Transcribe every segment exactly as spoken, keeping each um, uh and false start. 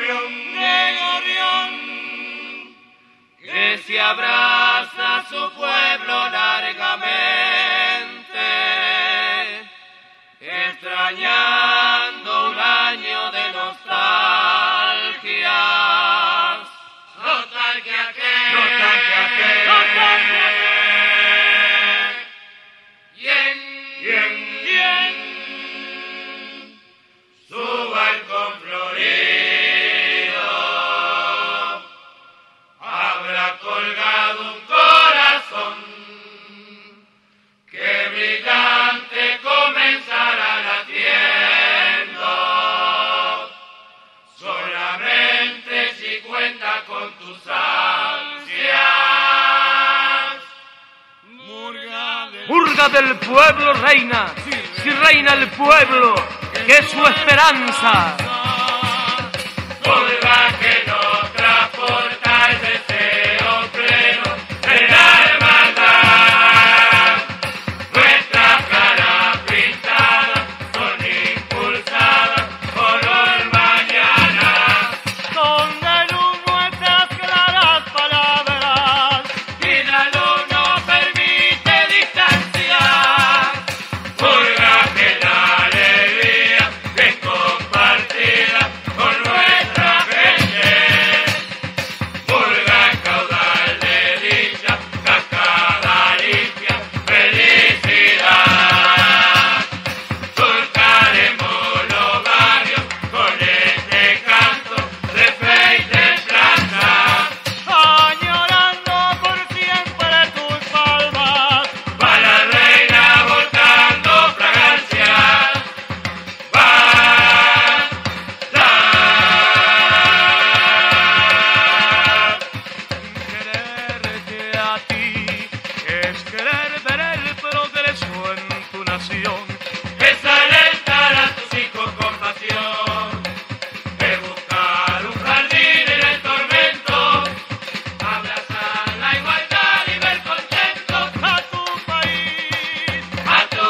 gorrión, de gorrión, que se abraza a su pueblo largamente, extrañando un año de nostalgia. Nostalgia que, nostalgia que, nostalgia que, bien, bien, bien, su balcón florido habrá colgado un corazón que brillante comenzará latiendo, solamente si cuenta con tus ansias. Murga del, Murga del pueblo reina, si reina el pueblo, que es su esperanza. murga que nos transporta el deseo pleno de la hermandad. Nuestras caras pintadas son impulsadas por el mañana, Donde luz nuestras claras palabras, y la luz no permite distanciar. Murga que la alegría es compartida con nuestra gente. Murga caudal de dicha, cascada limpia, felicidad. Surcaremos los barrios con este canto de fe y templanza. añorando por siempre tus palmas. Va la reina volcando fragancias. Va la Quererte a ti es querer ver el progreso en tu nación. es alentar a tus hijos con pasión, es buscar un jardín en el tormento, abrazar la igualdad y ver contentos A tu país, a tu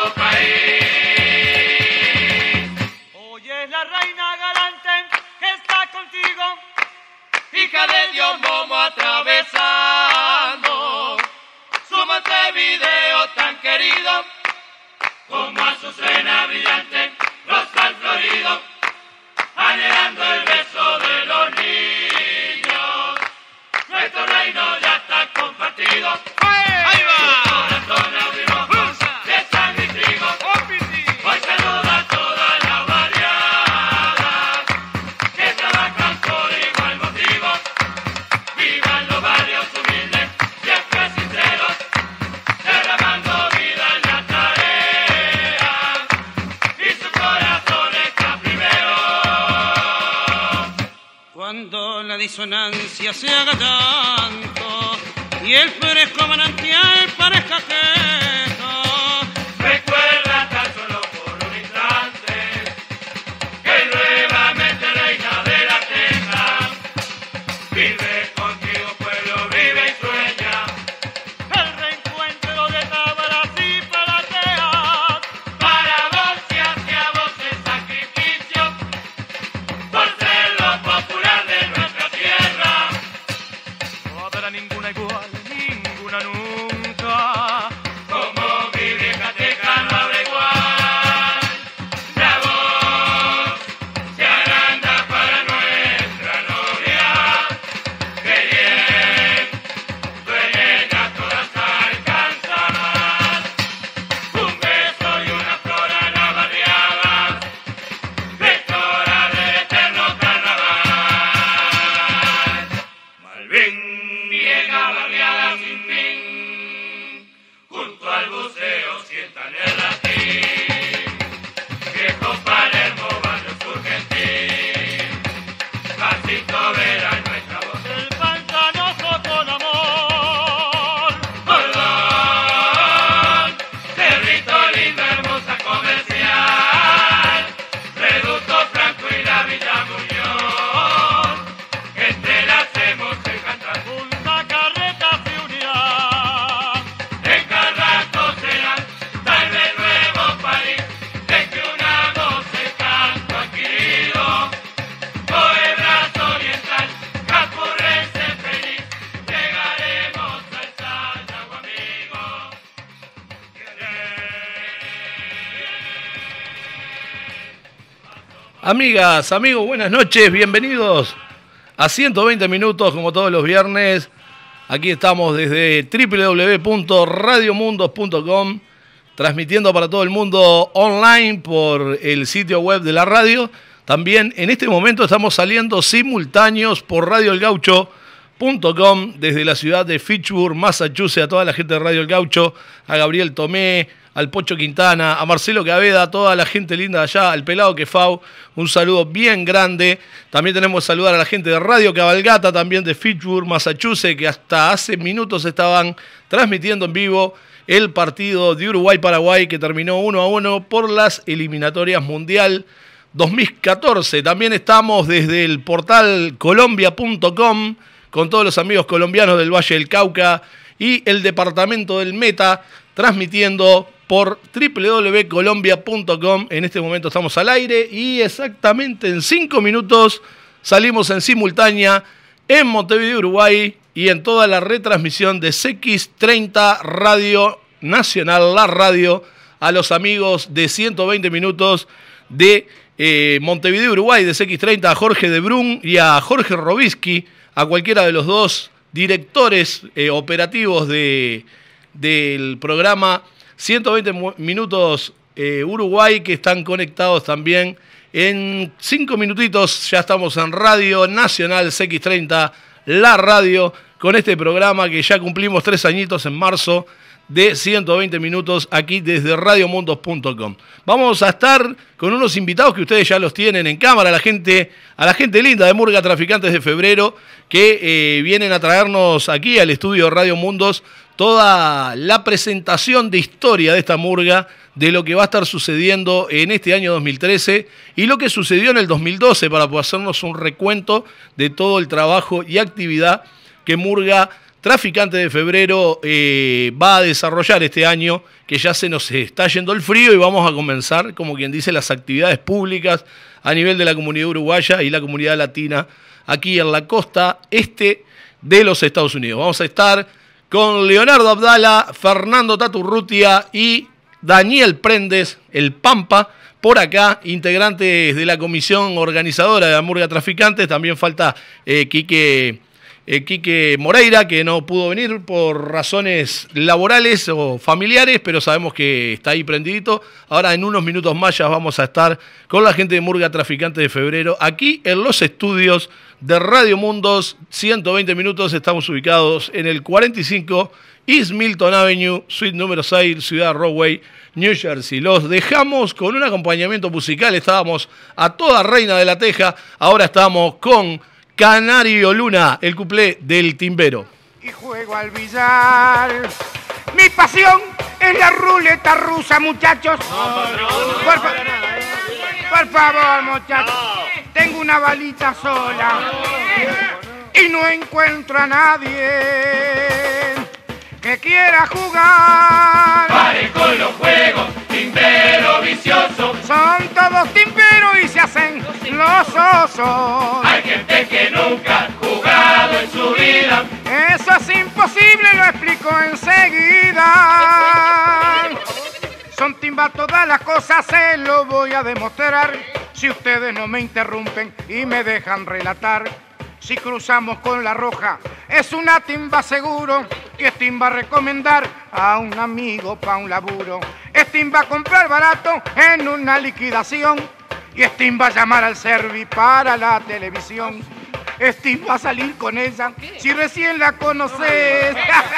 país. hoy es la reina galante que está contigo. Hija de Dios Momo atravesando su Montevideo tan querido, como Azucena brillante, rosal florido, anhelando el beso de los niños. Nuestro reino ya está compartido. ¡Ahí va! Corazón abrirojo de sangre y trigo. Hoy saluda a todas las barriadas que trabajan por igual motivo. Vivan los barrios humildes, siempre sinceros, derramando vida en la tarea, y su corazón está primero. Cuando la disonancia se haga llanto y el fresco manantial parezca queja, Recuerda tan solo por un instante que nuevamente reina de la tierra. Vive contigo pueblo, vive y sueña. El reencuentro de tablas y plateas. Para vos y hacia vos el sacrificio por ser lo popular de nuestra tierra. No habrá ninguna igual, ninguna nunca. Como mi vieja teca no habrá igual. La voz se agranda para nuestra novia. Que bien suenen a todas alcanzar. Un beso y una flor a la barriada, vectora del eterno carnaval. Malvin, vieja barriada sin fin, junto al buceo sientan el latín. Viejo Palermo, barrio surgentil, Pasito Vera, nuestra voz. El pantanoso con amor. Cordón, Cerrito lindo, hermosa comercial, Reducto Franco y la Villa Muñoz, entrelacemos el cantar. Punta Carreta se unirá. En Carrasco será tal vez nuevo París, de que una voz el canto adquirido, por el brazo Amigas, amigos, buenas noches, bienvenidos a ciento veinte minutos como todos los viernes. Aquí estamos desde doble u doble u doble u punto radio mundos punto com, transmitiendo para todo el mundo online por el sitio web de la radio. También en este momento estamos saliendo simultáneos por radio el gaucho punto com desde la ciudad de Fitchburg, Massachusetts, a toda la gente de Radio El Gaucho, a Gabriel Tomé, al Pocho Quintana, a Marcelo Caveda, a toda la gente linda de allá, al Pelado Quefau, un saludo bien grande. También tenemos que saludar a la gente de Radio Cabalgata, también de Fitchburg, Massachusetts, que hasta hace minutos estaban transmitiendo en vivo el partido de Uruguay-Paraguay, que terminó uno a uno por las eliminatorias Mundial dos mil catorce. También estamos desde el portal colombia punto com, con todos los amigos colombianos del Valle del Cauca y el departamento del Meta, transmitiendo por doble u doble u doble u punto colombia punto com. En este momento estamos al aire y exactamente en cinco minutos salimos en simultánea en Montevideo, Uruguay, y en toda la retransmisión de C X treinta Radio Nacional, la radio, a los amigos de ciento veinte minutos de eh, Montevideo, Uruguay, de C X treinta, a Jorge de Brun y a Jorge Robisky, a cualquiera de los dos directores eh, operativos de, del programa ciento veinte minutos eh, Uruguay, que están conectados también. En cinco minutitos ya estamos en Radio Nacional C X treinta, la radio, con este programa que ya cumplimos tres añitos en marzo, de ciento veinte minutos aquí desde radio mundos punto com. Vamos a estar con unos invitados que ustedes ya los tienen en cámara, a la gente, a la gente linda de Murga Traficantes de Febrero, que eh, vienen a traernos aquí al estudio de Radio Mundos toda la presentación de historia de esta murga, de lo que va a estar sucediendo en este año dos mil trece y lo que sucedió en el dos mil doce, para poder hacernos un recuento de todo el trabajo y actividad que Murga Traficante de Febrero eh, va a desarrollar este año, que ya se nos está yendo el frío y vamos a comenzar, como quien dice, las actividades públicas a nivel de la comunidad uruguaya y la comunidad latina aquí en la costa este de los Estados Unidos. Vamos a estar con Leonardo Abdala, Fernando Taturrutia y Daniel Prendes, el Pampa, por acá, integrantes de la comisión organizadora de la Murga Traficantes. También falta eh, Quique... Eh, Quique Moreira, que no pudo venir por razones laborales o familiares, pero sabemos que está ahí prendidito. Ahora en unos minutos más ya vamos a estar con la gente de Murga Traficante de Febrero, aquí en los estudios de Radio Mundos. ciento veinte minutos, estamos ubicados en el cuarenta y cinco East Milton Avenue, suite número seis, Ciudad Rahway, New Jersey. Los dejamos con un acompañamiento musical. Estábamos a toda reina de la teja, ahora estamos con Canario Luna, el cuplé del Timbero. Y juego al billar. Mi pasión es la ruleta rusa, muchachos. No, no, por, fa por favor, muchachos. No. Tengo una balita sola y no encuentro a nadie que quiera jugar. Pare con los juegos, timbero vicioso. Son todos timberos y se hacen los osos. Hay gente que nunca ha jugado en su vida. Eso es imposible, lo explico enseguida. Son timba todas las cosas, se lo voy a demostrar. Si ustedes no me interrumpen y me dejan relatar. Si cruzamos con la roja, es una timba seguro. Y es timba recomendar a un amigo pa' un laburo. Es timba comprar barato en una liquidación. Y es timba llamar al servi para la televisión. Es timba salir con ella si recién la conoces.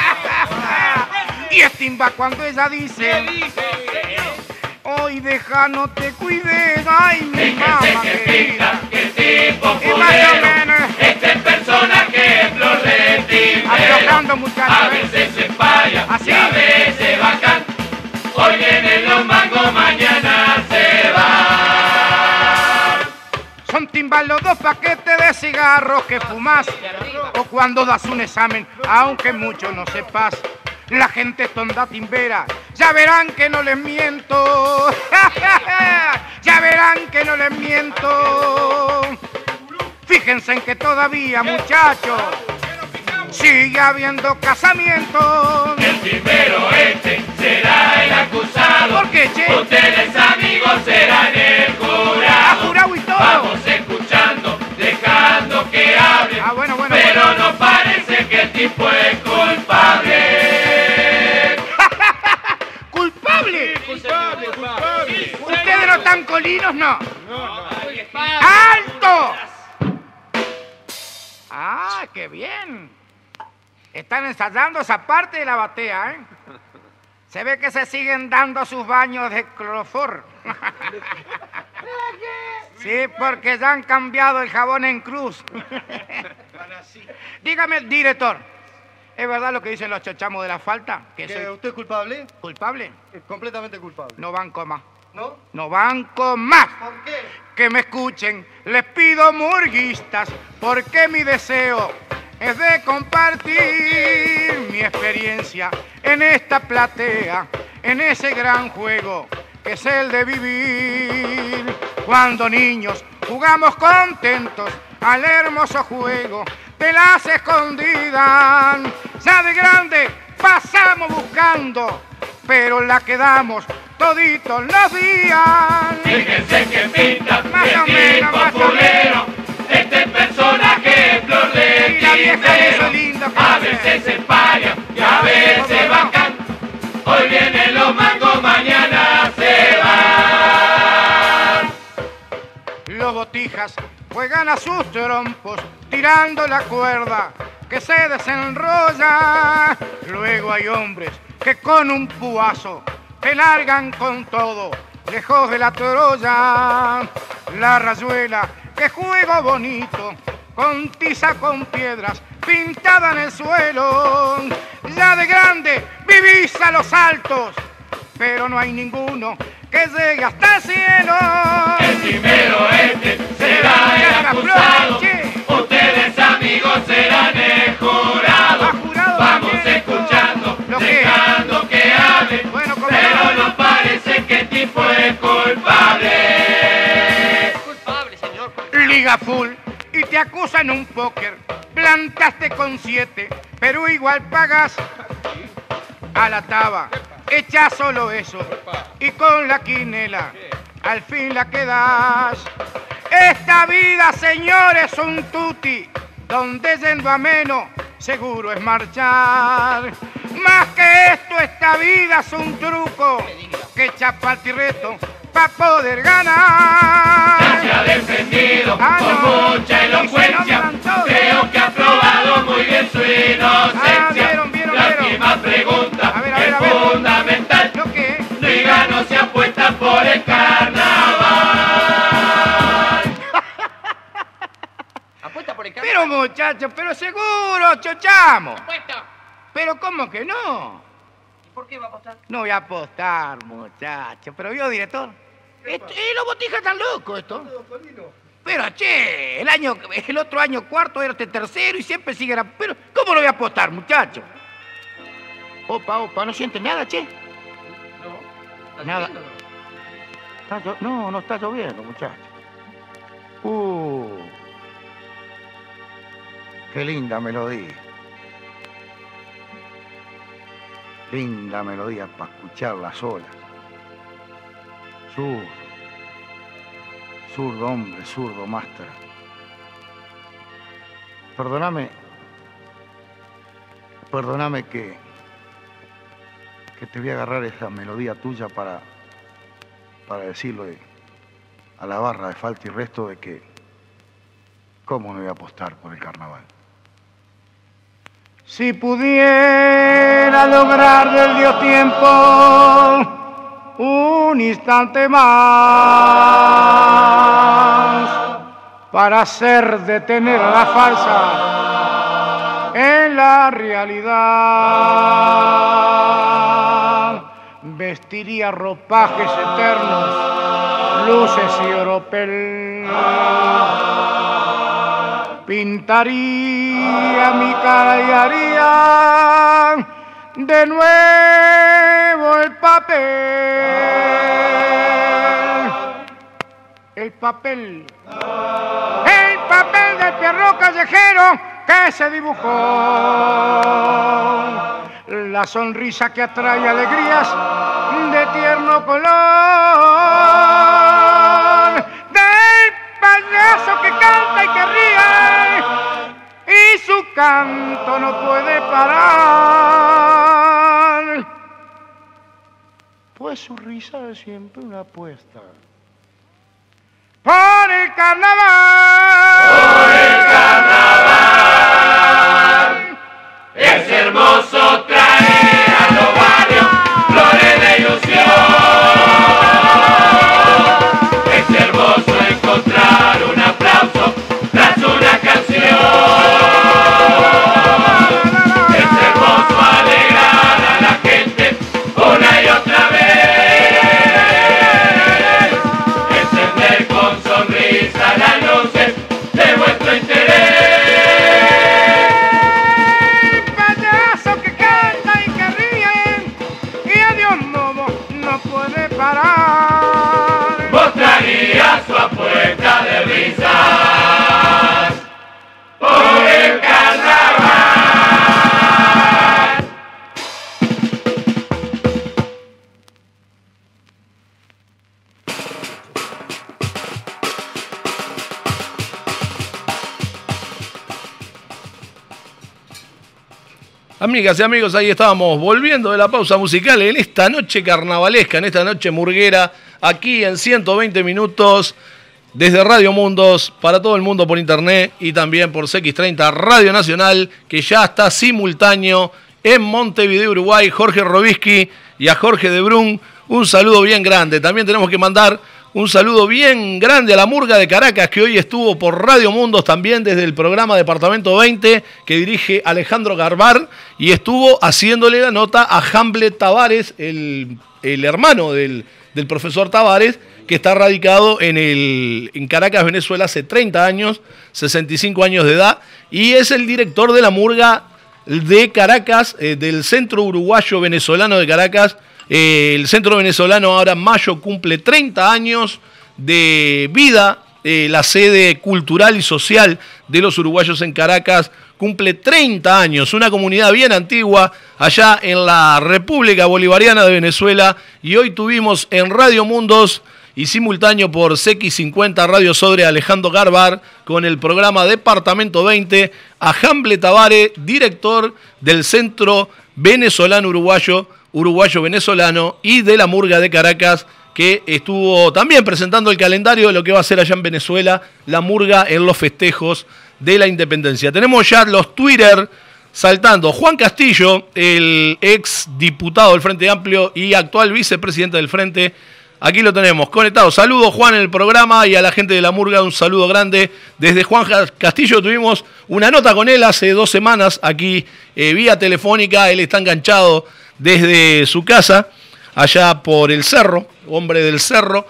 Y es timba cuando ella dice: hoy deja, no te cuides, ay mi mamá querida. Que el tipo fulero, este personaje es flor de timbero. A veces se falla, y a veces bacán. Hoy vienen los mangos, mañana se va. Son timbas los dos paquetes de cigarros que fumas, o cuando das un examen, aunque mucho no sepas. La gente tonda timbera, ya verán que no les miento. Ya verán que no les miento. Fíjense en que todavía, muchachos, sigue habiendo casamientos. El timbero este será el acusado. jurado. ¿Por qué, che? Ustedes amigos serán el jurado. Ah, jurado y todo. Vamos escuchando, dejando que hable. Ah, bueno, bueno, Pero bueno. no parece que el tipo es culpable. ¿Culpable? Culpable, culpable. ¿Ustedes no están colinos? No. Ahí está. ¡Alto! Ah, qué bien. Están ensayando esa parte de la batea, ¿eh? Se ve que se siguen dando sus baños de clorofor. Sí, porque ya han cambiado el jabón en cruz. Dígame, director, ¿es verdad lo que dicen los chochamos de la falta? ¿Que ¿Que soy usted es culpable? culpable? Es completamente culpable. No banco más. ¿No? No banco más. ¿Por qué? Que me escuchen, les pido murguistas, porque mi deseo es de compartir mi experiencia en esta platea, en ese gran juego que es el de vivir. Cuando niños jugamos contentos al hermoso juego de las escondidas, ya de grande pasamos buscando, pero la quedamos toditos los días. Fíjense que pinta Más o el menos, tipo más o fulero. Este personaje es flor de Y la vieja le hizo quintero. lindo, A ¿qué hace? veces se paria y a veces bacán. Hoy vienen los mangos, mañana se van. Los botijas juegan a sus trompos, tirando la cuerda que se desenrolla. Luego hay hombres que con un puazo te largan con todo, lejos de la Troya. La rayuela, que juego bonito, con tiza con piedras pintada en el suelo. Ya de grande vivís a los altos, pero no hay ninguno que llegue hasta el cielo. El primero este será el acusado. Ustedes amigos serán el jurado. Ah, jurado Vamos también, escuchando, ¿lo qué? dejando que hable. Bueno, ¿cómo Pero no? no parece que el tipo es culpable. Culpable, señor. Liga full y te acusan un póker. Plantaste con siete, pero igual pagas a la taba. Echa solo eso y con la quinela al fin la quedas. Esta vida, señores, es un tutti, donde yendo a menos seguro es marchar. Más que esto, esta vida es un truco que echa reto para poder ganar. Se ha defendido Ah, con no. mucha Y se elocuencia. nombran todos. Creo que ha probado muy bien su inocencia. Ah, vieron, vieron, La vieron. última pregunta A ver, a ver, es a ver. fundamental. ¿Lo qué? Liga no se apuesta por el carnaval. Apuesta por el carro. Pero muchachos, pero seguro, chochamos. Apuesta. Pero ¿cómo que no? ¿Por qué va a apostar? No voy a apostar, muchachos. Pero vio, director. Esto, eh, los botijas están locos esto. Pero, che, el año, el otro año cuarto era este tercero y siempre sigue. la- Pero, ¿cómo lo voy a apostar, muchachos? Opa, opa, ¿no sienten nada, che? No. Nada. Está llo- no, no está lloviendo, muchachos. Uh, qué linda melodía. Linda melodía para escuchar las olas. Zurdo. Zurdo hombre, zurdo máster. Perdóname. Perdóname que. que te voy a agarrar esa melodía tuya para. para decirle a la barra de falta y resto de que. ¿Cómo no voy a apostar por el carnaval? Si pudiera lograr del Dios tiempo un instante más para hacer detener a la falsa en la realidad, vestiría ropajes eternos, luces y oropel. Pintaría mi cara y haría de nuevo el papel. El papel. El papel del perro callejero que se dibujó. la sonrisa que atrae alegrías de tierno color, del payaso que canta y que ríe y su canto no puede parar, pues su risa es siempre una apuesta por el carnaval. Por el carnaval es hermoso traer a los barrios flores de ilusión. Es hermoso encontrar un aplauso tras una canción. Es hermoso alegrar a la gente una y otra vez. Encender con sonrisa las luces de vuestro interés. Payaso que canta y que ríe y a Dios modo no puede parar. Mostraría su apuesta de risas por el carnaval. Amigas y amigos, ahí estábamos volviendo de la pausa musical en esta noche carnavalesca, en esta noche murguera, aquí en ciento veinte minutos, desde Radio Mundos, para todo el mundo por internet y también por C X treinta Radio Nacional, que ya está simultáneo en Montevideo, Uruguay. Jorge Robisky y a Jorge de Brun, un saludo bien grande. También tenemos que mandar un saludo bien grande a la Murga de Caracas, que hoy estuvo por Radio Mundos también desde el programa Departamento veinte, que dirige Alejandro Garbar, y estuvo haciéndole la nota a Hamlet Tavares, el, el hermano del, del profesor Tavares, que está radicado en, el, en Caracas, Venezuela, hace treinta años, sesenta y cinco años de edad, y es el director de la Murga de Caracas, eh, del Centro Uruguayo Venezolano de Caracas. Eh, el Centro Venezolano ahora en mayo cumple treinta años de vida. Eh, la sede cultural y social de los uruguayos en Caracas cumple treinta años. Una comunidad bien antigua allá en la República Bolivariana de Venezuela. Y hoy tuvimos en Radio Mundos y simultáneo por C X cincuenta Radio Sodre Alejandro Garbar con el programa Departamento veinte a Hamlet Tavares, director del Centro Venezolano Uruguayo Uruguayo-Venezolano y de la Murga de Caracas, que estuvo también presentando el calendario de lo que va a ser allá en Venezuela, la Murga en los festejos de la independencia. Tenemos ya los Twitter saltando. Juan Castillo, el ex diputado del Frente Amplio y actual vicepresidente del Frente, aquí lo tenemos conectado. Saludos, Juan, en el programa, y a la gente de la Murga un saludo grande. Desde Juan Castillo tuvimos una nota con él hace dos semanas aquí eh, vía telefónica. Él está enganchado desde su casa, allá por el Cerro, hombre del Cerro,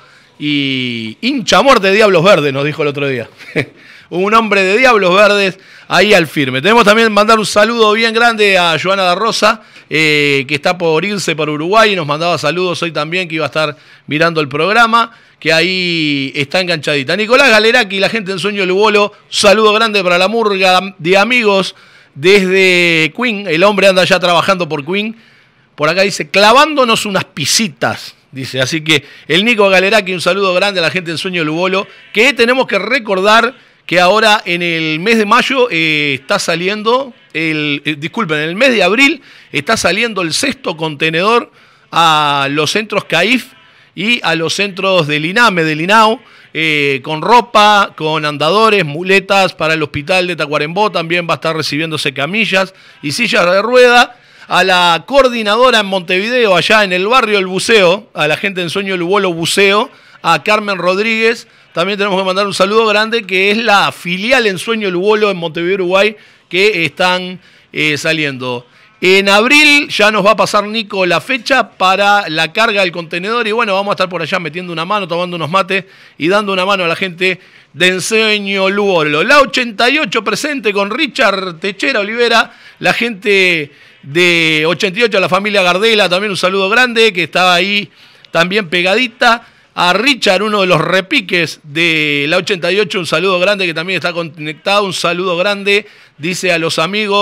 y hincha a muerte de Diablos Verdes, nos dijo el otro día. Un hombre de Diablos Verdes ahí al firme. Tenemos también que mandar un saludo bien grande a Joana da Rosa, eh, que está por irse para Uruguay y nos mandaba saludos hoy también, que iba a estar mirando el programa, que ahí está enganchadita. Nicolás Galeraki, la gente en Sueño Lubolo, saludo grande para la Murga de amigos desde Queen. El hombre anda ya trabajando por Queen. Por acá dice, clavándonos unas pisitas, dice. Así que el Nico Galeraki, un saludo grande a la gente en Sueño Lubolo, que tenemos que recordar que ahora en el mes de mayo eh, está saliendo, el, eh, disculpen, en el mes de abril está saliendo el sexto contenedor a los centros C A I F y a los centros del INAME, del INAO, eh, con ropa, con andadores, muletas para el hospital de Tacuarembó. También va a estar recibiéndose camillas y sillas de rueda. A la coordinadora en Montevideo, allá en el barrio El Buceo, a la gente en Sueño Lubolo Buceo, a Carmen Rodríguez, también tenemos que mandar un saludo grande, que es la filial en Sueño Lubolo en Montevideo, Uruguay, que están eh, saliendo. En abril ya nos va a pasar, Nico, la fecha para la carga del contenedor, y bueno, vamos a estar por allá metiendo una mano, tomando unos mates y dando una mano a la gente de Ensueño Lubolo. La ochenta y ocho presente con Richard Techera Olivera, la gente de ochenta y ocho, a la familia Gardela, también un saludo grande, que estaba ahí también pegadita. A Richard, uno de los repiques de la ochenta y ocho, un saludo grande, que también está conectado, un saludo grande, dice a los amigos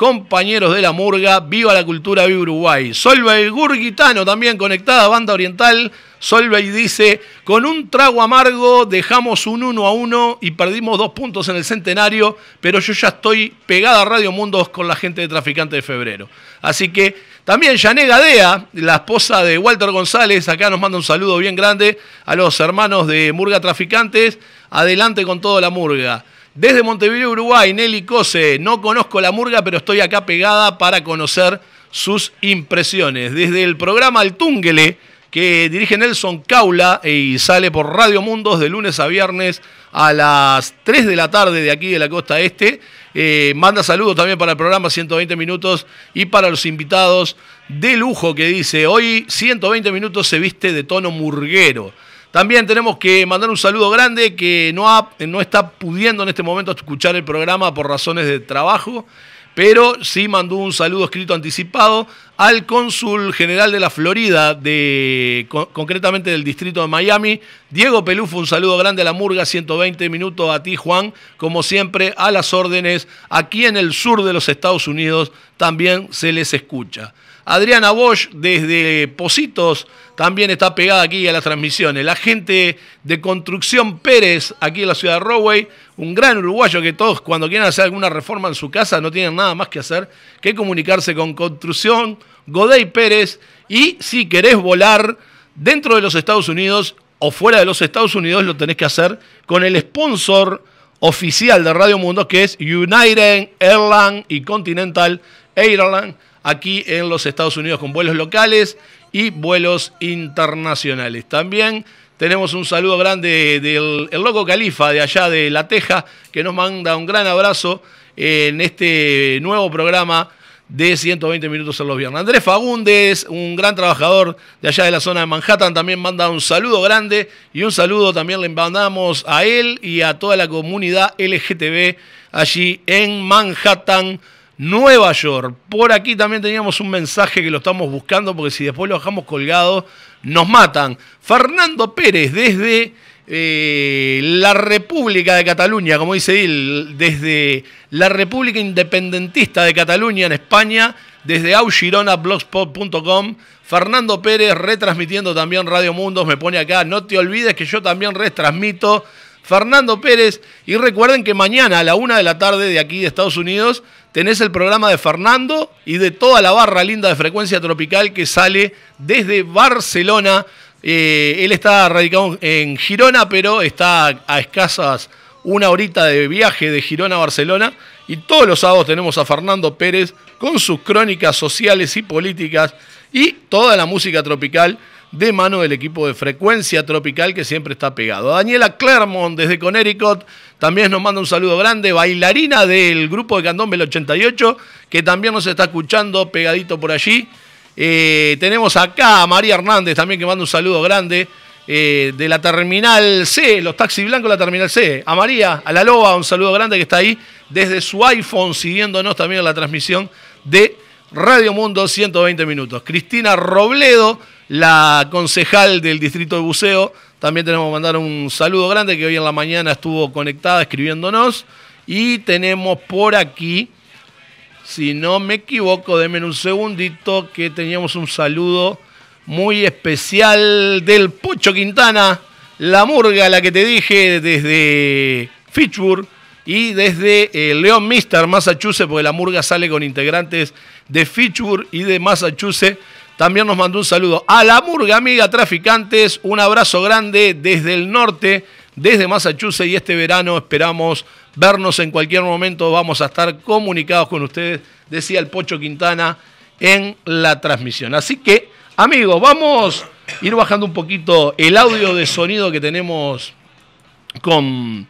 compañeros de la murga, viva la cultura, viva Uruguay. Solveig Gurgitano también conectada, banda oriental. Solveig dice, con un trago amargo dejamos un uno a uno y perdimos dos puntos en el centenario, pero yo ya estoy pegada a Radio Mundos con la gente de Traficante de Febrero. Así que también Yané Gadea, la esposa de Walter González, acá nos manda un saludo bien grande a los hermanos de Murga Traficantes. Adelante con toda la murga. Desde Montevideo, Uruguay, Nelly Cose, no conozco la murga, pero estoy acá pegada para conocer sus impresiones. Desde el programa El Túnguele, que dirige Nelson Caula y sale por Radio Mundos de lunes a viernes a las tres de la tarde de aquí de la costa este. Eh, manda saludos también para el programa ciento veinte minutos y para los invitados de lujo que dice, hoy ciento veinte minutos se viste de tono murguero. También tenemos que mandar un saludo grande que no, ha, no está pudiendo en este momento escuchar el programa por razones de trabajo, pero sí mandó un saludo escrito anticipado al cónsul general de la Florida, de, con, concretamente del distrito de Miami, Diego Pelufo. Un saludo grande a la murga, ciento veinte minutos a ti, Juan, como siempre, a las órdenes. Aquí en el sur de los Estados Unidos también se les escucha. Adriana Bosch, desde Positos, también está pegada aquí a las transmisiones. La gente de Construcción Pérez, aquí en la ciudad de Rahway, un gran uruguayo que todos cuando quieran hacer alguna reforma en su casa no tienen nada más que hacer que comunicarse con Construcción Goday Pérez. Y si querés volar dentro de los Estados Unidos o fuera de los Estados Unidos, lo tenés que hacer con el sponsor oficial de Radio Mundo, que es United Airlines y Continental Airlines, aquí en los Estados Unidos, con vuelos locales y vuelos internacionales. También tenemos un saludo grande del el Loco Califa de allá de La Teja, que nos manda un gran abrazo en este nuevo programa de ciento veinte minutos en los viernes. Andrés Fagundes, un gran trabajador de allá de la zona de Manhattan, también manda un saludo grande, y un saludo también le mandamos a él y a toda la comunidad L G T B allí en Manhattan, Nueva York. Por aquí también teníamos un mensaje que lo estamos buscando, porque si después lo dejamos colgado nos matan. Fernando Pérez, desde eh, la República de Cataluña, como dice él, desde la República Independentista de Cataluña en España, desde Auxirona blogspot punto com. Fernando Pérez retransmitiendo también Radio Mundos, me pone acá, no te olvides que yo también retransmito. Fernando Pérez, y recuerden que mañana a la una de la tarde de aquí de Estados Unidos tenés el programa de Fernando y de toda la barra linda de Frecuencia Tropical que sale desde Barcelona. Eh, él está radicado en Girona, pero está a escasas una horita de viaje de Girona a Barcelona, y todos los sábados tenemos a Fernando Pérez con sus crónicas sociales y políticas y toda la música tropical de mano del equipo de Frecuencia Tropical, que siempre está pegado. Daniela Clermont, desde Connecticut, también nos manda un saludo grande, bailarina del grupo de Candombe el ochenta y ocho, que también nos está escuchando pegadito por allí. Eh, tenemos acá a María Hernández también, que manda un saludo grande, eh, de la Terminal C, los taxis blancos de la Terminal C. A María, a la Loba, un saludo grande, que está ahí desde su iPhone siguiéndonos también en la transmisión de Radio Mundo ciento veinte minutos. Cristina Robledo, la concejal del distrito de Buceo, también tenemos que mandar un saludo grande, que hoy en la mañana estuvo conectada escribiéndonos. Y tenemos por aquí, si no me equivoco, denme un segundito, que teníamos un saludo muy especial del Pocho Quintana, la murga, la que te dije, desde Fitchburg y desde eh, León Mister, Massachusetts, porque la murga sale con integrantes de Fitchburg y de Massachusetts. También nos mandó un saludo a la murga amiga Traficantes, un abrazo grande desde el norte, desde Massachusetts, y este verano esperamos vernos en cualquier momento, vamos a estar comunicados con ustedes, decía el Pocho Quintana en la transmisión. Así que, amigos, vamos a ir bajando un poquito el audio de sonido que tenemos con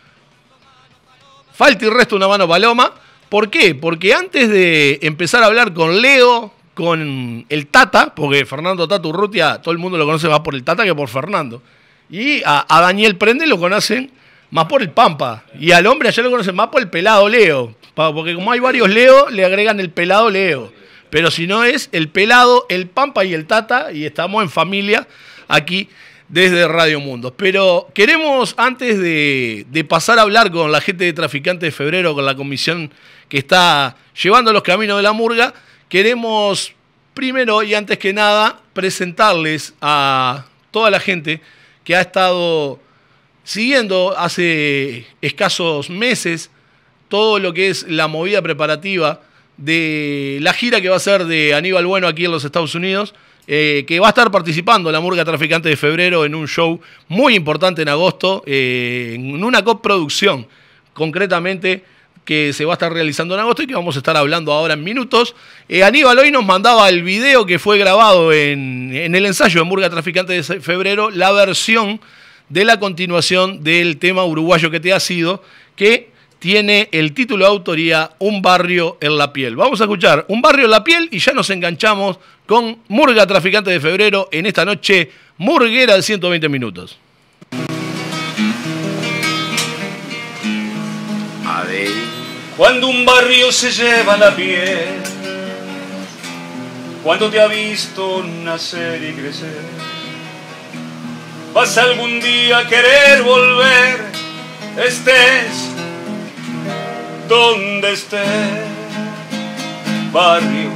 Falta y Resto Una Mano Paloma. ¿Por qué? Porque antes de empezar a hablar con Leo, con el Tata, porque Fernando Tata Urrutia, todo el mundo lo conoce más por el Tata que por Fernando, y a, a Daniel Prende lo conocen más por el Pampa, y al hombre allá lo conocen más por el Pelado Leo, porque como hay varios Leo, le agregan el Pelado Leo, pero si no es el Pelado, el Pampa y el Tata, y estamos en familia aquí desde Radio Mundos. Pero queremos, antes de, de pasar a hablar con la gente de Traficantes de Febrero, con la comisión que está llevando los caminos de la murga, queremos primero y antes que nada presentarles a toda la gente que ha estado siguiendo hace escasos meses todo lo que es la movida preparativa de la gira que va a ser de Aníbal Bueno aquí en los Estados Unidos, eh, que va a estar participando la Murga Traficante de Febrero en un show muy importante en agosto, eh, en una coproducción concretamente que se va a estar realizando en agosto y que vamos a estar hablando ahora en minutos. Eh, Aníbal hoy nos mandaba el video que fue grabado en, en el ensayo de Murga Traficante de Febrero, la versión de la continuación del tema uruguayo que te ha sido, que tiene el título de autoría Un barrio en la piel. Vamos a escuchar Un barrio en la piel y ya nos enganchamos con Murga Traficante de Febrero en esta noche murguera de ciento veinte minutos. A ver. Cuando un barrio se lleva la piel, cuando te ha visto nacer y crecer, vas algún día a querer volver, estés donde estés, barrio.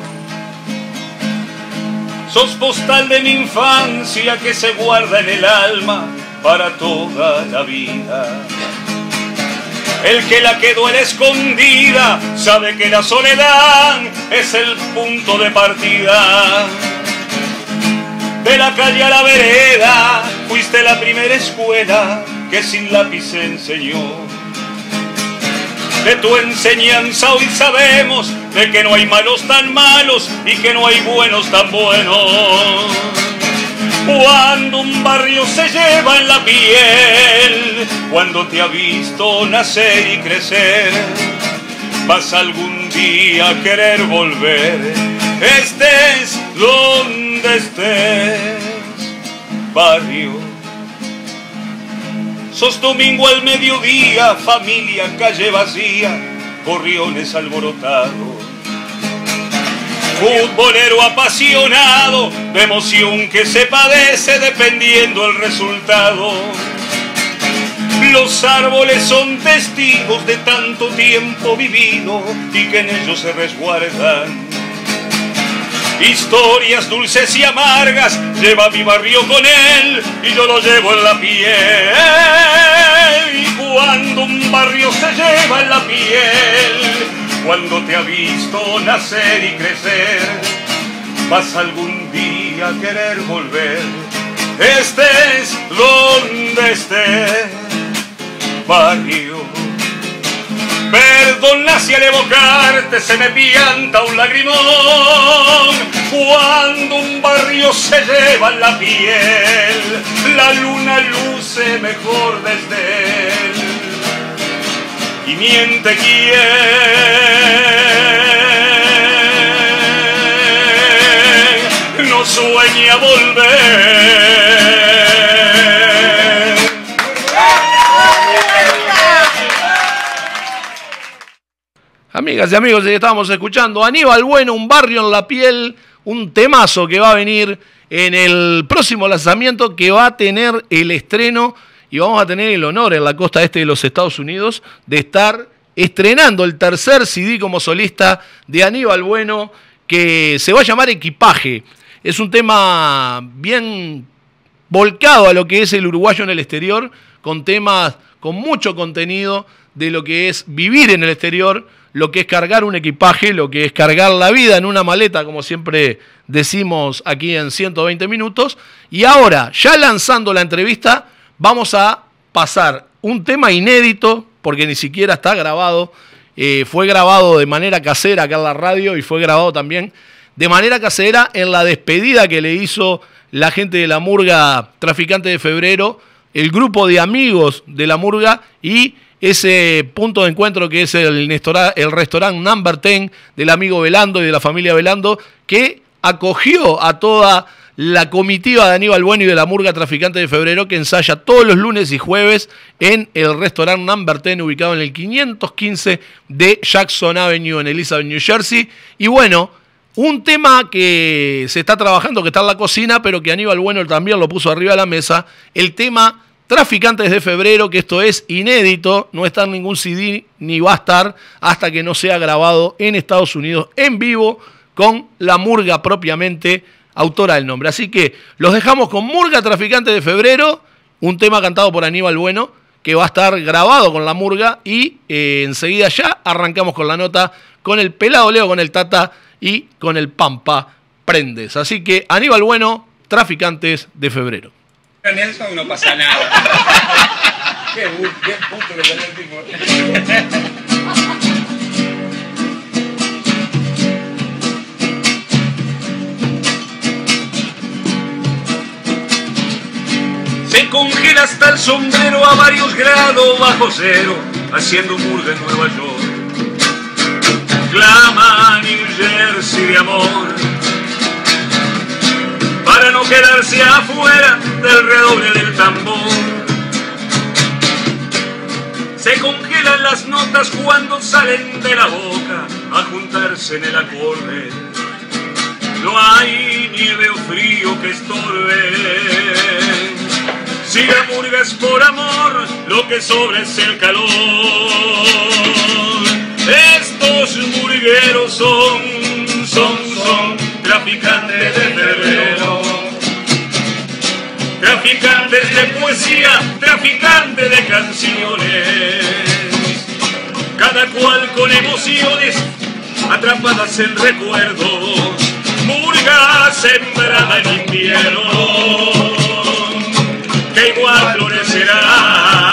Sos postal de mi infancia que se guarda en el alma para toda la vida. El que la quedó en escondida sabe que la soledad es el punto de partida. De la calle a la vereda fuiste la primera escuela que sin lápiz enseñó. De tu enseñanza hoy sabemos de que no hay malos tan malos y que no hay buenos tan buenos. Cuando un barrio se lleva en la piel, cuando te ha visto nacer y crecer, vas algún día a querer volver, estés donde estés, barrio. Sos domingo al mediodía, familia, calle vacía, gorriones alborotados. Futbolero apasionado, de emoción que se padece dependiendo el resultado. Los árboles son testigos de tanto tiempo vivido y que en ellos se resguardan historias dulces y amargas. Lleva mi barrio con él y yo lo llevo en la piel. Y cuando un barrio se lleva en la piel, cuando te ha visto nacer y crecer, vas algún día a querer volver, estés donde estés, barrio. Perdona si al evocarte se me pianta un lagrimón, cuando un barrio se lleva en la piel, la luna luce mejor desde él y miente quien no sueña volver. Amigas y amigos, estamos escuchando Aníbal Bueno, Un barrio en la piel, un temazo que va a venir en el próximo lanzamiento, que va a tener el estreno y vamos a tener el honor en la costa este de los Estados Unidos de estar estrenando el tercer C D como solista de Aníbal Bueno, que se va a llamar Equipaje. Es un tema bien volcado a lo que es el uruguayo en el exterior, con temas con mucho contenido de lo que es vivir en el exterior, lo que es cargar un equipaje, lo que es cargar la vida en una maleta, como siempre decimos aquí en ciento veinte minutos. Y ahora, ya lanzando la entrevista, vamos a pasar un tema inédito, porque ni siquiera está grabado, eh, fue grabado de manera casera acá en la radio y fue grabado también de manera casera en la despedida que le hizo la gente de la Murga Traficante de Febrero, el grupo de amigos de la Murga y ese punto de encuentro que es el, Nestora, el restaurante Number diez del amigo Velando y de la familia Velando, que acogió a toda la comitiva de Aníbal Bueno y de la Murga Traficante de Febrero, que ensaya todos los lunes y jueves en el restaurante Number diez, ubicado en el quinientos quince de Jackson Avenue en Elizabeth, New Jersey. Y bueno, un tema que se está trabajando, que está en la cocina, pero que Aníbal Bueno también lo puso arriba de la mesa, el tema Traficantes de Febrero, que esto es inédito, no está en ningún C D ni va a estar hasta que no sea grabado en Estados Unidos en vivo con la Murga propiamente autora del nombre. Así que los dejamos con Murga Traficantes de Febrero, un tema cantado por Aníbal Bueno, que va a estar grabado con la Murga y eh, enseguida ya arrancamos con la nota con el Pelado Leo, con el Tata y con el Pampa Prendes. Así que Aníbal Bueno, Traficantes de Febrero. Nelson no pasa nada. Qué, qué puto que salió el tipo. Se congela hasta el sombrero a varios grados bajo cero, haciendo murga en Nueva York. Clama New Jersey de amor, para no quedarse afuera del redoble del tambor. Se congelan las notas cuando salen de la boca a juntarse en el acorde. No hay nieve o frío que estorbe. Si la murga es por amor, lo que sobra es el calor. Estos murgueros son, son, son traficantes de febrero, traficantes de poesía, traficantes de canciones, cada cual con emociones atrapadas en recuerdos, murga sembrada en invierno, que igual florecerá.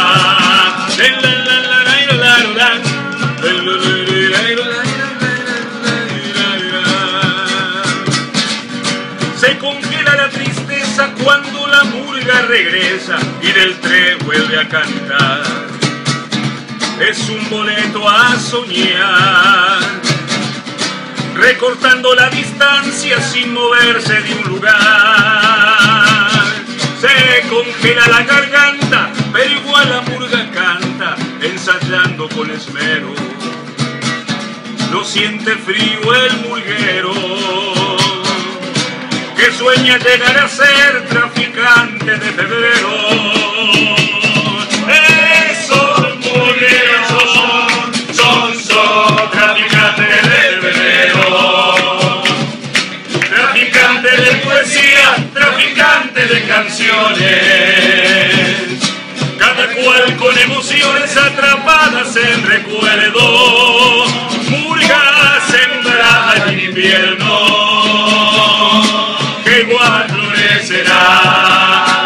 Se congela la tristeza cuando la murga regresa y del tren vuelve a cantar. Es un boleto a soñar, recortando la distancia sin moverse de un lugar. Se congela la garganta, pero igual la murga canta, ensayando con esmero. No siente frío el murguero, que sueña llegar a ser traficante de febrero. Esos murgueros son, son, son traficantes de febrero, traficantes de poesía, traficantes de canciones, cada cual con emociones atrapadas en recuerdo, murga sembrada en invierno, que igual florecerá.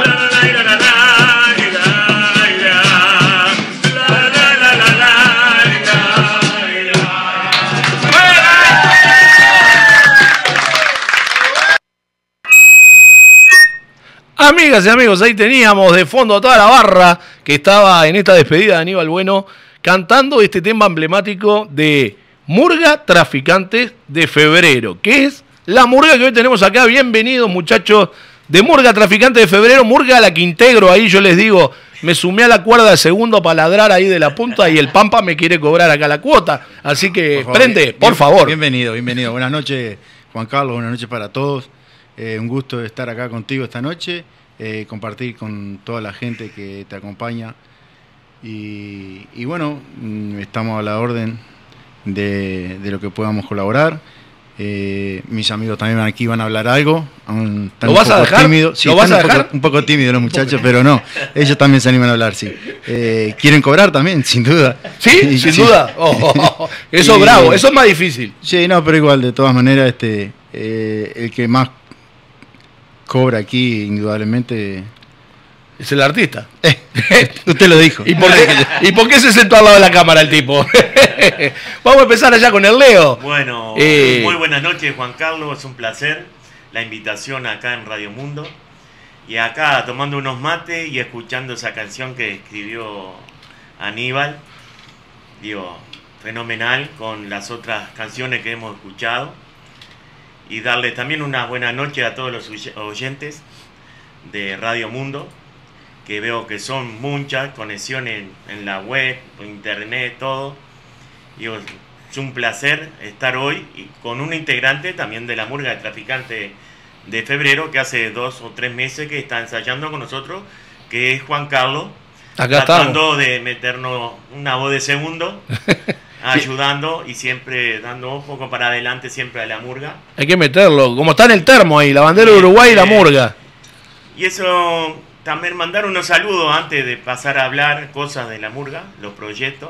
Amigas y amigos, ahí teníamos de fondo a toda la barra que estaba en esta despedida de Aníbal Bueno cantando este tema emblemático de Murga Traficantes de Febrero, que es la murga que hoy tenemos acá. Bienvenidos, muchachos de Murga Traficantes de Febrero, murga a la que integro ahí, yo les digo, me sumé a la cuerda de segundo para ladrar ahí de la punta y el Pampa me quiere cobrar acá la cuota, así que por favor, prende, bien, por favor. Bienvenido, bienvenido. Buenas noches, Juan Carlos, buenas noches para todos. Eh, un gusto estar acá contigo esta noche, eh, compartir con toda la gente que te acompaña. Y, y bueno, estamos a la orden de, de lo que podamos colaborar. Eh, mis amigos también aquí van a hablar algo. Aún están ¿Lo vas un poco a dejar? tímidos. Sí, ¿Lo vas a un dejar? poco, un poco tímidos los muchachos, pero no. Ellos también se animan a hablar, sí. Eh, ¿Quieren cobrar también? Sin duda. ¿Sí? Sin sí. duda. Oh, oh, oh. Eso es bravo, eso es más difícil. Sí, no, pero igual, de todas maneras, este, eh, el que más cobra aquí, indudablemente... Es el artista. Eh, usted lo dijo. ¿Y por, qué, ¿Y por qué se sentó al lado de la cámara el tipo? Vamos a empezar allá con el Leo. Bueno, eh... muy buenas noches, Juan Carlos. Es un placer la invitación acá en Radio Mundo. Y acá tomando unos mates y escuchando esa canción que escribió Aníbal. Digo, fenomenal con las otras canciones que hemos escuchado. Y darles también una buena noche a todos los oyentes de Radio Mundo, que veo que son muchas conexiones en, en la web, en internet, todo. Y es un placer estar hoy y con un integrante también de la murga de Traficante de Febrero, que hace dos o tres meses que está ensayando con nosotros, que es Juan Carlos. Acá tratando estamos. de meternos una voz de segundo, ayudando y siempre dando un poco para adelante siempre a la murga. Hay que meterlo, como está en el termo ahí, la bandera de Uruguay y la murga. Y eso, también mandar unos saludos antes de pasar a hablar cosas de la murga, los proyectos,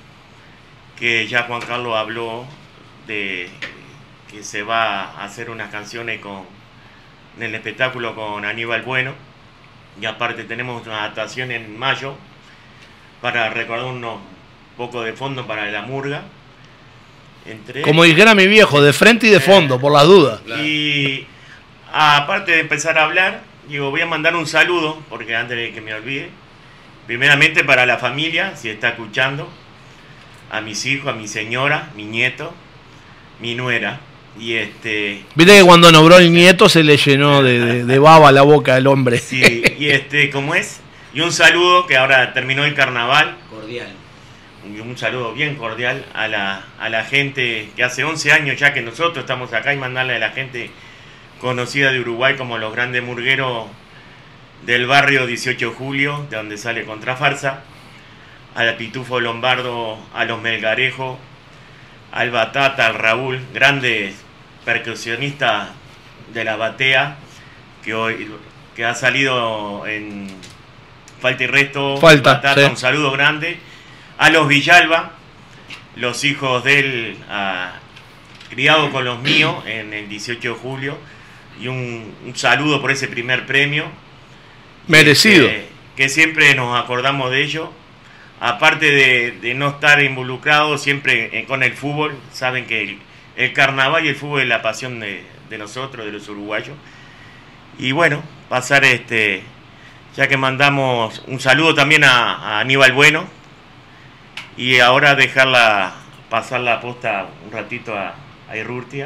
que ya Juan Carlos habló de que se va a hacer unas canciones con, en el espectáculo con Aníbal Bueno. Y aparte tenemos una adaptación en mayo para recordar unos poco de fondo para la murga. Entre Como dijera mi viejo, de frente y de fondo, por las dudas. Y aparte de empezar a hablar, digo, voy a mandar un saludo, porque antes de que me olvide, primeramente para la familia, si está escuchando, a mis hijos, a mi señora, mi nieto, mi nuera. Y este Viste que cuando nombró el nieto se le llenó de, de, de baba la boca al hombre. sí, y este, ¿cómo es? Y un saludo, que ahora terminó el carnaval. Cordial. Un, un saludo bien cordial a la, a la gente que hace once años ya que nosotros estamos acá, y mandarle a la gente conocida de Uruguay como los grandes murgueros del barrio dieciocho de julio, de donde sale Contrafarsa, a la Pitufo Lombardo, a los Melgarejos, al Batata, al Raúl, grandes percusionistas de la batea, que hoy que ha salido en Falta y Resto. Falta, Batata, sí. Un saludo grande. A los Villalba, los hijos de él, ah, criados con los míos en el dieciocho de julio, y un, un saludo por ese primer premio. Merecido. Este, que siempre nos acordamos de ello. Aparte de, de no estar involucrados siempre eh, con el fútbol, saben que el, el carnaval y el fútbol es la pasión de, de nosotros, de los uruguayos. Y bueno, pasar este, ya que mandamos un saludo también a, a Aníbal Bueno, y ahora dejarla, pasar la posta un ratito a, a Irurtia.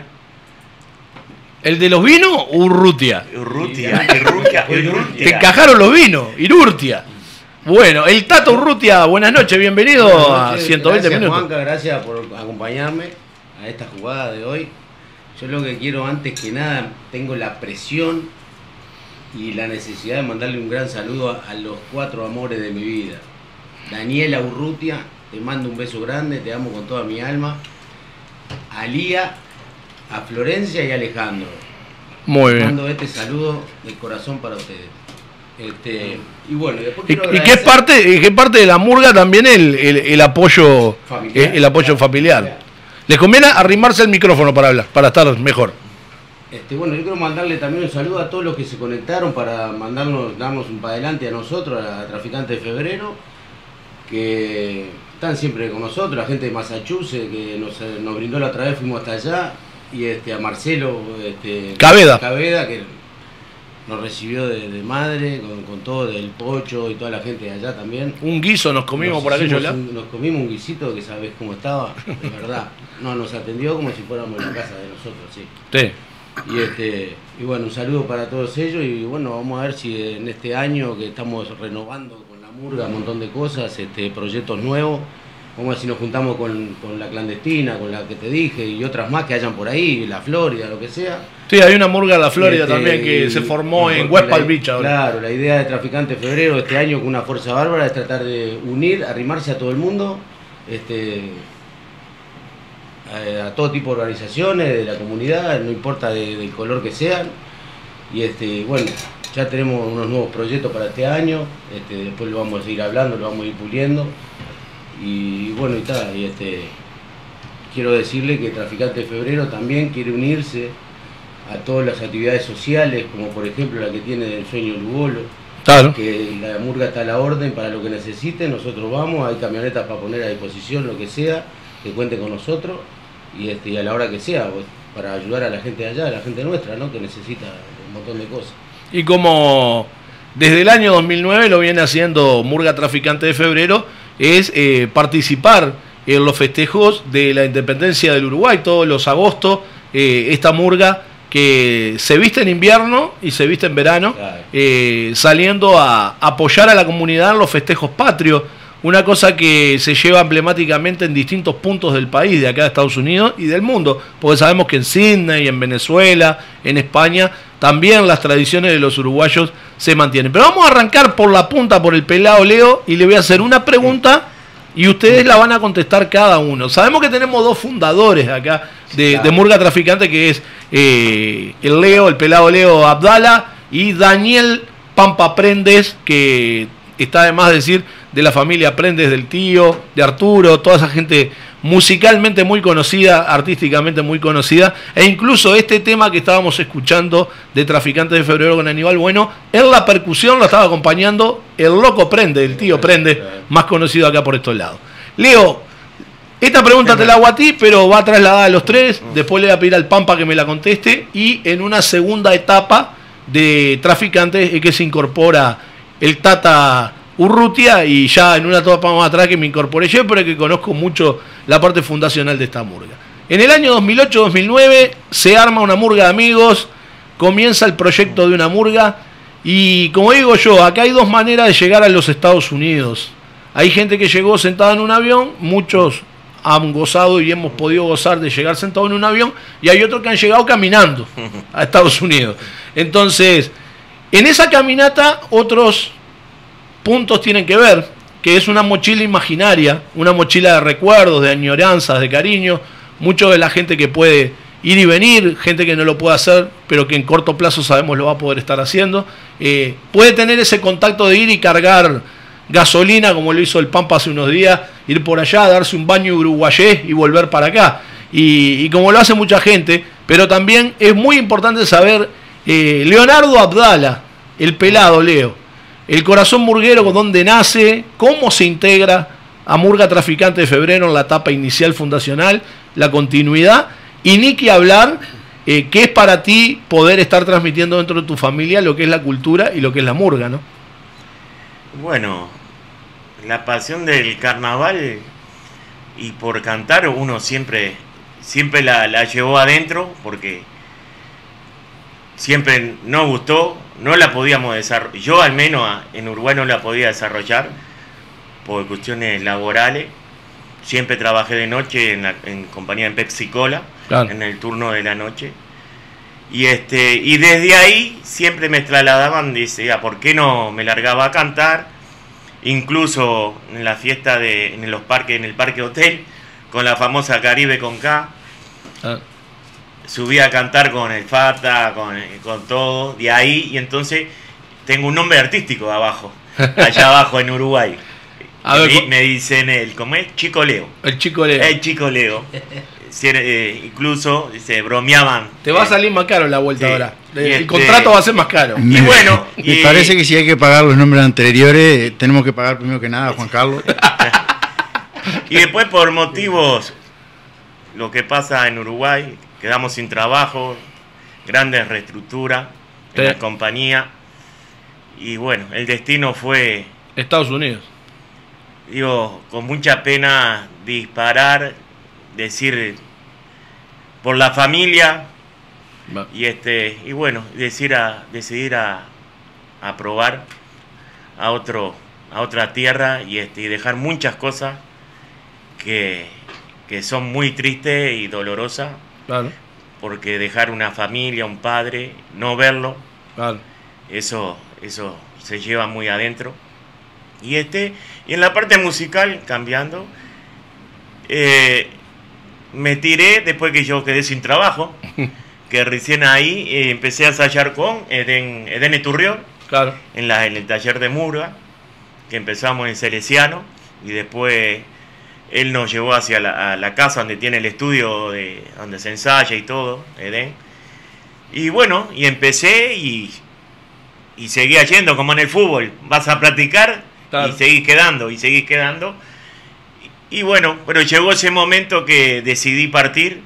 ¿El de los vinos o Urrutia? Urrutia, Irurtia, Te Irurtia. encajaron los vinos, Irurtia. Bueno, el Tato Urrutia, buenas noches, bienvenido Buenas a noches, ciento veinte gracias, minutos. Juanca, gracias por acompañarme a esta jugada de hoy. Yo lo que quiero, antes que nada, tengo la presión y la necesidad de mandarle un gran saludo a, a los cuatro amores de mi vida. Daniela Urrutia, te mando un beso grande, te amo con toda mi alma. A Lía, a Florencia y a Alejandro. Muy bien. Mando este saludo de corazón para ustedes. Este, y bueno, después ¿Y, quiero y qué agradecer- parte, y qué parte de la murga también el, el, el apoyo Familiar. el, el apoyo familiar? Les conviene arrimarse el micrófono para hablar, para estar mejor. Este, bueno, yo quiero mandarle también un saludo a todos los que se conectaron para mandarnos, darnos un para adelante a nosotros, a Traficante de Febrero, que están siempre con nosotros, la gente de Massachusetts que nos, nos brindó la otra vez, fuimos hasta allá, y este, a Marcelo este, Cabeda. Cabeda, que nos recibió de, de madre, con, con todo, del Pocho y toda la gente de allá también. Un guiso nos comimos Nos por aquello hicimos lado. un- Nos comimos un guisito que sabés cómo estaba, de verdad. No, nos atendió como si fuéramos en la casa de nosotros, sí. Sí. Y este y bueno, un saludo para todos ellos, y bueno, vamos a ver si en este año que estamos renovando con la murga un montón de cosas, este proyectos nuevos, vamos a ver si nos juntamos con, con la clandestina, con la que te dije, y otras más que hayan por ahí, la Florida, lo que sea. Sí, hay una murga en la Florida Este, también que y- se formó y en porque West la- Palm Beach ahora. Claro, la idea de Traficante Febrero este año con una fuerza bárbara es tratar de unir, arrimarse a todo el mundo, este a, a todo tipo de organizaciones de la comunidad, no importa de- del color que sean. Y este, bueno, ya tenemos unos nuevos proyectos para este año, este, después lo vamos a seguir hablando, lo vamos a ir puliendo. Y bueno, y tal, y este quiero decirle que Traficante de Febrero también quiere unirse a todas las actividades sociales, como por ejemplo la que tiene del Sueño Lugolo, Claro. que la murga está a la orden para lo que necesiten, nosotros vamos, hay camionetas para poner a disposición, lo que sea, que cuente con nosotros, y, este, y a la hora que sea, pues, para ayudar a la gente de allá, a la gente nuestra, ¿no? Que necesita un montón de cosas. Y como desde el año dos mil nueve lo viene haciendo Murga Traficante de Febrero, es eh, participar en los festejos de la independencia del Uruguay, todos los agostos, eh, esta murga que se viste en invierno y se viste en verano, Claro. eh, saliendo a apoyar a la comunidad en los festejos patrios, una cosa que se lleva emblemáticamente en distintos puntos del país, de acá de Estados Unidos y del mundo, porque sabemos que en Sydney, en Venezuela, en España, también las tradiciones de los uruguayos se mantienen. Pero vamos a arrancar por la punta, por el pelado Leo, y le voy a hacer una pregunta y ustedes la van a contestar cada uno. Sabemos que tenemos dos fundadores acá de, de Murga Traficante, que es eh, el Leo, el pelado Leo Abdala, y Daniel Pampa Prendes, que está además de decir de la familia Prendes, del tío, de Arturo, toda esa gente musicalmente muy conocida, artísticamente muy conocida, e incluso este tema que estábamos escuchando de Traficantes de Febrero con Aníbal Bueno, en la percusión lo estaba acompañando el loco Prende, el tío Prende, más conocido acá por estos lados. Leo, esta pregunta te la hago a ti, pero va trasladada a los tres, después le voy a pedir al Pampa que me la conteste, y en una segunda etapa de Traficantes es que se incorpora el Tata Urrutia, y ya en una etapa más atrás que me incorporé yo, pero que conozco mucho la parte fundacional de esta murga. En el año dos mil ocho dos mil nueve se arma una murga de amigos, comienza el proyecto de una murga, y como digo yo, acá hay dos maneras de llegar a los Estados Unidos. Hay gente que llegó sentada en un avión, muchos han gozado y hemos podido gozar de llegar sentado en un avión, y hay otros que han llegado caminando a Estados Unidos. Entonces, en esa caminata otros puntos tienen que ver, que es una mochila imaginaria, una mochila de recuerdos, de añoranzas, de cariño, mucho de la gente que puede ir y venir, gente que no lo puede hacer, pero que en corto plazo sabemos lo va a poder estar haciendo, eh, puede tener ese contacto de ir y cargar gasolina, como lo hizo el Pampa hace unos días, ir por allá, darse un baño uruguayés y volver para acá, y, y como lo hace mucha gente, pero también es muy importante saber, eh, Leonardo Abdala, el pelado Leo, el corazón murguero, con dónde nace, cómo se integra a Murga Traficante de Febrero en la etapa inicial fundacional, la continuidad, y ni que hablar, eh, qué es para ti poder estar transmitiendo dentro de tu familia lo que es la cultura y lo que es la murga, ¿no? Bueno, la pasión del carnaval y por cantar uno siempre, siempre la, la llevó adentro, porque siempre nos gustó. No la podíamos desarrollar, yo al menos en Uruguay no la podía desarrollar por cuestiones laborales. Siempre trabajé de noche en, la, en compañía en Pepsi Cola, claro, en el turno de la noche. Y este y desde ahí siempre me trasladaban, decía, ¿por qué no me largaba a cantar? Incluso en la fiesta de en los parques, en el Parque Hotel, con la famosa Caribe con K. Ah. Subí a cantar con el Fata, con, con todo, de ahí, y entonces tengo un nombre artístico abajo, allá abajo en Uruguay. A ver, me, me dicen el, ¿cómo es? Chico Leo. El Chico Leo. El Chico Leo. Si, eh, incluso se bromeaban. Te va eh, a salir más caro la vuelta, sí, ahora. El, este, contrato va a ser más caro. Me, y bueno. Me y, parece que si hay que pagar los nombres anteriores, tenemos que pagar primero que nada a Juan Carlos. Y después, por motivos, lo que pasa en Uruguay, quedamos sin trabajo, grandes reestructuras en sí, la compañía, y bueno, el destino fue Estados Unidos. Digo, con mucha pena disparar, decir por la familia, Va. y este y bueno, decir a, decidir a, a probar a otro a otra tierra, y este y dejar muchas cosas que, que son muy tristes y dolorosas. Claro. Porque dejar una familia, un padre, no verlo, claro, eso, eso se lleva muy adentro. Y este, y en la parte musical, cambiando, eh, me tiré después que yo quedé sin trabajo, que recién ahí eh, empecé a ensayar con Eden, Eden Eturrión, claro, en, la, en el taller de murga, que empezamos en Salesiano, y después él nos llevó hacia la, a la casa donde tiene el estudio de, donde se ensaya y todo, Eden. Y bueno, y empecé y, y seguía yendo como en el fútbol. Vas a practicar, claro, y seguís quedando, y seguís quedando. Y, y bueno, pero llegó ese momento que decidí partir,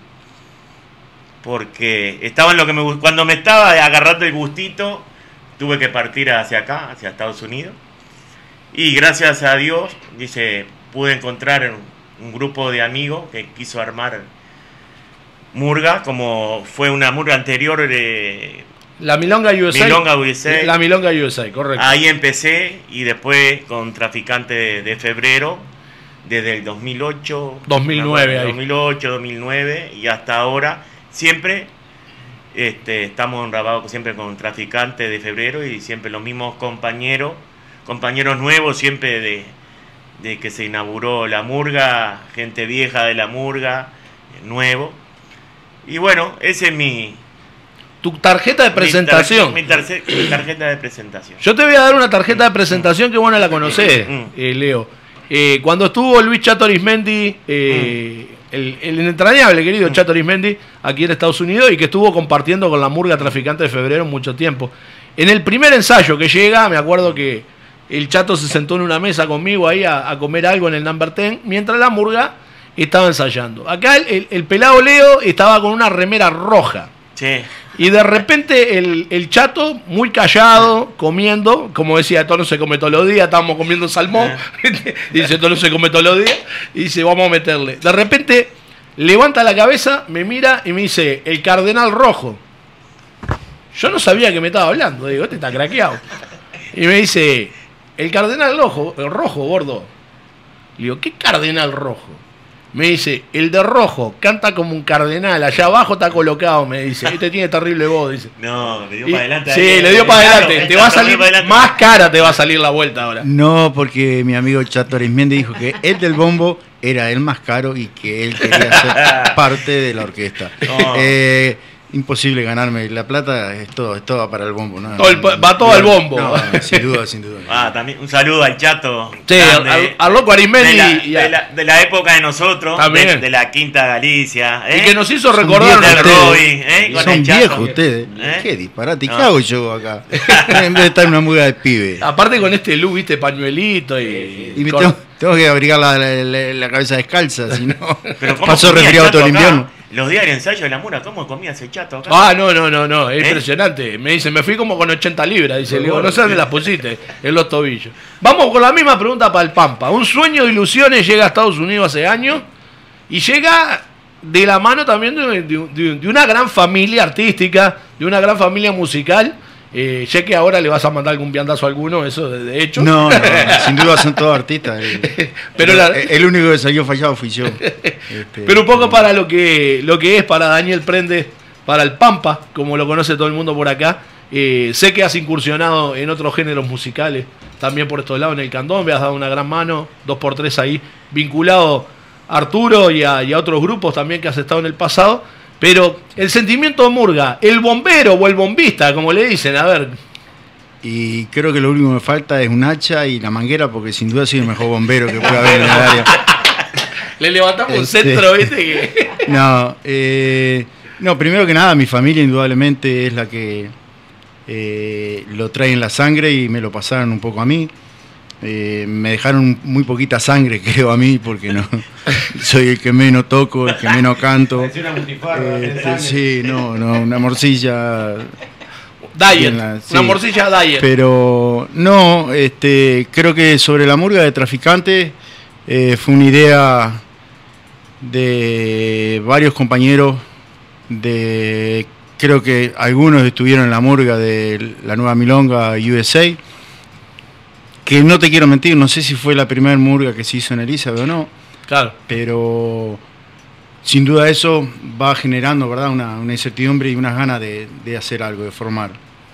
porque estaba en lo que me cuando me estaba agarrando el gustito, tuve que partir hacia acá, hacia Estados Unidos. Y gracias a Dios, dice, pude encontrar un grupo de amigos que quiso armar murga, como fue una murga anterior de La Milonga U S A. Milonga U S A. La Milonga U S A, correcto. Ahí empecé y después con Traficante de, de Febrero, desde el dos mil ocho. dos mil nueve ahí. dos mil ocho, dos mil nueve y hasta ahora. Siempre este, estamos grabados siempre con Traficante de Febrero y siempre los mismos compañeros, compañeros nuevos siempre de, de que se inauguró la murga, gente vieja de la murga, nuevo. Y bueno, ese es mi... Tu tarjeta de presentación. Mi, tarje, mi, tarje, mi tarjeta de presentación. Yo te voy a dar una tarjeta de presentación que vos no la conocés, mm. eh, Leo. Eh, cuando estuvo Luis Chato Arismendi, eh, mm. el, el entrañable querido mm. Chato Arismendi, aquí en Estados Unidos, y que estuvo compartiendo con la murga Traficante de Febrero mucho tiempo. En el primer ensayo que llega, me acuerdo que el Chato se sentó en una mesa conmigo ahí a, a comer algo en el Number diez, mientras la murga estaba ensayando. Acá el, el, el pelado Leo estaba con una remera roja. Sí. Y de repente el, el Chato, muy callado, comiendo, como decía, esto no se come todos los días, estábamos comiendo salmón, dice, esto no se come todos los días, y dice, vamos a meterle. De repente levanta la cabeza, me mira y me dice, el Cardenal Rojo. Yo no sabía que me estaba hablando, digo, este está craqueado. Y me dice, el Cardenal Rojo, el rojo, gordo. Le digo, ¿qué Cardenal Rojo? Me dice, el de rojo, canta como un cardenal, allá abajo está colocado, me dice, este tiene terrible voz, dice. No, le dio y, para adelante. Sí, ahí, le dio para adelante, claro, te va a salir más cara, te va a salir la vuelta ahora. No, porque mi amigo Chato Arismendi dijo que el del bombo era el más caro y que él quería ser parte de la orquesta. No. Eh, imposible ganarme, la plata es todo, es todo para el bombo. ¿No? Todo el, va todo no, al bombo. No, no, sin duda, sin duda. Ah, también un saludo al Chato. Sí, grande, al, al loco Arismendi. De la, de, la, de la época de nosotros, de, de la Quinta Galicia. ¿eh? Y que nos hizo recordar del Roy, ¿eh? Con son viejos ustedes. ¿Eh? Qué disparate, no. ¿Qué hago yo acá? En vez de estar en una muga de pibe. Aparte con este look, viste, pañuelito y... y me con... tengo, tengo que abrigar la, la, la, la cabeza descalza, si no paso resfriado todo el invierno. Los días de ensayo de la mura, ¿cómo comía ese Chato acá? Ah, no, no, no, no, es ¿Eh? impresionante. Me dice, me fui como con ochenta libras, dice, le digo, no sé dónde las pusiste, en los tobillos. Vamos con la misma pregunta para el Pampa. Un sueño de ilusiones llega a Estados Unidos hace años y llega de la mano también de, de, de una gran familia artística, de una gran familia musical. Eh, sé que ahora le vas a mandar algún viandazo a alguno, eso de, de hecho. No, no, sin duda son todos artistas. El, Pero el, la... el único que salió fallado fui yo. Este, Pero un poco para lo que, lo que es para Daniel Prendes, para el Pampa, como lo conoce todo el mundo por acá. Eh, sé que has incursionado en otros géneros musicales, también por estos lados en el candombe, has dado una gran mano, dos por tres ahí, vinculado a Arturo y a, y a otros grupos también que has estado en el pasado. Pero el sentimiento de murga, el bombero o el bombista, como le dicen, a ver. Y creo que lo único que me falta es un hacha y la manguera, porque sin duda soy el mejor bombero que pueda haber en el área. Le levantamos este, un centro, ¿viste? Que... No, eh, no, primero que nada, mi familia indudablemente es la que eh, lo trae en la sangre y me lo pasaron un poco a mí. Eh, me dejaron muy poquita sangre, creo, a mí, porque no soy el que menos toco, el que menos canto. Es una multifarra, eh, sí, no, no, una morcilla. Diet, la, sí, una morcilla diet. Pero no, este, creo que sobre la murga de Traficante eh, fue una idea de varios compañeros, de creo que algunos estuvieron en la murga de la nueva Milonga U S A. Que no te quiero mentir, no sé si fue la primera murga que se hizo en Elizabeth o no. Claro. Pero sin duda eso va generando, ¿verdad?, una, una incertidumbre y unas ganas de, de hacer algo, de formar.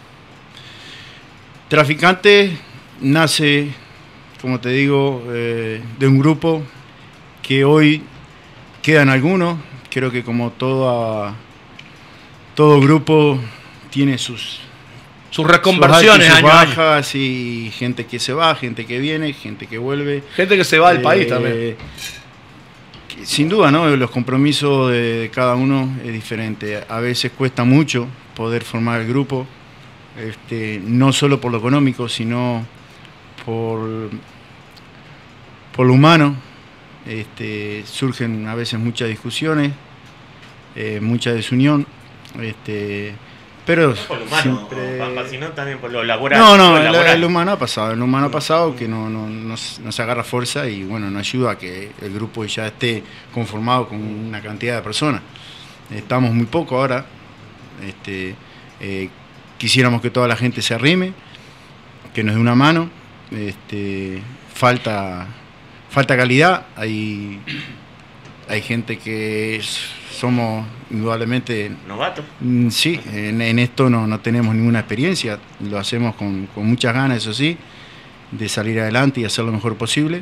Traficante nace, como te digo, eh, de un grupo que hoy quedan algunos. Creo que como toda, todo grupo tiene sus... Sus reconversiones, sus año bajas año. Y gente que se va, gente que viene, gente que vuelve. Gente que se va del eh, país también. Sin duda, ¿no? Los compromisos de cada uno es diferente. A veces cuesta mucho poder formar el grupo, este, no solo por lo económico, sino por, por lo humano. Este, surgen a veces muchas discusiones, eh, mucha desunión. Este, Pero no por lo humano, siempre... Pampa, sino también por lo laboral. No, no, lo el, el humano ha pasado, el humano ha pasado que no, no, no, no se agarra fuerza y bueno, no ayuda a que el grupo ya esté conformado con una cantidad de personas. Estamos muy poco ahora, este, eh, quisiéramos que toda la gente se arrime, que nos dé una mano. Este, falta, falta calidad, hay, hay gente que es, somos indudablemente novatos. Sí, en, en esto no, no tenemos ninguna experiencia, lo hacemos con, con muchas ganas, eso sí, de salir adelante y hacer lo mejor posible.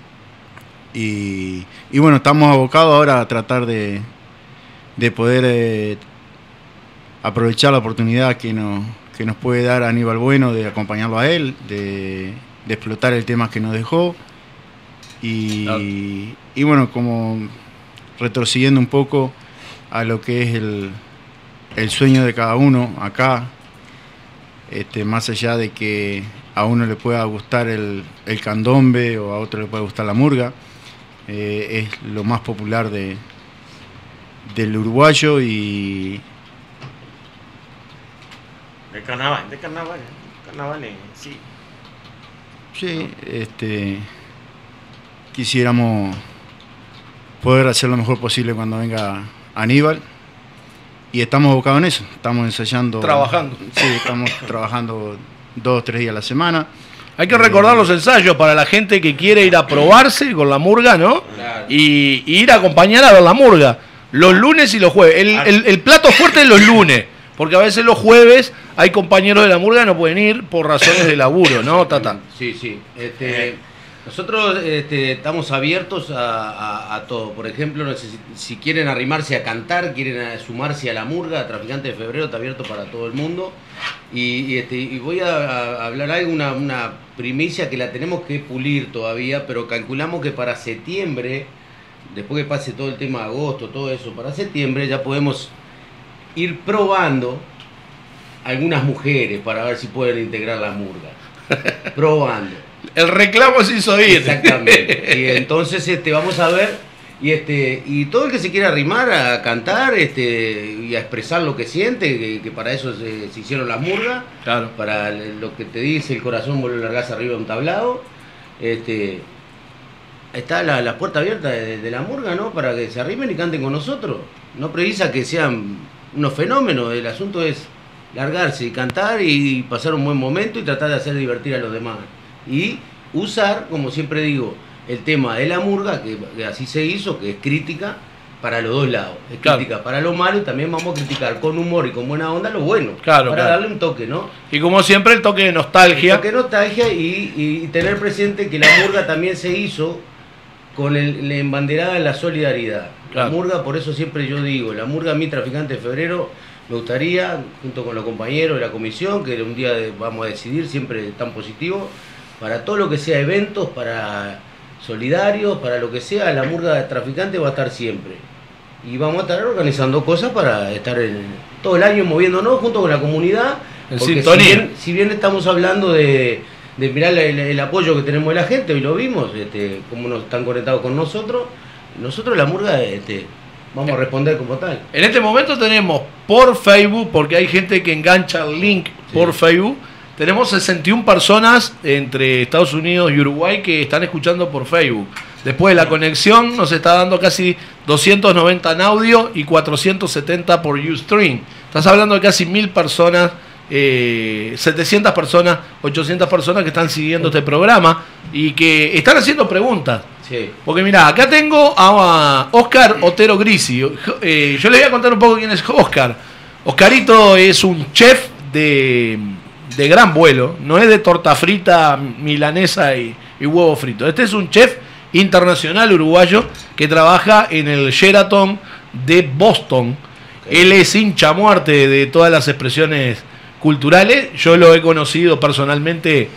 Y, y bueno, estamos abocados ahora a tratar de, de poder eh, aprovechar la oportunidad que nos, que nos puede dar Aníbal Bueno, de acompañarlo a él, de, de explotar el tema que nos dejó. Y, claro. y bueno, como retrocediendo un poco a lo que es el, el sueño de cada uno acá, este, más allá de que a uno le pueda gustar el, el candombe o a otro le pueda gustar la murga, eh, es lo más popular de, del uruguayo y... De carnaval, de carnaval, carnaval, sí. Sí, este, quisiéramos poder hacer lo mejor posible cuando venga Aníbal y estamos abocados en eso, estamos ensayando. Trabajando. Sí, estamos trabajando dos o tres días a la semana. Hay que recordar eh, los ensayos para la gente que quiere ir a probarse con la murga, ¿no? Claro. Y, y ir a acompañar a ver la murga los lunes y los jueves. El, el, el plato fuerte es los lunes, porque a veces los jueves hay compañeros de la murga que no pueden ir por razones de laburo, ¿no, Tata? Sí, sí. Este, nosotros este, estamos abiertos a, a, a todo. Por ejemplo, no sé, si, si quieren arrimarse a cantar, quieren a sumarse a la murga, Traficante de Febrero está abierto para todo el mundo. Y, y, este, y voy a, a hablar algo, una, una primicia que la tenemos que pulir todavía, pero calculamos que para septiembre, después que pase todo el tema de agosto, todo eso, para septiembre ya podemos ir probando algunas mujeres para ver si pueden integrar la murga. Probando. El reclamo se hizo ir. Exactamente. Y entonces este, vamos a ver, y este y todo el que se quiera arrimar a cantar este y a expresar lo que siente, que, que para eso se, se hicieron las murgas, claro. Para lo que te dice el corazón vuelve a largarse arriba de un tablado, este está la, la puerta abierta de, de la murga, ¿no? Para que se arrimen y canten con nosotros. No precisa que sean unos fenómenos, el asunto es largarse y cantar y pasar un buen momento y tratar de hacer divertir a los demás. Y usar, como siempre digo, el tema de la murga, que, que así se hizo, que es crítica para los dos lados. Es claro. Crítica para lo malo y también vamos a criticar con humor y con buena onda lo bueno. Claro, para claro. darle un toque, ¿no? Y como siempre el toque de nostalgia. El toque de nostalgia y, y tener presente que la murga también se hizo con el, la embanderada de la solidaridad. Claro. La murga, por eso siempre yo digo, la murga a mí, Traficante de Febrero, me gustaría, junto con los compañeros de la comisión, que un día vamos a decidir, siempre tan positivo, para todo lo que sea eventos, para solidarios, para lo que sea, la murga de Traficante va a estar siempre. Y vamos a estar organizando cosas para estar en, todo el año moviéndonos junto con la comunidad. En porque sintonía. Si bien, si bien estamos hablando de, de mirar el, el apoyo que tenemos de la gente, hoy lo vimos, este, cómo nos están conectados con nosotros, nosotros la murga este, vamos a responder como tal. En este momento tenemos por Facebook, porque hay gente que engancha el link sí. por Facebook, tenemos sesenta y una personas entre Estados Unidos y Uruguay que están escuchando por Facebook. Después de la conexión nos está dando casi doscientos noventa en audio y cuatrocientos setenta por Ustream. Estás hablando de casi mil personas, eh, setecientas personas, ochocientas personas que están siguiendo este programa y que están haciendo preguntas. Sí. Porque mira, acá tengo a Oscar Otero Grisi. Eh, yo les voy a contar un poco quién es Oscar. Oscarito es un chef de, de gran vuelo. No es de torta frita, milanesa y, y huevo frito. Este es un chef internacional uruguayo que trabaja en el Sheraton de Boston. Okay. Él es hincha a muerte de todas las expresiones culturales. Yo lo he conocido personalmente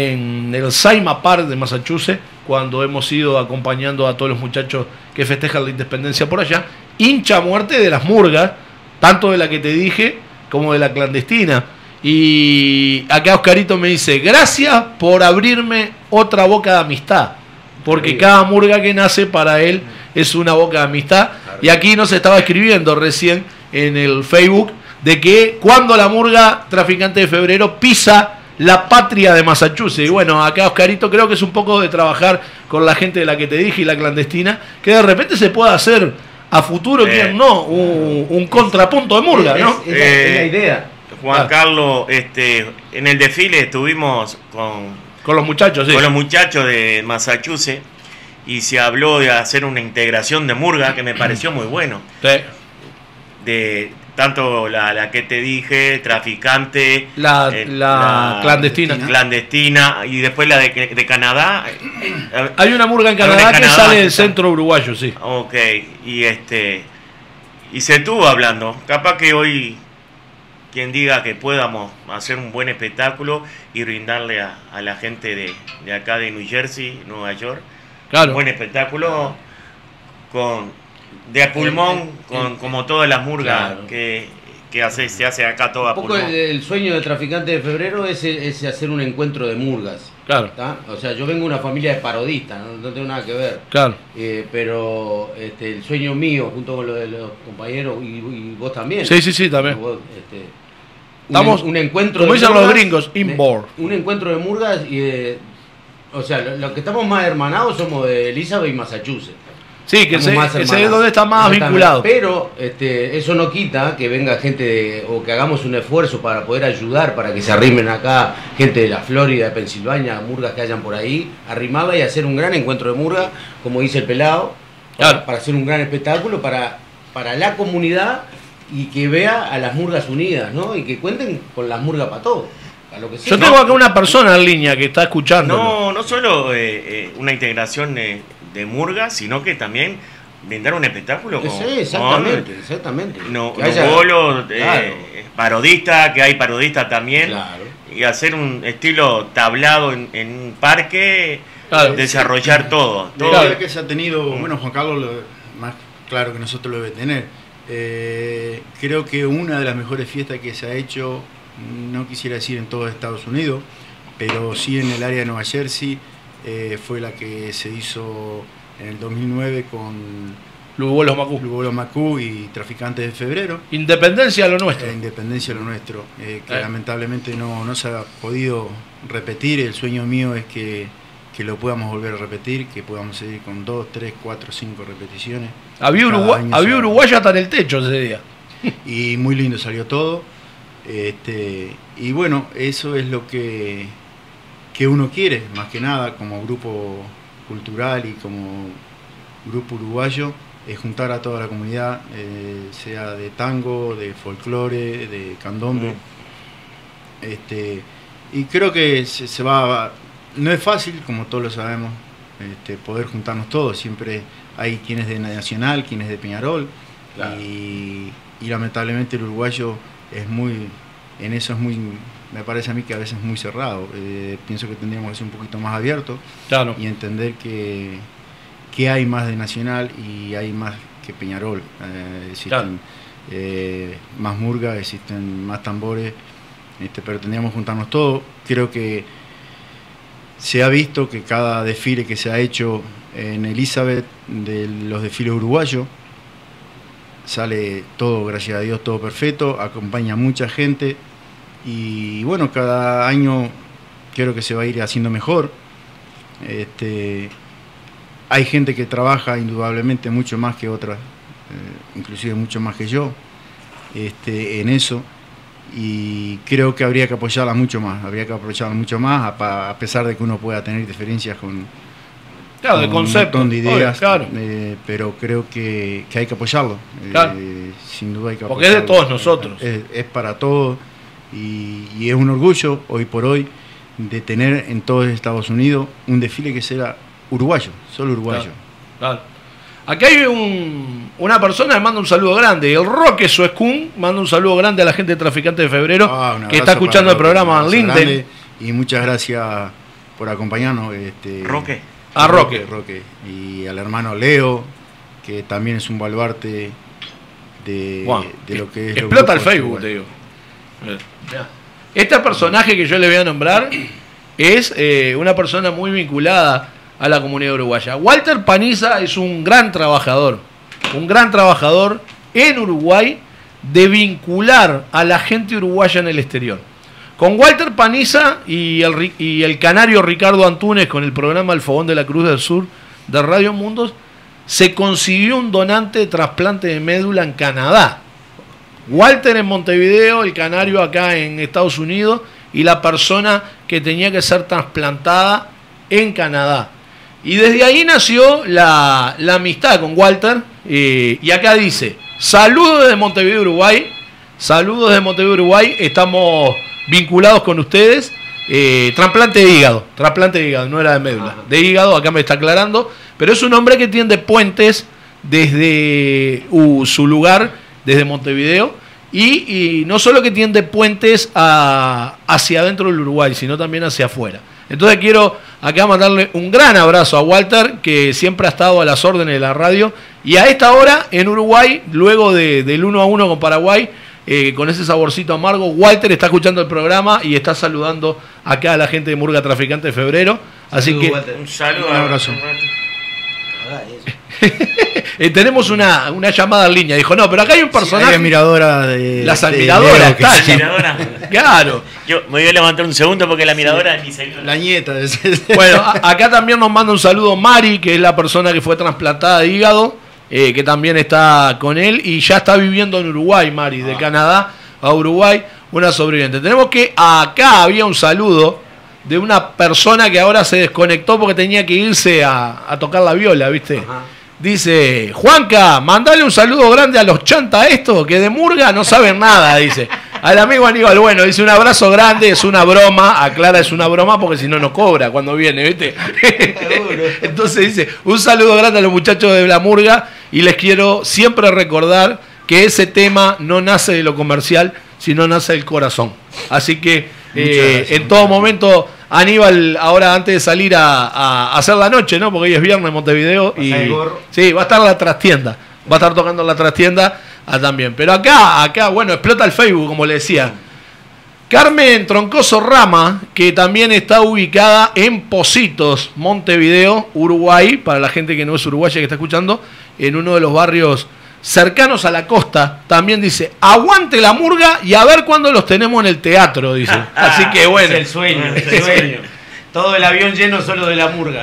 en el Saima Park de Massachusetts, cuando hemos ido acompañando a todos los muchachos que festejan la independencia por allá. Hincha a muerte de las murgas, tanto de la que te dije como de la clandestina. Y acá Oscarito me dice, gracias por abrirme otra boca de amistad, porque cada murga que nace para él es una boca de amistad. Y aquí nos estaba escribiendo recién en el Facebook de que cuando la murga Traficante de Febrero pisa la patria de Massachusetts. Y bueno, acá Oscarito creo que es un poco de trabajar con la gente de la que te dije y la clandestina, que de repente se pueda hacer a futuro, eh, ¿quién no? Un, un contrapunto de murga, es, ¿no? Es, es, eh, la, es la idea. Juan Ah. Carlos, este, en el desfile estuvimos con, Con los muchachos, sí. con los muchachos de Massachusetts y se habló de hacer una integración de murga que me pareció muy bueno. Sí. De tanto la, la que te dije, traficante, La, eh, la clandestina. clandestina y después la de, de Canadá. Hay una murga en Hay una Canadá, en que Canadá sale que del está- centro uruguayo, sí. Ok, y este y se estuvo hablando. Capaz que hoy quien diga que podamos hacer un buen espectáculo y brindarle a, a la gente de, de acá de New Jersey, Nueva York, Claro. un buen espectáculo con de a pulmón, con como todas las murgas Claro. que, que hace, se hace acá todo a Un poco pulmón. el, el sueño de Traficante de Febrero es, es hacer un encuentro de murgas. Claro, ¿tá? O sea, yo vengo de una familia de parodistas, no, no tengo nada que ver. claro. Eh, pero este, el sueño mío, junto con lo de los compañeros y, y vos también. Sí, sí, sí, también. Vos, este, un Estamos, en- un encuentro como de dicen los murgas, gringos, inboard. Un encuentro de murgas y eh, o sea, lo, lo que estamos más hermanados somos de Elizabeth y Massachusetts. Sí, que Estamos sé, más que sé hermanados. dónde está más Exactamente. vinculado. Pero este, eso no quita que venga gente de- o que hagamos un esfuerzo para poder ayudar, para que se arrimen acá gente de la Florida, de Pensilvania, murgas que hayan por ahí, arrimarla y hacer un gran encuentro de murga, como dice el pelado, para, Claro. para hacer un gran espectáculo para, para la comunidad y que vea a las murgas unidas, ¿no? Y que cuenten con las murgas para todo, para lo que sea. Yo tengo acá una persona en línea que está escuchando. No, no solo eh, eh, una integración de, de murga, sino que también brindar un espectáculo con, Sí, exactamente, exactamente. con no, Que no haya- bolos, eh, Claro. parodistas, que hay parodistas también, Claro. y hacer un estilo tablado en, en un parque, Claro. desarrollar todo. La todo. idea que se ha tenido, bueno, Juan Carlos lo, más claro que nosotros lo debe tener. Eh, creo que una de las mejores fiestas que se ha hecho, no quisiera decir en todo Estados Unidos, pero sí en el área de Nueva Jersey, eh, fue la que se hizo en el dos mil nueve con Lugolos Macú. Lugolo Macú y Traficantes de Febrero. Independencia lo nuestro. La independencia lo nuestro, eh, que Eh. lamentablemente no, no se ha podido repetir. El sueño mío es que, que lo podamos volver a repetir, que podamos seguir con dos, tres, cuatro, cinco repeticiones. Había, Cada Uruguay, año había se- Uruguaya hasta en el techo ese día. Y muy lindo salió todo. Este, y bueno, eso es lo que, que uno quiere, más que nada, como grupo cultural y como grupo uruguayo, es juntar a toda la comunidad, eh, sea de tango, de folclore, de candombe. Este, y creo que se, se va, no es fácil, como todos lo sabemos, este, poder juntarnos todos. Siempre hay quienes de Nacional, quienes de Peñarol, Claro. y, y lamentablemente el uruguayo es muy, en eso es muy, me parece a mí que a veces es muy cerrado. Eh, pienso que tendríamos que ser un poquito más abiertos Claro. y entender que, que hay más de Nacional y hay más que Peñarol. Eh, existen Claro. eh, más murgas, existen más tambores, este, pero tendríamos que juntarnos todos. Creo que se ha visto que cada desfile que se ha hecho en Elizabeth, de los desfiles uruguayos, sale todo, gracias a Dios, todo perfecto, acompaña mucha gente y bueno, cada año creo que se va a ir haciendo mejor. Este, hay gente que trabaja indudablemente mucho más que otras, eh, inclusive mucho más que yo, este, en eso, y creo que habría que apoyarla mucho más, habría que apoyarla mucho más, a, pa- a pesar de que uno pueda tener diferencias con, Claro, de con concepto. un montón de ideas, Obvio, claro. eh, pero creo que, que hay que apoyarlo, eh, Claro. sin duda hay que Porque es de apoyarlo. todos nosotros. Es, es para todos y, y es un orgullo hoy por hoy de tener en todo Estados Unidos un desfile que sea uruguayo, solo uruguayo. Claro. Aquí hay un- una persona que manda un saludo grande. El Roque Suescún manda un saludo grande a la gente de Traficante de Febrero Ah, un que abrazo está escuchando para el programa Roque, en un abrazo LinkedIn. grande y muchas gracias por acompañarnos. Este, Roque. A Roque. Roque. Y al hermano Leo, que también es un baluarte de, Guau, de lo que es... los explota el grupos Facebook, uruguayos. te digo. Mirá. Este personaje que yo le voy a nombrar es eh, una persona muy vinculada a la comunidad uruguaya. Walter Paniza es un gran trabajador, un gran trabajador en Uruguay de vincular a la gente uruguaya en el exterior. Con Walter Paniza y el, ri- y el canario Ricardo Antúnez con el programa El Fogón de la Cruz del Sur de Radio Mundos, se consiguió un donante de trasplante de médula en Canadá. Walter en Montevideo, el canario acá en Estados Unidos y la persona que tenía que ser trasplantada en Canadá. Y desde ahí nació la, la amistad con Walter. Eh, y acá dice, saludos desde Montevideo, Uruguay. Saludos desde Montevideo, Uruguay. Estamos vinculados con ustedes. Eh, trasplante de hígado. Trasplante de hígado, no era de médula. De hígado, acá me está aclarando. Pero es un hombre que tiende puentes desde uh, su lugar, desde Montevideo. Y, y no solo que tiende puentes a, hacia adentro del Uruguay, sino también hacia afuera. Entonces quiero acá mandarle un gran abrazo a Walter, que siempre ha estado a las órdenes de la radio. Y a esta hora, en Uruguay, luego de, del uno a uno con Paraguay, eh, con ese saborcito amargo, Walter está escuchando el programa y está saludando acá a la gente de Murga Traficante de Febrero. Así Saludos, que Walter. Un saludo. Un abrazo. eh, tenemos una, una llamada en línea. Dijo, no, pero acá hay un personaje. Hay admiradora de. Las de admiradoras Leo, que están. se- Miradora. Claro. Yo me voy a levantar un segundo porque la miradora ni se vio. La nieta. de- Bueno, a- acá también nos manda un saludo Mari, que es la persona que fue trasplantada de hígado, eh, que también está con él y ya está viviendo en Uruguay, Mari, de Canadá a Uruguay, una sobreviviente. Tenemos que acá había un saludo de una persona que ahora se desconectó porque tenía que irse a, a tocar la viola, ¿viste? Ajá. Dice, Juanca, mandale un saludo grande a los chanta estos, que de Murga no saben nada, dice. Al amigo Aníbal, bueno, dice un abrazo grande, es una broma, aclara, es una broma porque si no, no cobra cuando viene, ¿viste? Entonces dice, un saludo grande a los muchachos de la Murga y les quiero siempre recordar que ese tema no nace de lo comercial, sino nace del corazón. Así que eh, gracias, en todo momento, Aníbal, ahora antes de salir a, a hacer la noche, ¿no? Porque hoy es viernes en Montevideo. Y, Pasá el gorro. sí, va a estar en la trastienda. Va a estar tocando en la trastienda ah, también. Pero acá, acá, bueno, explota el Facebook, como le decía. Carmen Troncoso Rama, que también está ubicada en Pocitos, Montevideo, Uruguay, para la gente que no es uruguaya que está escuchando, en uno de los barrios cercanos a la costa, también dice, aguante la Murga y a ver cuándo los tenemos en el teatro, dice. Así que bueno. Es el sueño, es el sueño. Todo el avión lleno solo de la Murga.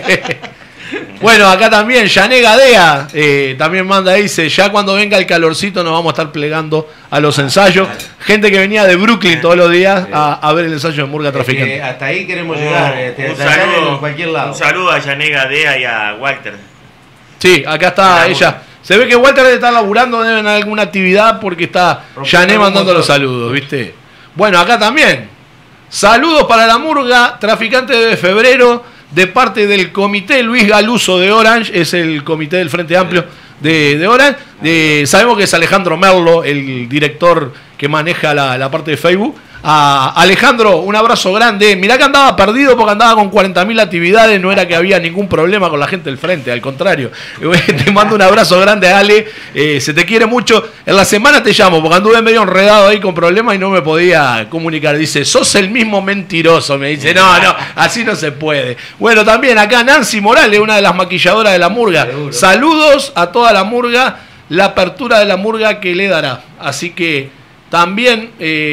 Bueno, acá también, Yané Gadea eh, también manda, dice, ya cuando venga el calorcito nos vamos a estar plegando a los ensayos. Gente que venía de Brooklyn todos los días a, a ver el ensayo de Murga Es que Traficante. hasta ahí queremos Oh, llegar. Este, un, hasta allá saludo, en cualquier lado. un saludo a Yanega Dea y a Walter. Sí, acá está La ella. Se ve que Walter está laburando en alguna actividad porque está Rompiendo Yané un mandando motor. los saludos, ¿viste? Bueno, acá también. Saludos para la Murga Traficante de Febrero de parte del comité Luis Galuso de Orange, es el comité del Frente Amplio de, de Orange. De, sabemos que es Alejandro Merlo, el director que maneja la, la parte de Facebook. A Alejandro, un abrazo grande. Mirá que andaba perdido porque andaba con cuarenta mil actividades, no era que había ningún problema con la gente del frente, al contrario. Te mando un abrazo grande, Ale. Eh, se te quiere mucho. En la semana te llamo porque anduve medio enredado ahí con problemas y no me podía comunicar. Dice, sos el mismo mentiroso. Me dice, no, no, así no se puede. Bueno, también acá Nancy Morales, una de las maquilladoras de la Murga. Seguro. Saludos a toda la Murga, la apertura de la Murga que le dará. Así que también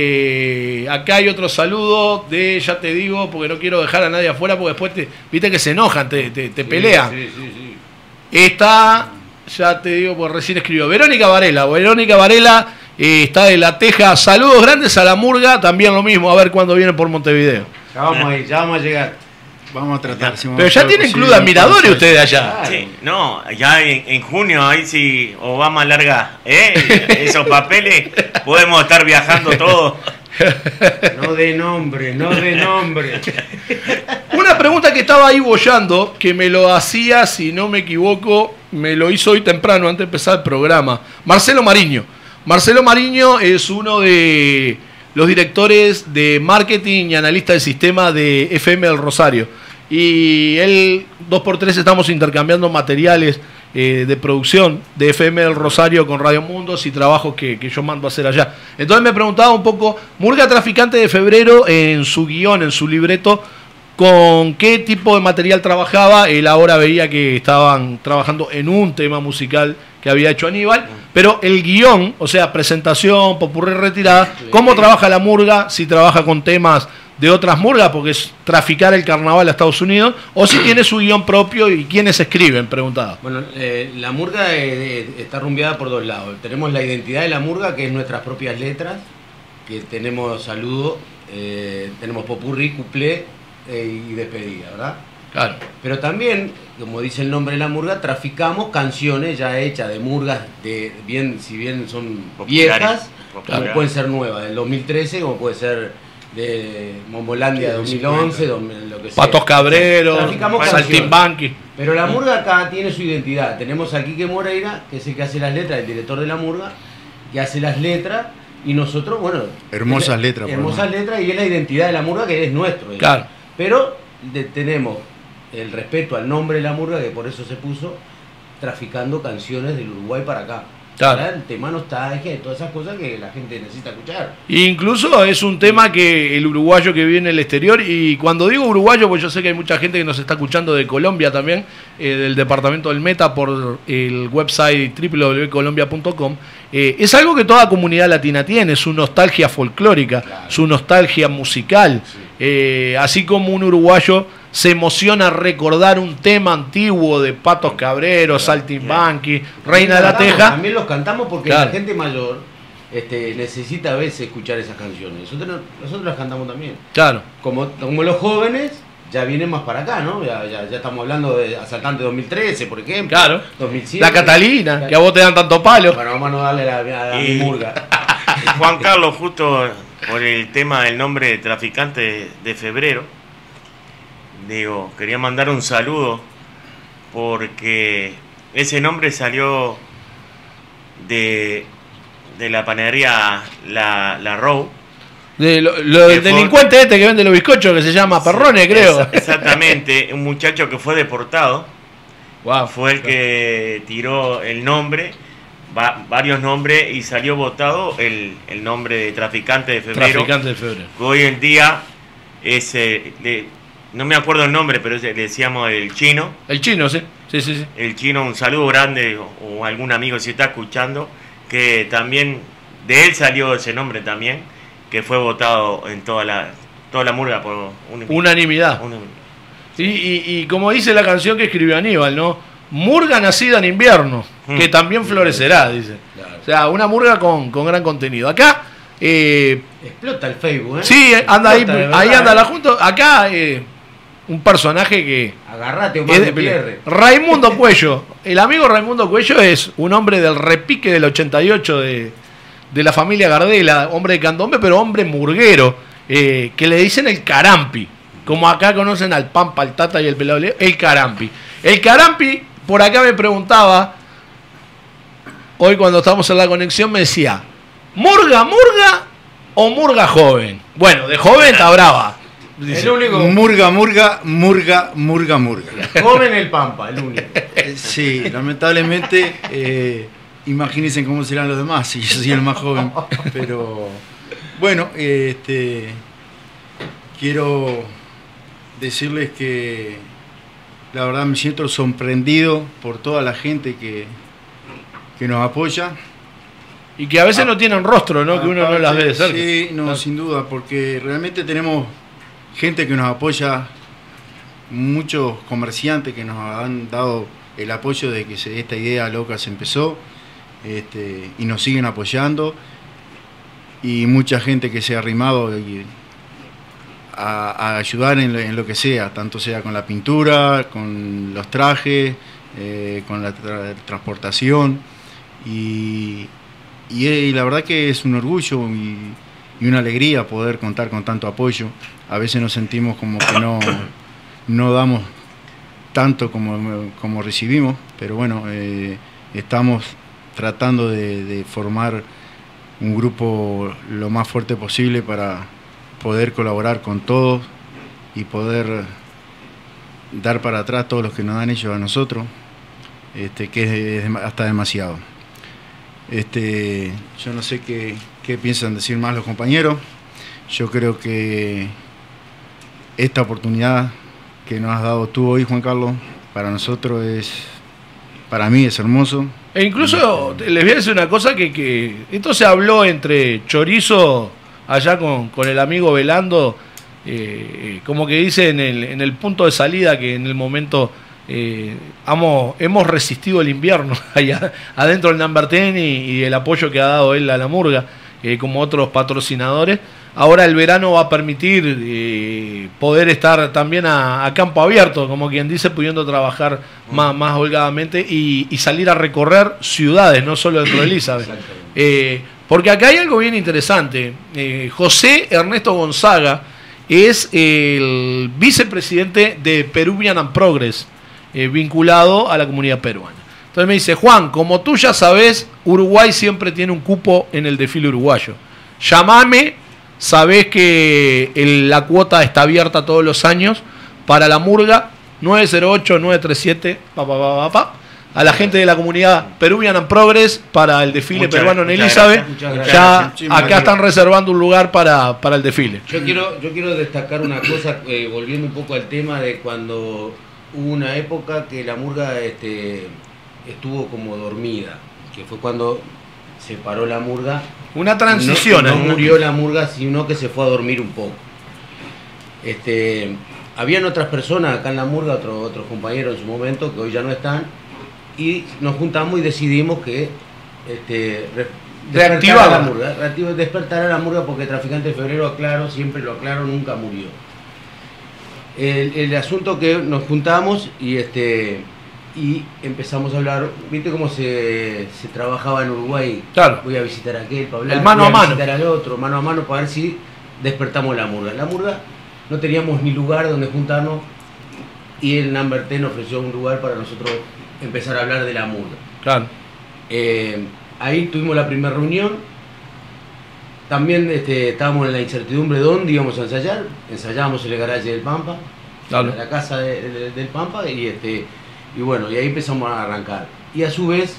eh, acá hay otro saludo de, ya te digo, porque no quiero dejar a nadie afuera, porque después te, viste que se enojan, te, te, te pelean. Sí, sí, sí. Está, ya te digo, porque recién escribió, Verónica Varela. Verónica Varela eh, está de La Teja. Saludos grandes a la Murga, también lo mismo, a ver cuándo viene por Montevideo. Ya vamos ahí, ya vamos a llegar. Vamos a tratar. si vamos Pero a ya hacer tienen lo club de posible admiradores para ustedes allá. Sí, no, ya en, en junio, ahí sí Obama larga ¿eh? esos papeles, podemos estar viajando todos. No de nombre, no de nombre. Una pregunta que estaba ahí bollando, que me lo hacía, si no me equivoco, me lo hizo hoy temprano, antes de empezar el programa. Marcelo Mariño. Marcelo Mariño es uno de los directores de marketing y analista de sistema de F M del Rosario. Y él, dos por tres, estamos intercambiando materiales eh, de producción de F M del Rosario con Radio Mundos y trabajos que, que yo mando a hacer allá. Entonces me preguntaba un poco, Murga Traficante de Febrero, en su guión, en su libreto, con qué tipo de material trabajaba. Él ahora veía que estaban trabajando en un tema musical que había hecho Aníbal, pero el guión, o sea, presentación, popurrí retirada, cómo trabaja la Murga, si trabaja con temas de otras murgas, porque es traficar el carnaval a Estados Unidos, o si tiene su guión propio y quiénes escriben, preguntaba. Bueno, eh, la murga eh, está rumbeada por dos lados. Tenemos la identidad de la murga, que es nuestras propias letras, que tenemos saludo, eh, tenemos popurrí, cuplé eh, y despedida, ¿verdad? Claro. Pero también, como dice el nombre de la murga, traficamos canciones ya hechas de murgas, de bien, si bien son Populares, viejas, populares. como pueden ser nuevas, del dos mil trece, como puede ser de Momolandia de dos mil once, dos mil, lo que sea. Patos Cabreros, Traficamos Saltimbanqui. Pero la murga acá tiene su identidad. Tenemos a Quique Moreira, que es el que hace las letras, el director de la murga, que hace las letras, y nosotros, bueno... Hermosas es, letras. por Hermosas demás. letras, y es la identidad de la murga, que es nuestro. ¿eh? Claro. Pero de- tenemos el respeto al nombre de la murga, que por eso se puso traficando canciones del Uruguay para acá. Claro. ¿Verdad? El tema nostalgia y todas esas cosas que la gente necesita escuchar. Incluso es un tema que el uruguayo que vive en el exterior, y cuando digo uruguayo, pues yo sé que hay mucha gente que nos está escuchando de Colombia también, eh, del departamento del Meta, por el website doble u doble u doble u punto colombia punto com, eh, es algo que toda comunidad latina tiene, su nostalgia folclórica, Claro. su nostalgia musical, Sí. eh, así como un uruguayo se emociona recordar un tema antiguo de Patos Cabreros, Saltimbanqui, Reina de la Cantamos, Teja. También los cantamos porque Claro. la gente mayor este, necesita a veces escuchar esas canciones. Nosotros, nosotros las cantamos también. Claro. Como, como los jóvenes ya vienen más para acá, ¿no? Ya, ya, ya estamos hablando de Asaltante dos mil trece, por ejemplo. Claro. dos mil siete. La Catalina, que a vos te dan tanto palo. Bueno, vamos a darle la, a la Y- murga. Juan Carlos, justo por el tema del nombre de traficante de, de febrero, digo, quería mandar un saludo porque ese nombre salió de, de la panadería La, la Row. De lo, lo del Que fue- delincuente este que vende los bizcochos, que se llama Perrone, creo. Exa- Exactamente, un muchacho que fue deportado, Wow, fue el que tiró el nombre, va- varios nombres, y salió votado el, el nombre de traficante de febrero. traficante de febrero. Que hoy en día es, eh, le- no me acuerdo el nombre, pero le decíamos el chino. El chino, sí. Sí, sí, sí. El chino, un saludo grande, o, o algún amigo si está escuchando, que también de él salió ese nombre también, que fue votado en toda la toda la murga por un, Unanimidad. un- Y, y, y como dice la canción que escribió Aníbal, ¿no? Murga nacida en invierno, Mm. que también florecerá, dice. Claro. O sea, una murga con, con gran contenido. Acá, eh, Explota el Facebook, ¿eh? sí, anda ahí, Explota, de verdad, ahí anda ¿eh? la junto. Acá, eh, un personaje que Agarrate, Omar es de Gutiérrez. Raimundo Cuello. El amigo Raimundo Cuello es un hombre del repique del ochenta y ocho de, de la familia Gardela, hombre de candombe, pero hombre murguero, eh, que le dicen el carampi. Como acá conocen al Pampa, al Tata y el Pelado Leo, el carampi. El carampi, por acá me preguntaba, hoy cuando estábamos en la conexión, me decía, ¿murga, murga o murga joven? Bueno, de joven está brava. Dice, El único Murga, murga, murga, murga, murga. joven el Pampa, el único. Eh, Sí, lamentablemente, eh, imagínense cómo serán los demás, si yo soy el más joven. Pero bueno, eh, este, quiero decirles que la verdad me siento sorprendido por toda la gente que, que nos apoya. y que a veces no tienen rostro, ¿no? Que uno no las ve de cerca. Sí, no, sin duda, porque realmente tenemos gente que nos apoya, muchos comerciantes que nos han dado el apoyo de que se- esta idea loca se empezó, este, y nos siguen apoyando, y mucha gente que se ha arrimado y- a, a ayudar en lo, en lo que sea, tanto sea con la pintura, con los trajes, eh, con la tra- transportación, y, y, eh, y la verdad que es un orgullo y, y una alegría poder contar con tanto apoyo. A veces nos sentimos como que no, no damos tanto como, como recibimos, pero bueno, eh, estamos tratando de, de formar un grupo lo más fuerte posible para poder colaborar con todos y poder dar para atrás todos los que nos dan ellos a nosotros, este, que es, es hasta demasiado. Este, yo no sé qué, qué piensan decir más los compañeros. Yo creo que esta oportunidad que nos has dado tú hoy, Juan Carlos, para nosotros es, para mí es hermoso. E incluso les voy a decir una cosa que, que esto se habló entre Chorizo allá con, con el amigo Velando eh, como que dice en el, en el punto de salida que en el momento eh, hemos, hemos resistido el invierno allá adentro del number ten y, y el apoyo que ha dado él a la murga, eh, como otros patrocinadores. Ahora el verano va a permitir eh, poder estar también a, a campo abierto, como quien dice, pudiendo trabajar más, más holgadamente y, y salir a recorrer ciudades, no solo dentro de Elizabeth. Eh, porque acá hay algo bien interesante. Eh, José Ernesto Gonzaga es el vicepresidente de Peruvian and Progress, eh, vinculado a la comunidad peruana. Entonces me dice, Juan, como tú ya sabes, Uruguay siempre tiene un cupo en el desfile uruguayo. Llámame. Sabés que el, la cuota está abierta todos los años para la murga nueve cero ocho nueve tres siete pa, pa, pa, pa, pa, a la gente de la comunidad Peruvian and Progress para el desfile muchas, peruano en muchas Elizabeth. gracias, muchas gracias. Ya Muchas acá gracias. están reservando un lugar para, para el desfile. Yo quiero, yo quiero destacar una cosa, eh, volviendo un poco al tema de cuando hubo una época que la murga este, estuvo como dormida, que fue cuando se paró la murga. Una transición. No, no murió la murga, sino que se fue a dormir un poco. Este, habían otras personas acá en la murga, otros otros compañeros en su momento, que hoy ya no están, y nos juntamos y decidimos que este, re, reactivar la murga, reactivar, despertar a la murga, porque Traficante de Febrero, aclaro, siempre lo aclaro, nunca murió. El, el asunto que nos juntamos y este y empezamos a hablar, viste cómo se, se trabajaba en Uruguay. Claro. Voy a visitar a aquel para hablar, el mano voy a mano, visitar al otro, mano a mano, para ver si despertamos la murga. La murga no teníamos ni lugar donde juntarnos y el number ten ofreció un lugar para nosotros empezar a hablar de la murga. Claro. Eh, ahí tuvimos la primera reunión. También este, estábamos en la incertidumbre de dónde íbamos a ensayar. Ensayábamos en el garaje del Pampa, claro, en la casa de, de, del Pampa, y este y bueno, y ahí empezamos a arrancar. Y a su vez,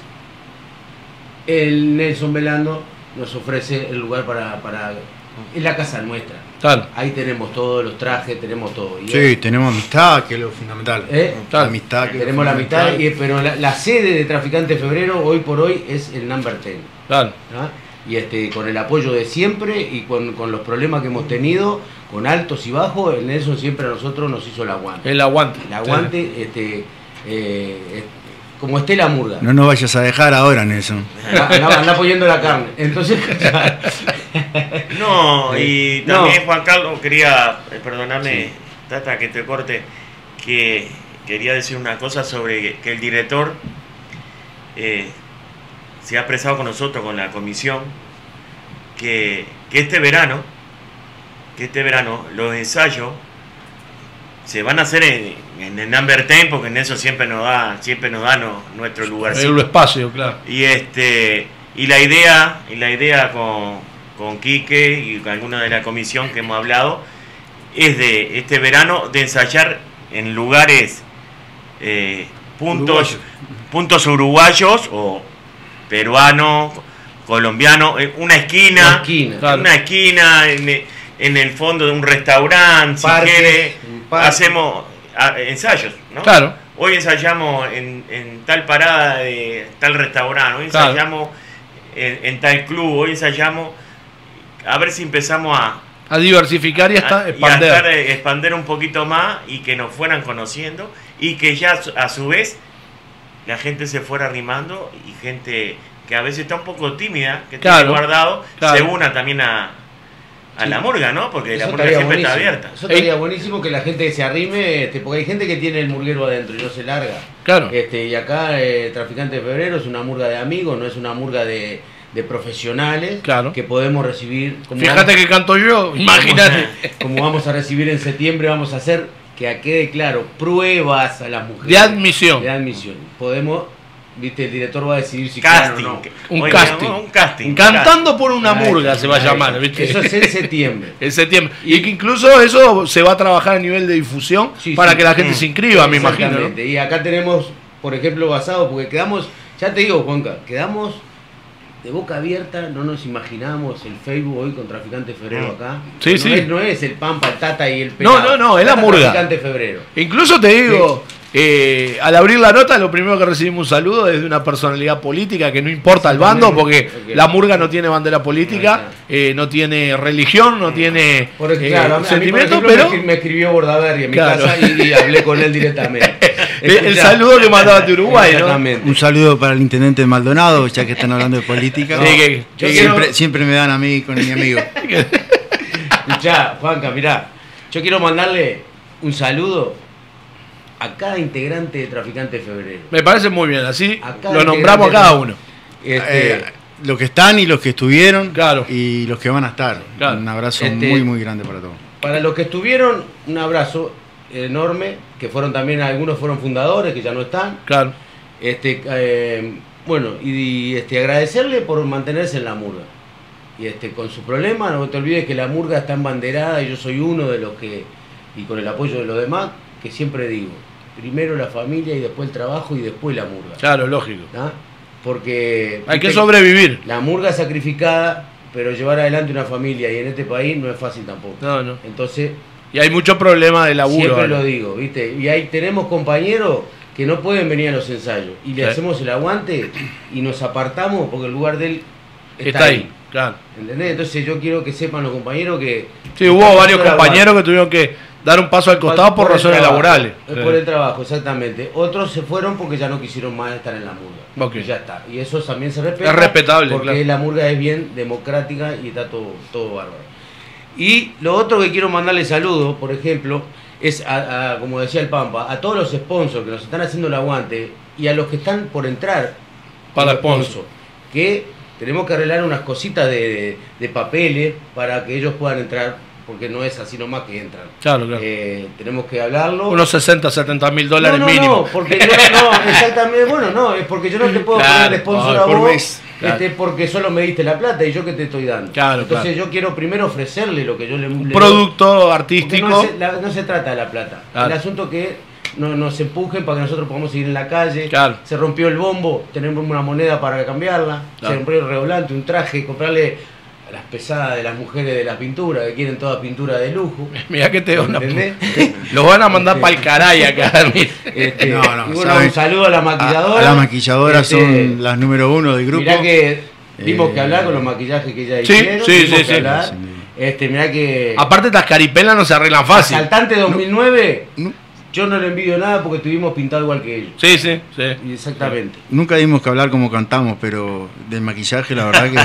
el Nelson Velando nos ofrece el lugar para, para es la casa nuestra. Claro. Ahí tenemos todos los trajes, tenemos todo. Y sí, es, tenemos amistad, que es lo fundamental. ¿Eh? La amistad, que tenemos es la lo amistad, fundamental. y, pero la, la sede de Traficante de Febrero hoy por hoy es el number ten. Claro. ¿Ah? Y este, con el apoyo de siempre y con, con los problemas que hemos tenido, con altos y bajos, el Nelson siempre a nosotros nos hizo el aguante. El aguante. El aguante, sí. este, eh, eh, como esté la murga. No nos vayas a dejar ahora, Nelson. Anda, anda poniendo la carne. Entonces, no, y también no. Juan Carlos, quería, eh, perdonarme, Sí. Tata, que te corte, que quería decir una cosa sobre que el director eh, se ha expresado con nosotros, con la comisión, que, que este verano, que este verano los ensayos se van a hacer en, en el number ten, porque en eso siempre nos da, siempre nos da no, nuestro lugarcito. El espacio, claro. Y este y la idea, y la idea con, con Quique y con alguna de la comisión que hemos hablado, es de este verano de ensayar en lugares eh, puntos, Uruguayo. puntos uruguayos o peruanos, colombianos, eh, una esquina, Una esquina, claro. una esquina en, en el fondo de un restaurante, si Parques, quiere, un parque. hacemos a- ensayos, ¿no? Claro. Hoy ensayamos en, en tal parada de tal restaurante, hoy Claro. ensayamos en, en tal club, hoy ensayamos, a ver si empezamos a, A diversificar y hasta a- y a expander. estar, eh, expander un poquito más y que nos fueran conociendo y que ya a su- a su vez la gente se fuera arrimando y gente que a veces está un poco tímida, que Claro, tiene guardado, claro. se una también a, a Sí. la murga, ¿no? Porque la eso murga estaría siempre está buenísimo. abierta. Eso estaría buenísimo, que la gente se arrime, este, porque hay gente que tiene el murguero adentro y no se larga. Claro. Este, y acá eh, Traficante de Febrero es una murga de amigos, no es una murga de, de profesionales, Claro. que podemos recibir. Como Fíjate vamos- que canto yo, imagínate. Como vamos a recibir en septiembre, vamos a hacer, que quede claro, pruebas a las mujeres. De admisión. De admisión. Podemos, viste, el director va a decidir si Casting. quedan o no. Un Oye, casting. Un casting. Cantando por una Ahí murga está, se va a ahí llamar, está. ¿viste? Eso es en septiembre. En septiembre. Y que incluso eso se va a trabajar a nivel de difusión Sí, para sí. que la gente Mm. se inscriba, me imagino, ¿no? Exactamente. Y acá tenemos, por ejemplo, basado, porque quedamos, ya te digo, Juanca, quedamos de boca abierta no nos imaginamos el Facebook hoy con Traficante Febrero acá. Sí, no sí. Es, no es el Pampa, el Tata y el No, Pelado. no, no, es la Tata murga. Traficante Febrero. Incluso te digo, eh, al abrir la nota, lo primero que recibimos un saludo es de una personalidad política que no importa el bando, porque Okay. la murga no tiene bandera política, eh, no tiene religión, no tiene Por ejemplo, eh, claro, a mí, sentimiento, por ejemplo, pero me, me escribió Bordaberry en mi Claro. casa y, y hablé con él directamente. el, el saludo que mandaba de Uruguay, ¿no? Exactamente. Un saludo para el intendente de Maldonado, ya que están hablando de política. Sí, que- Yo Que quiero- siempre, siempre me dan a mí con mi amigo. Escuchá, Juanca, mirá, yo quiero mandarle un saludo a cada integrante de Traficante Febrero. Me parece muy bien, así A cada lo nombramos a integrante cada de- uno. Este, Eh, los que están y los que estuvieron Claro. y los que van a estar. Claro. Un abrazo Este- muy, muy grande para todos. Para los que estuvieron, un abrazo enorme, que fueron también, algunos fueron fundadores, que ya no están. Claro. Este, eh, bueno, y, y, este, agradecerle por mantenerse en la murga. Y este, con su problema, no te olvides que la murga está embanderada y yo soy uno de los que, y con el apoyo de los demás, que siempre digo, primero la familia y después el trabajo y después la murga. Claro, lógico. ¿Ah? Porque Hay que viste, sobrevivir. la murga es sacrificada, pero llevar adelante una familia y en este país no es fácil tampoco. No, no. Entonces, Y hay muchos problemas de laburo. siempre ahora. lo digo, ¿viste? Y ahí tenemos compañeros que no pueden venir a los ensayos y le Sí. hacemos el aguante y nos apartamos porque el lugar de él está, Está ahí, ahí. claro. ¿Entendés? Entonces yo quiero que sepan los compañeros que... Sí, hubo estamos varios haciendo el compañeros aguante. que tuvieron que dar un paso al costado por, el razones trabajo, laborales. es Sí. por el trabajo, exactamente. Otros se fueron porque ya no quisieron más estar en la murga. Ok. Y ya está. Y eso también se respeta. Es respetable, Porque claro. la murga es bien democrática y está todo, todo bárbaro. Y lo otro que quiero mandarle saludo, por ejemplo, es a, a, como decía el Pampa, a todos los sponsors que nos están haciendo el aguante y a los que están por entrar Para como sponsor. que tenemos que arreglar unas cositas de, de, de papeles para que ellos puedan entrar, porque no es así nomás que entran. Claro, claro. Eh, tenemos que hablarlo. Unos sesenta, setenta mil dólares no, no, mínimo. No, porque yo no, exactamente, bueno, no, es porque yo no te puedo Claro, poner el sponsor no, a por vos, mes, claro. este, porque solo me diste la plata y yo que te estoy dando. Claro, Entonces claro. yo quiero primero ofrecerle lo que yo le, Un le producto doy, porque artístico. No se, la- no se trata de la plata. Claro. El asunto que no, nos empujen para que nosotros podamos seguir en la calle. Claro. Se rompió el bombo, tenemos una moneda para cambiarla. Claro. Se rompió el revolante, un traje, comprarle a las pesadas de las mujeres de la pintura, que quieren toda pintura de lujo. Mirá que te van a, ¿Entendés? los van a mandar para el caray acá. mira. Este, No, no, y bueno, saben, un saludo a la A, maquilladora. a las maquilladoras Este, son las número uno del grupo. Mirá que vimos que Eh, hablar con los maquillajes que ella sí, hicieron. sí, tuvimos sí, que sí. hablar. Sí. Este, mirá que Aparte, estas caripelas no se arreglan fácil. Asaltante dos mil nueve, No. yo no le envidio nada porque estuvimos pintados igual que ellos. Sí, sí, sí. Y Exactamente. Nunca dimos que hablar como cantamos, pero del maquillaje la verdad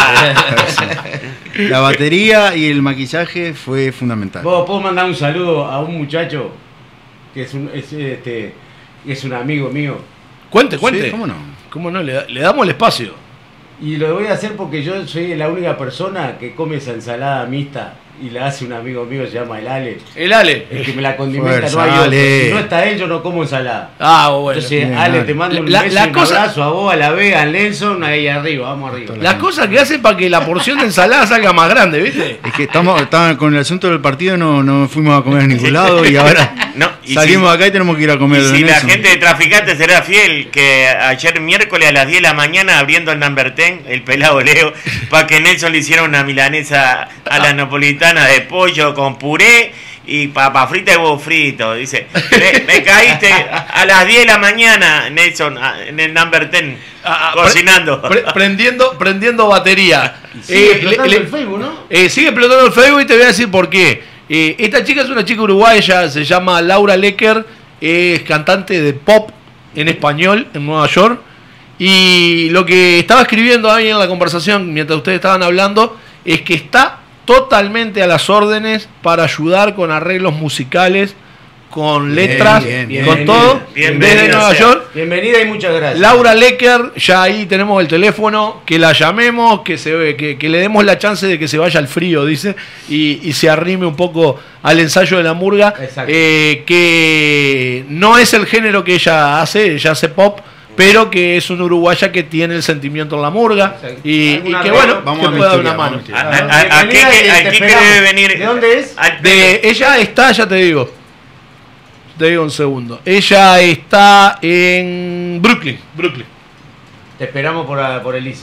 que la batería y el maquillaje fue fundamental. ¿Vos puedo mandar un saludo a un muchacho que es un, es, este, es un amigo mío? Cuente, cuente. Sí, ¿cómo no? ¿Cómo no? Le, da- le damos el espacio. Y lo voy a hacer porque yo soy la única persona que come esa ensalada mixta y la hace un amigo mío, se llama el Ale. El Ale. El que me la condimenta, Fuerza, no hay otro. Ale. Si no está él, yo no como ensalada. Ah, bueno. Entonces, bien, Ale, Ale. te mando un La- beso la y un cosa- abrazo a vos, a la Vega, a Nelson, ahí arriba, vamos arriba. Las cosas que hacen para que la porción de ensalada salga más grande, ¿viste? Es que estamos, estaba con el asunto del partido, no, no fuimos a comer a ningún lado y ahora No, y salimos si- acá y tenemos que ir a comer. Y de si la Nelson. gente de Traficante será fiel, que ayer miércoles a las diez de la mañana abriendo el number ten, el pelado Leo, para que Nelson le hiciera una milanesa a la napolitana de pollo con puré y papa frita y huevo frito. Dice, me, me caíste a las diez de la mañana, Nelson, a- en el number ten, Ah, ah, cocinando. pre- prendiendo, prendiendo batería. Sigue Eh, explotando le- el Facebook, ¿no? Eh, sigue explotando el Facebook y te voy a decir por qué. Eh, esta chica es una chica uruguaya, se llama Laura Lecker, es cantante de pop en español en Nueva York. Y lo que estaba escribiendo ahí en la conversación mientras ustedes estaban hablando es que está totalmente a las órdenes para ayudar con arreglos musicales, con Bien, letras, bien, bien. con todo, Bienvenida desde Nueva sea. York. Bienvenida y muchas gracias. Laura Lecker, ya ahí tenemos el teléfono, que la llamemos, que se que, que le demos la chance de que se vaya al frío, dice, y, y se arrime un poco al ensayo de la murga, Exacto. eh, que no es el género que ella hace, ella hace pop, pero que es una uruguaya que tiene el sentimiento en la murga, Exacto. y, y ¿Algún que arreglo? bueno, Vamos que a pueda dar una investigar, mano. vamos a ¿A, a, a, a qué, Bienvenida y a te qué que esperamos. debe venir? ¿De dónde es? Al- De, ella está, ya te digo, te digo un segundo, ella está en Brooklyn, Brooklyn. Te esperamos por, por Elisa.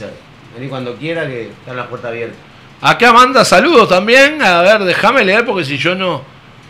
vení cuando quiera, que están las puertas abiertas. Acá manda saludos también. A ver, déjame leer porque si yo no...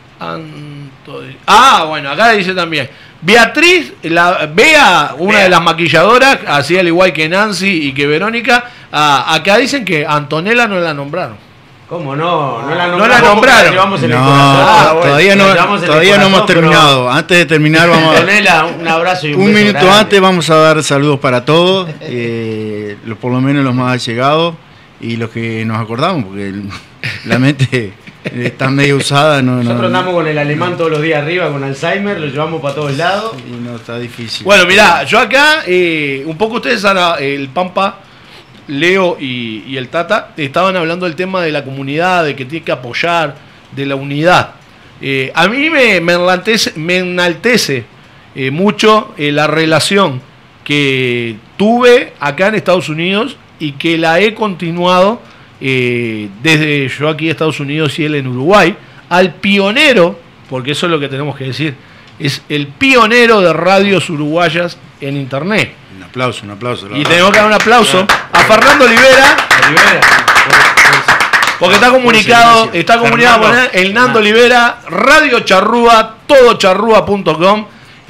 Anto- Ah, bueno, acá dice también. Beatriz, la, Bea, una Bea. de las maquilladoras, así al igual que Nancy y que Verónica. Ah, acá dicen que Antonella no la nombraron. ¿Cómo no? No la No nombramos. la nombraron. porque llevamos en el No, corazón. Ah, bueno, todavía la no, llevamos en el todavía no hemos corazón, pero- terminado. Antes de terminar, vamos a, Antonella, un abrazo y un, un beso minuto grande. antes vamos a dar saludos para todos, eh, lo- por lo menos los más allegados y los que nos acordamos, porque el- la mente está medio usada. No, Nosotros no, andamos con el alemán todos los días arriba, con Alzheimer, lo llevamos para todos lados. y no está difícil. Bueno, mirá, yo acá, eh, un poco ustedes, ahora, el Pampa, Leo y, y el Tata, estaban hablando del tema de la comunidad, de que tiene que apoyar, de la unidad. Eh, a mí me, me enaltece, me enaltece eh, mucho eh, la relación que tuve acá en Estados Unidos y que la he continuado eh, desde yo aquí en Estados Unidos y él en Uruguay, al pionero, porque eso es lo que tenemos que decir, es el pionero de radios uruguayas en internet. Un aplauso, un aplauso. la Y verdad. tenemos que dar un aplauso a Fernando Olivera, Olivera, porque está comunicado, gracias. está comunicado con Fernando. él, el Nando Olivera, Radio Charrúa, todo charrúa punto com,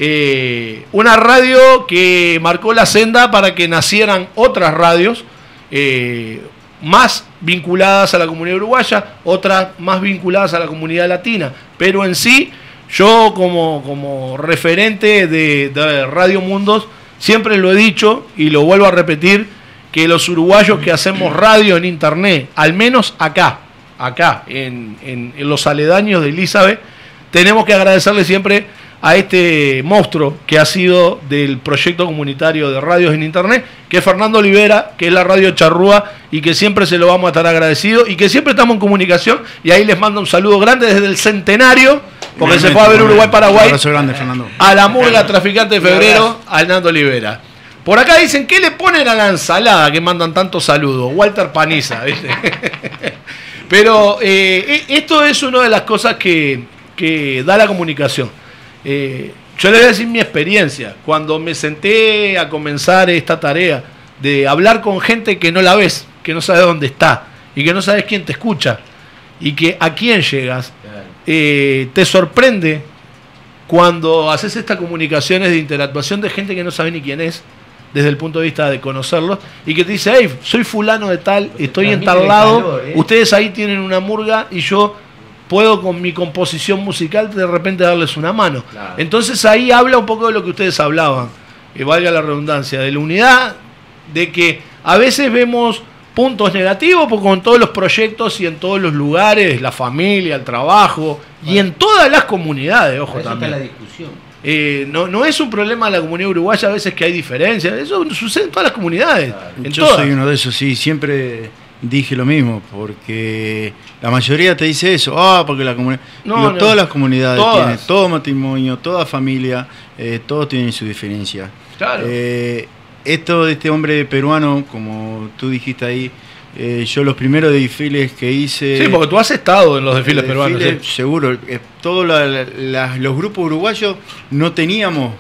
eh, una radio que marcó la senda para que nacieran otras radios eh, más vinculadas a la comunidad uruguaya, otras más vinculadas a la comunidad latina, pero en sí, yo como, como referente de, de Radio Mundos, siempre lo he dicho y lo vuelvo a repetir, que los uruguayos que hacemos radio en internet, al menos acá, acá, en, en, en los aledaños de Elizabeth, tenemos que agradecerle siempre a este monstruo que ha sido del proyecto comunitario de radios en internet, que es Fernando Olivera, que es la Radio Charrúa, y que siempre se lo vamos a estar agradecidos, y que siempre estamos en comunicación, y ahí les mando un saludo grande desde el centenario, porque se fue a ver Uruguay-Paraguay, Un abrazo grande, Fernando. a la murga traficante de febrero, al Nando Olivera. Por acá dicen, ¿qué le ponen a la ensalada que mandan tantos saludos? Walter Paniza, ¿viste? Pero eh, esto es una de las cosas que, que da la comunicación. Eh, yo les voy a decir mi experiencia. Cuando me senté a comenzar esta tarea de hablar con gente que no la ves, que no sabes dónde está y que no sabes quién te escucha y que a quién llegas, eh, te sorprende cuando haces estas comunicaciones de interactuación de gente que no sabe ni quién es, desde el punto de vista de conocerlos, y que te dice, hey, soy fulano de tal, estoy en tal lado, calor, ¿eh? ustedes ahí tienen una murga y yo puedo con mi composición musical de repente darles una mano. Claro. Entonces ahí habla un poco de lo que ustedes hablaban, que valga la redundancia, de la unidad, de que a veces vemos puntos negativos porque con todos los proyectos y en todos los lugares, la familia, el trabajo, y en todas las comunidades, ojo Para eso está también. la discusión. Eh, no, no es un problema de la comunidad uruguaya a veces que hay diferencias, eso sucede en todas las comunidades. En Yo todas. soy uno de esos, sí, siempre dije lo mismo, porque la mayoría te dice eso, ah, porque la comunidad, No, digo, no. todas las comunidades Todas. tienen, todo matrimonio, toda familia, eh, todos tienen su diferencia. Claro. Eh, esto de este hombre peruano, como tú dijiste ahí, eh, yo los primeros desfiles que hice... Sí, porque tú has estado en los desfiles Eh, peruanos. desfiles, ¿sí? Seguro. Eh, todos la- la- la- los grupos uruguayos no teníamos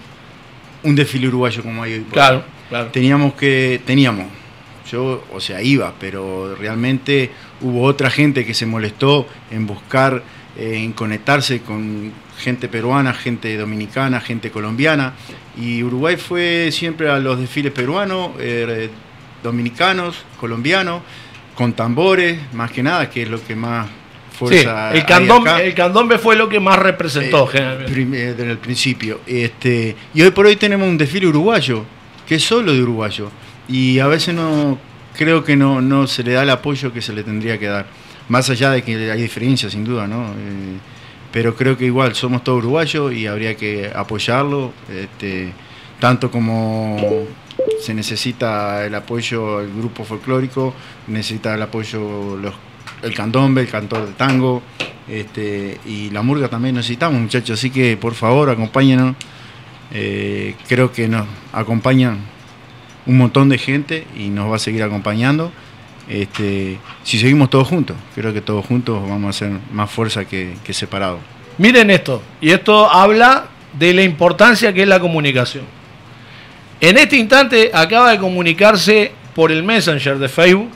un desfile uruguayo como hay hoy. por Claro, hoy. claro. Teníamos que. Teníamos. Yo, o sea, iba, pero realmente hubo otra gente que se molestó en buscar, eh, en conectarse con gente peruana, gente dominicana, gente colombiana. Y Uruguay fue siempre a los desfiles peruanos, eh, dominicanos, colombianos, con tambores, más que nada, que es lo que más Sí, fuerza el, hay candom, acá. el candombe fue lo que más representó, Eh, generalmente. prim- eh, desde el principio. Este, y hoy por hoy tenemos un desfile uruguayo, que es solo de uruguayo. Y a veces no creo que no, no se le da el apoyo que se le tendría que dar. Más allá de que hay diferencias, sin duda, ¿no? Eh, pero creo que igual somos todos uruguayos y habría que apoyarlo, este, tanto como se necesita el apoyo el grupo folclórico, necesita el apoyo los, el candombe, el cantor de tango, este, y la murga también necesitamos, muchachos, así que por favor acompáñenos. Eh, creo que nos acompañan un montón de gente y nos va a seguir acompañando. Este, si seguimos todos juntos, creo que todos juntos vamos a hacer más fuerza que, que separados. Miren esto, y esto habla de la importancia que es la comunicación. En este instante acaba de comunicarse por el Messenger de Facebook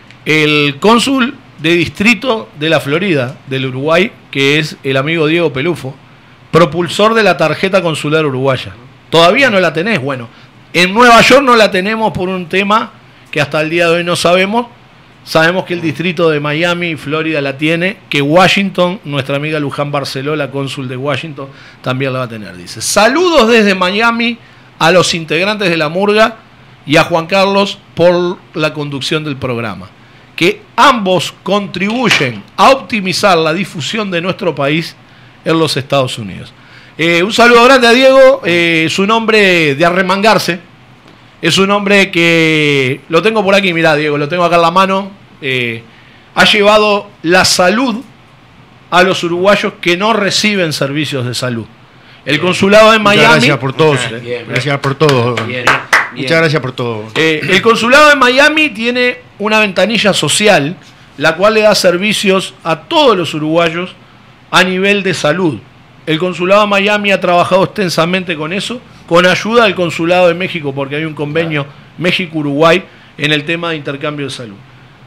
el cónsul de distrito de la Florida, del Uruguay, que es el amigo Diego Pelufo, propulsor de la tarjeta consular uruguaya. Todavía no la tenés, bueno, en Nueva York no la tenemos por un tema que hasta el día de hoy no sabemos. Sabemos que el distrito de Miami, Florida, la tiene, que Washington, nuestra amiga Luján Barceló, la cónsul de Washington, también la va a tener, dice. Saludos desde Miami a los integrantes de la murga y a Juan Carlos por la conducción del programa, que ambos contribuyen a optimizar la difusión de nuestro país en los Estados Unidos. Eh, un saludo grande a Diego, eh, es un hombre de arremangarse, es un hombre que, lo tengo por aquí, mirá Diego, lo tengo acá en la mano, eh, ha llevado la salud a los uruguayos que no reciben servicios de salud. El consulado de Miami... Muchas gracias por todo, Bien, bien. gracias por todo. Bien, bien. Muchas gracias por todo. Eh, el consulado de Miami tiene una ventanilla social, la cual le da servicios a todos los uruguayos a nivel de salud. El consulado de Miami ha trabajado extensamente con eso, con ayuda del consulado de México, porque hay un convenio México-Uruguay en el tema de intercambio de salud.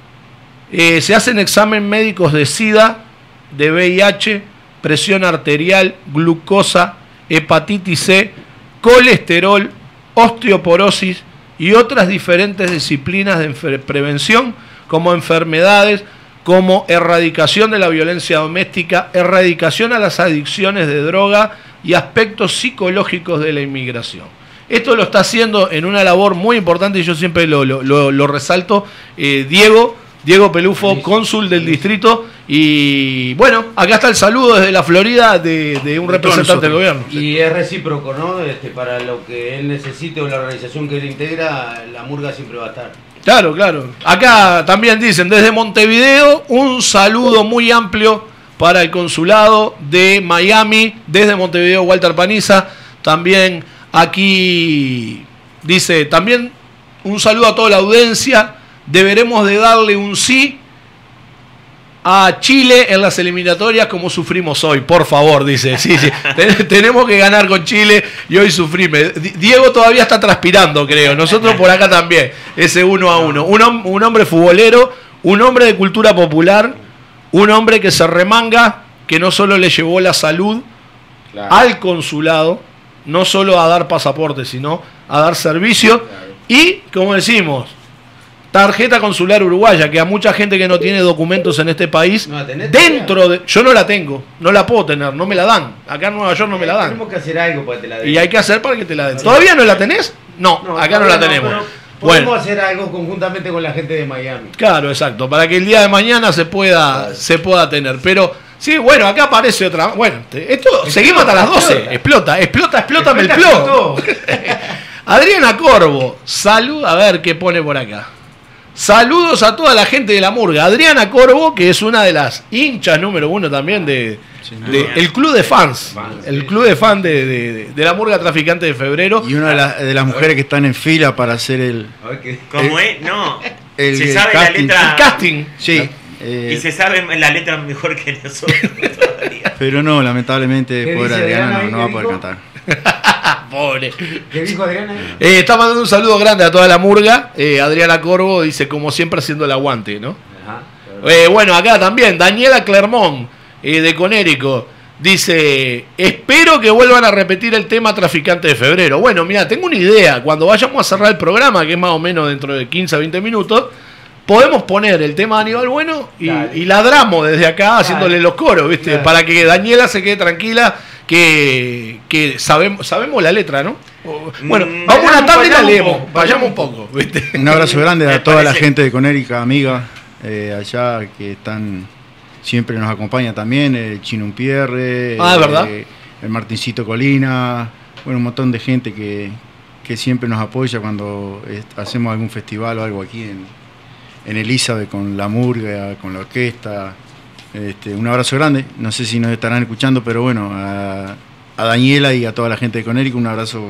Eh, se hacen exámenes médicos de SIDA, de V I H, presión arterial, glucosa, hepatitis C, colesterol, osteoporosis y otras diferentes disciplinas de prevención, como enfermedades, como erradicación de la violencia doméstica, erradicación a las adicciones de droga y aspectos psicológicos de la inmigración. Esto lo está haciendo en una labor muy importante y yo siempre lo, lo, lo, lo resalto, eh, Diego, Diego Pelufo, cónsul del distrito. Y bueno, acá está el saludo desde la Florida de, de un representante del gobierno. Y es recíproco, ¿no? Este, para lo que él necesite o la organización que él integra, la murga siempre va a estar. Claro, claro. Acá también dicen, desde Montevideo, un saludo muy amplio para el consulado de Miami, desde Montevideo, Walter Paniza. También aquí dice, también un saludo a toda la audiencia. Deberemos de darle un sí a Chile en las eliminatorias como sufrimos hoy, por favor, dice. Sí, sí. Ten- tenemos que ganar con Chile y hoy sufrimos. Di- Diego todavía está transpirando, creo. Nosotros por acá también. Ese uno a uno. Un, hom- un hombre futbolero, un hombre de cultura popular, un hombre que se remanga, que no solo le llevó la salud Claro. al consulado, no solo a dar pasaporte, sino a dar servicio. Claro. Y, como decimos, tarjeta consular uruguaya, que a mucha gente que no tiene documentos en este país, ¿No la tenés dentro de... Yo no la tengo, no la puedo tener, no me la dan. Acá en Nueva York no me la dan. Tenemos que hacer algo para que te la den. Y hay que hacer para que te la den. ¿Todavía no la tenés? No, No, acá no la todavía tenemos. pero podemos Bueno, hacer algo conjuntamente con la gente de Miami. claro, exacto, para que el día de mañana se pueda, Claro. se pueda tener. Pero, sí, bueno, acá aparece otra... Bueno, te- esto seguimos hasta las doce. Explota, explota, explótame el plomo. Adriana Corvo, salud, a ver qué pone por acá. Saludos a toda la gente de la murga. Adriana Corvo, que es una de las hinchas número uno también de, de- el club de fans. Fans, El sí. club de fans de, de- de- de la murga traficante de febrero. Y una de, las- de las mujeres que están en fila para hacer el, A ver qué. ¿Cómo es? No. el, Se el sabe la casting. letra. El casting. Sí, eh, Y se sabe la letra mejor que nosotros todavía. pero no, lamentablemente, ¿Qué pobre dice Adriana Adriana no, ahí? no va a ¿Qué poder dijo? cantar. Pobre. ¿Qué dijo Adriana? Eh, está mandando un saludo grande a toda la murga. Eh, Adriana Corvo dice, como siempre, haciendo el aguante, ¿no? Ajá. claro. Eh, bueno, acá también, Daniela Clermont, eh, de Conérico, dice, espero que vuelvan a repetir el tema traficante de febrero. Bueno, mira, tengo una idea, cuando vayamos a cerrar el programa, que es más o menos dentro de quince a veinte minutos, podemos poner el tema de Aníbal Bueno y, Dale. y ladramos desde acá haciéndole los coros, ¿viste? Dale. Para que Daniela se quede tranquila, que, que sabemos, sabemos la letra, ¿no? O- Bueno, Mm, vamos una vayamos- tarde y la vayamos un leemos, poco, vayamos un poco, ¿viste? Un abrazo grande Me a toda la parece- gente de Conérica, amiga, eh, allá que están siempre nos acompaña también, el Chino Pierre, Ah, ¿es verdad? el Martincito Colina, bueno, un montón de gente que, que siempre nos apoya cuando eh, hacemos algún festival o algo aquí en, en Elizabeth con la murga, con la orquesta. Este, un abrazo grande, no sé si nos estarán escuchando, pero bueno, a, a Daniela y a toda la gente de Conérica un abrazo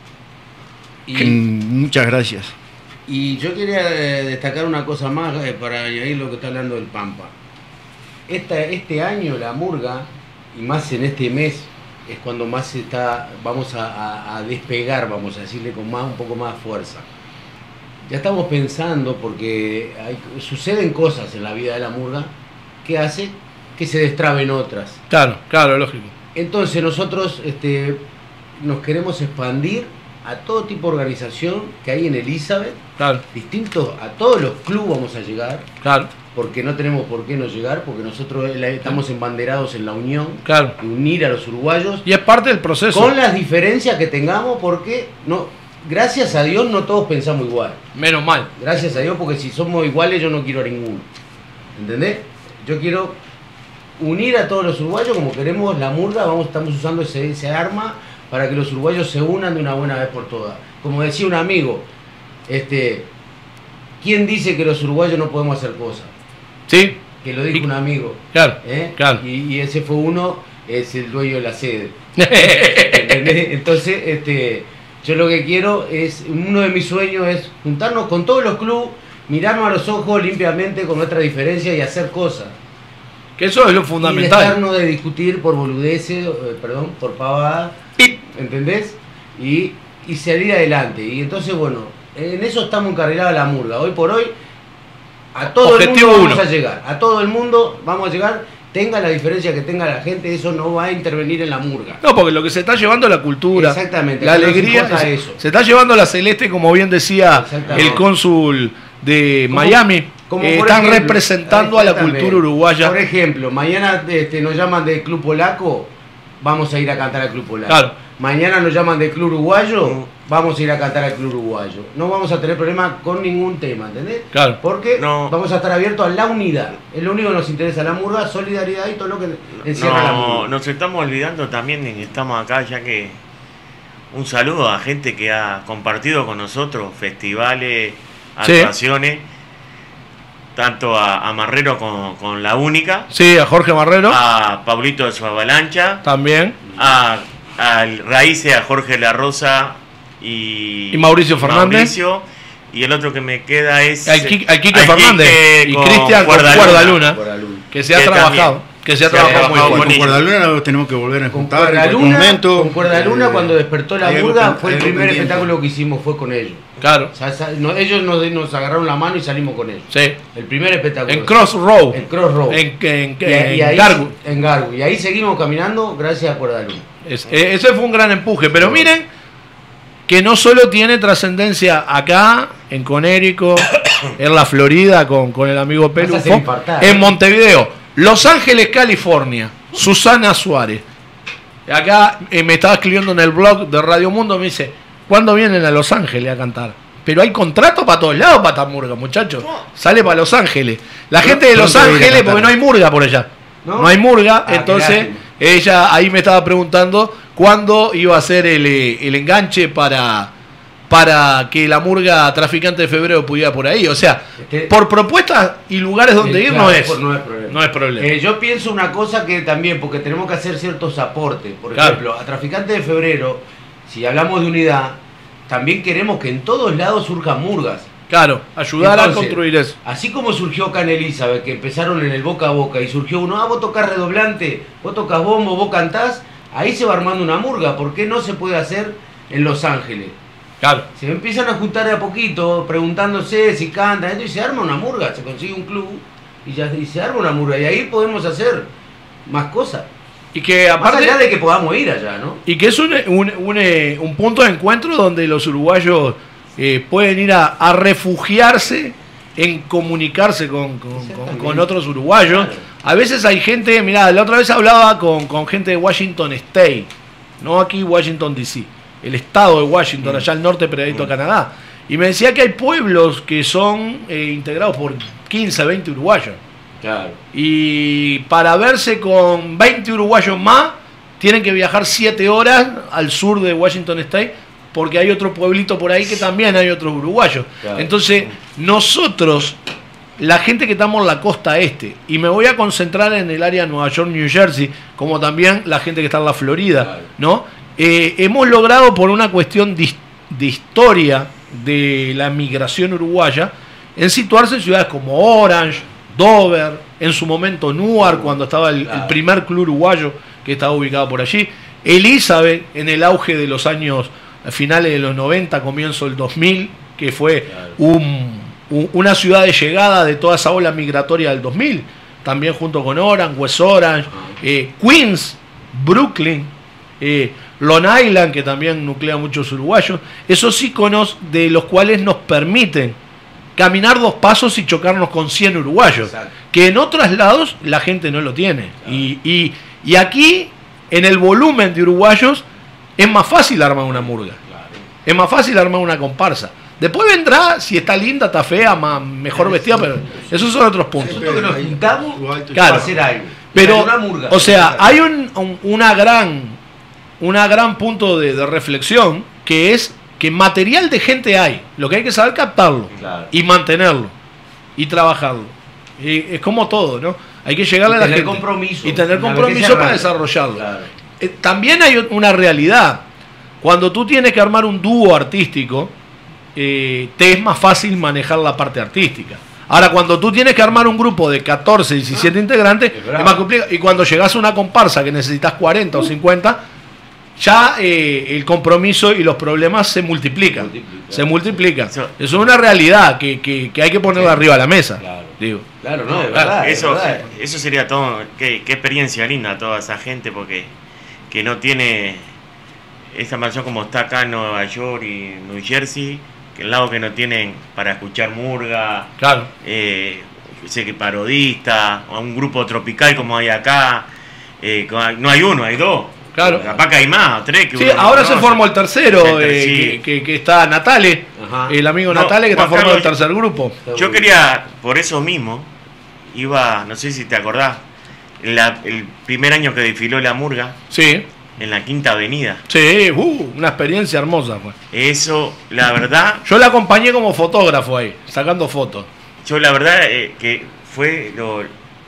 y, Y, y muchas gracias. y yo quería eh, destacar una cosa más eh, para añadir lo que está hablando del Pampa. Esta, este año la murga, y más en este mes, es cuando más está, vamos a, a- a despegar, vamos a decirle con más, un poco más fuerza. ya estamos pensando, porque hay, suceden cosas en la vida de la murga que hace que se destraben otras. Claro, claro, lógico. Entonces nosotros este, nos queremos expandir a todo tipo de organización que hay en Elizabeth, claro, distintos, a todos los clubes vamos a llegar, claro, porque no tenemos por qué no llegar, porque nosotros estamos embanderados en la unión, claro, de unir a los uruguayos. Y es parte del proceso. Con las diferencias que tengamos, porque no, gracias a Dios no todos pensamos igual. Menos mal. Gracias a Dios, porque si somos iguales yo no quiero a ninguno. ¿Entendés? Yo quiero unir a todos los uruguayos como queremos la murga, vamos, estamos usando ese, ese arma para que los uruguayos se unan de una buena vez por todas. Como decía un amigo, este, ¿quién dice que los uruguayos no podemos hacer cosas? Sí. Que lo dijo y, un amigo. Claro, ¿eh? claro. Y, y ese fue uno, es el dueño de la sede. ¿Entendés? Entonces, este, yo lo que quiero es, uno de mis sueños es juntarnos con todos los clubes, mirarnos a los ojos limpiamente con nuestra diferencia y hacer cosas. Que eso es lo fundamental. Y dejarnos de discutir por boludeces, eh, perdón, por pavadas, ¿entendés? Y, y salir adelante. Y entonces, bueno, en eso estamos encarrilados la murga. Hoy por hoy, a todo Objetivo el mundo vamos uno. a llegar. A todo el mundo vamos a llegar. Tenga la diferencia que tenga la gente, eso no va a intervenir en la murga. No, porque lo que se está llevando es la cultura, Exactamente, la que nos alegría, importa se, eso. se está llevando la celeste, como bien decía Exactamente. el cónsul de Como- Miami, como eh, por están ejemplo, representando a la exactamente. cultura uruguaya. Por ejemplo, mañana este, nos llaman del Club Polaco, vamos a ir a cantar al Club Polaco. Claro. Mañana nos llaman del Club Uruguayo, vamos a ir a cantar al Club Uruguayo. No vamos a tener problema con ningún tema, ¿entendés? Claro. Porque No. vamos a estar abiertos a la unidad. Es lo único que nos interesa, la murga, solidaridad y todo lo que encierra la No, murga. nos estamos olvidando también de que estamos acá, ya que un saludo a gente que ha compartido con nosotros festivales, Sí. actuaciones, tanto a, a Marrero con, con La Única, Sí, a Jorge Marrero, a Pablito de su Avalancha, también. a, a Raíces, a Jorge La Rosa y, Y Mauricio Fernández. Mauricio, y el otro que me queda es Al Qui- al Quique al Fernández Quique y con Cristian con Cuerda Cuerda Luna. Luna, Por la luna. que se ha Que trabajado, también. que se ha Se ha trabajado muy trabajado fuerte. con Con ellos. Cuerda Luna tenemos que volver a Con juntar. Cuerda en cualquier Luna, momento. con Cuerda Luna Eh, cuando despertó la hay algo murga pen- fue el hay algo primer pendiente. espectáculo que hicimos, fue con ellos. Claro, O sea, esa- no, ellos nos, nos agarraron la mano y salimos con ellos. sí. El primer espectáculo. En Crossroad, En Crossroad. en, en, Y, y en ahí, Gargu. en Gargu. Y ahí seguimos caminando gracias a Cuerda Luna. Es- eh, ese fue un gran empuje, pero miren que no solo tiene trascendencia acá, en Conérico, en la Florida con, con el amigo Vas a hacer Pelufo, infartar, en ¿eh? Montevideo, Los Ángeles, California, Susana Suárez. Acá eh, me estaba escribiendo en el blog de Radio Mundo, me dice, ¿cuándo vienen a Los Ángeles a cantar? Pero hay contrato para todos lados para esta murga, muchachos. Sale para Los Ángeles. La Pronto- gente de Los pronto viene a Ángeles, cantar. porque no hay murga por allá. ¿No? No, hay murga, Ah, qué entonces lástima. ella ahí me estaba preguntando cuándo iba a ser el, eh, el enganche para, para que la murga Traficante de Febrero pudiera por ahí. O sea, Este- por propuestas y lugares donde Sí, ir claro, no es. pues no es problema. No es problema. Eh, yo pienso una cosa que también, porque tenemos que hacer ciertos aportes. Por Claro. ejemplo, a Traficantes de Febrero, si hablamos de unidad, también queremos que en todos lados surjan murgas. Claro, ayudar Entonces, a construir eso. Así como surgió acá en Elizabeth, que empezaron en el boca a boca y surgió uno, ah, vos tocás redoblante, vos tocas bombo, vos cantás, ahí se va armando una murga. ¿Por qué no se puede hacer en Los Ángeles? Claro. Se empiezan a juntar de a poquito, preguntándose si cantan, esto, y se arma una murga, se consigue un club y, ya, y se arma una murga. Y ahí podemos hacer más cosas. Y que Más aparte. allá de que podamos ir allá, ¿no? Y que es un, un, un, eh, un punto de encuentro donde los uruguayos eh, pueden ir a, a refugiarse en comunicarse con, con- con- Exactamente. con otros uruguayos. Claro. A veces hay gente, mirá, la otra vez hablaba con, con gente de Washington State, no aquí Washington D C, el estado de Washington, Mm. allá al norte pegadito a Canadá. Y me decía que hay pueblos que son eh, integrados por quince, veinte uruguayos. Claro. Y para verse con veinte uruguayos más, tienen que viajar siete horas al sur de Washington State, porque hay otro pueblito por ahí que también hay otros uruguayos. Claro. Entonces, nosotros, la gente que estamos en la costa este, y me voy a concentrar en el área de Nueva York, New Jersey, como también la gente que está en la Florida, Claro. ¿no? Eh, hemos logrado por una cuestión de, his- de historia de la migración uruguaya, en situarse en ciudades como Orange, Dover, en su momento Newark, cuando estaba el, Claro. el primer club uruguayo que estaba ubicado por allí, Elizabeth en el auge de los años finales de los noventa, comienzo del dos mil, que fue un, un, una ciudad de llegada de toda esa ola migratoria del dos mil, también junto con Orange, West Orange, eh, Queens, Brooklyn, eh, Long Island, que también nuclea muchos uruguayos, esos íconos de los cuales nos permiten caminar dos pasos y chocarnos con cien uruguayos, exacto, que en otros lados la gente no lo tiene. Claro. Y, y, y aquí, en el volumen de uruguayos, es más fácil armar una murga. Claro. Es más fácil armar una comparsa. Después vendrá, si está linda, está fea, más, mejor vestida, pero esos son otros puntos. Nosotros que nos juntamos claro, para hacer algo. Pero, una murga, o sea, hay un, un, una gran, una gran punto de, de reflexión, que es que material de gente hay, lo que hay que saber captarlo, claro, y mantenerlo y trabajarlo. Y es como todo, ¿no? Hay que llegarle a la gente compromiso, y tener compromiso para desarrollarlo. Claro. Eh, también hay una realidad. Cuando tú tienes que armar un dúo artístico, eh, te es más fácil manejar la parte artística. Ahora, cuando tú tienes que armar un grupo de catorce, diecisiete ah, integrantes, es, es más complicado. Y cuando llegas a una comparsa que necesitas cuarenta uh. o cincuenta, ya eh, el compromiso y los problemas se multiplican. Multiplica. Se multiplican. Eso, eso es una realidad que, que, que hay que ponerla arriba de la mesa. Claro, digo. Claro, no, de verdad. Eso, de verdad. Eso sería todo. Qué, qué experiencia linda toda esa gente, porque que no tiene esa mansión como está acá en Nueva York y New Jersey, que el lado que no tienen para escuchar murga, claro, eh, sé que parodista, o un grupo tropical como hay acá. Eh, no hay uno, hay dos. Claro. Capaz que hay más, tres. Que sí, ahora no se formó el tercero, el ter sí. eh, que, que está Natale, ajá, el amigo no, Natale, que Juan está formando Carlos, el tercer grupo. Yo quería, por eso mismo, iba, no sé si te acordás, la, el primer año que desfiló la murga. Sí. En la Quinta Avenida. Sí, uh, una experiencia hermosa fue. Eso, la verdad... Yo la acompañé como fotógrafo ahí, sacando fotos. Yo la verdad eh, que fue lo,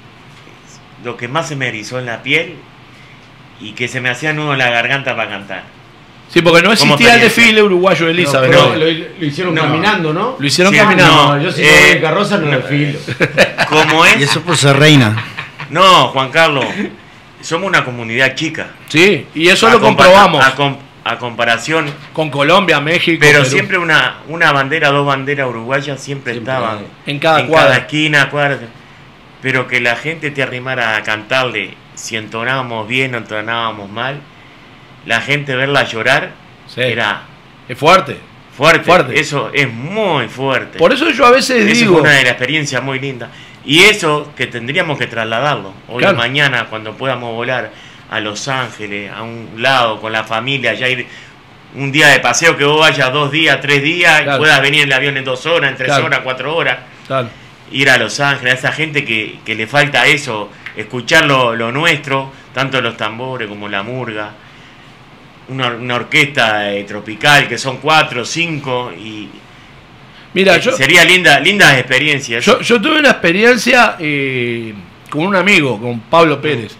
lo que más se me erizó en la piel y que se me hacía nudo en la garganta para cantar. Sí, porque no existía el desfile uruguayo de Elizabeth. No, lo, lo hicieron no, caminando, ¿no? Lo hicieron sí, caminando. No, yo si eh, no voy en carroza no, no desfilo. ¿Cómo es? Y eso por ser reina. No, Juan Carlos, somos una comunidad chica. Sí, y eso a lo comprobamos. A, com a comparación... Con Colombia, México... Pero Perú. Siempre una, una bandera, dos banderas uruguayas siempre, siempre estaban... En cada en cuadra. cada esquina, cuadra. Pero que la gente te arrimara a cantarle, si entonábamos bien o entonábamos mal, la gente verla llorar, sí, era... Es fuerte. Fuerte. Fuerte. Eso es muy fuerte. Por eso yo a veces eso digo... Es una de las experiencias muy lindas. Y eso que tendríamos que trasladarlo. Hoy claro. o mañana, cuando podamos volar a Los Ángeles, a un lado, con la familia, ya ir un día de paseo, que vos vayas dos días, tres días, claro. y puedas venir en el avión en dos horas, en tres claro. horas, cuatro horas. Claro. Ir a Los Ángeles, a esa gente que, que le falta eso, escuchar lo, lo nuestro, tanto los tambores como la murga, una, una orquesta eh, tropical que son cuatro, cinco y mira, eh, yo, sería linda, lindas experiencias. Yo, yo tuve una experiencia eh, con un amigo, con Pablo Pérez.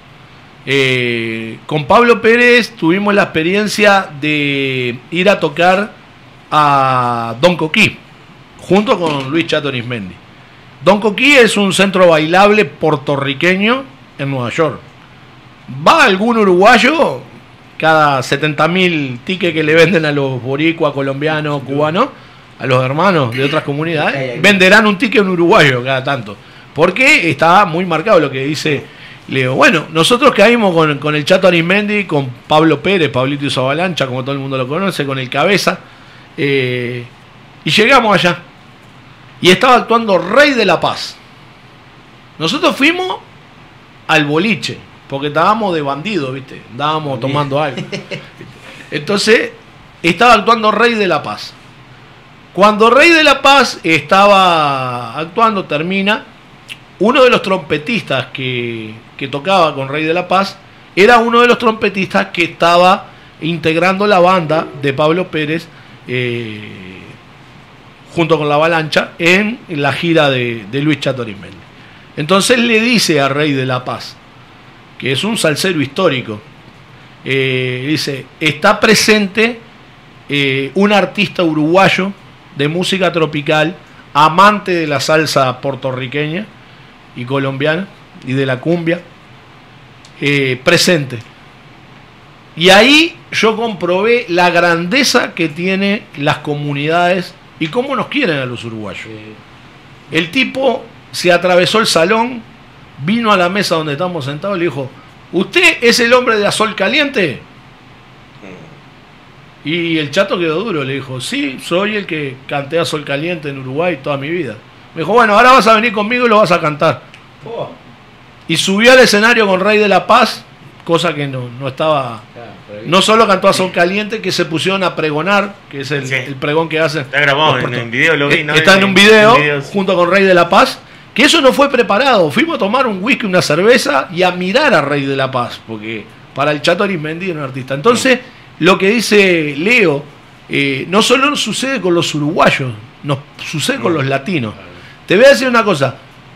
Eh, con Pablo Pérez tuvimos la experiencia de ir a tocar a Don Coquí, junto con Luis Chato Arismendi. Don Coquí es un centro bailable puertorriqueño en Nueva York. Va algún uruguayo, cada setenta mil tickets que le venden a los boricuas, colombianos, cubanos, a los hermanos de otras comunidades, venderán un ticket a un uruguayo cada tanto. Porque está muy marcado lo que dice Leo. Bueno, nosotros caímos con, con el Chato Arismendi, con Pablo Pérez, Pablito Isobalancha, como todo el mundo lo conoce, con el Cabeza, eh, y llegamos allá. Y estaba actuando Rey de la Paz. Nosotros fuimos al boliche, porque estábamos de bandidos, ¿viste? Andábamos tomando algo. Entonces, estaba actuando Rey de la Paz. Cuando Rey de la Paz estaba actuando, termina, uno de los trompetistas que, que tocaba con Rey de la Paz era uno de los trompetistas que estaba integrando la banda de Pablo Pérez, eh, junto con la Avalancha, en la gira de, de Luis Chato Arismendi. Entonces le dice a Rey de la Paz, que es un salsero histórico, eh, dice, está presente eh, un artista uruguayo de música tropical, amante de la salsa puertorriqueña y colombiana y de la cumbia, eh, presente. Y ahí yo comprobé la grandeza que tienen las comunidades ¿Y cómo nos quieren a los uruguayos? El tipo se atravesó el salón, vino a la mesa donde estamos sentados y le dijo, ¿usted es el hombre de A Sol Caliente? Y el chato quedó duro, le dijo, sí, soy el que canté A Sol Caliente en Uruguay toda mi vida. Me dijo, bueno, ahora vas a venir conmigo y lo vas a cantar. Oh. Y subió al escenario con Rey de la Paz, cosa que no, no estaba... No solo cantó A Sol Caliente, que se pusieron a pregonar, que es el, sí. el pregón que hacen. Está grabado en un video, lo vi, ¿no? Está en un video, en video junto con Rey de la Paz, que eso no fue preparado. Fuimos a tomar un whisky, una cerveza y a mirar a Rey de la Paz, porque para el Chato Arismendi era un artista. Entonces, sí. lo que dice Leo, eh, no solo sucede con los uruguayos, nos sucede con los latinos. Te voy a decir una cosa,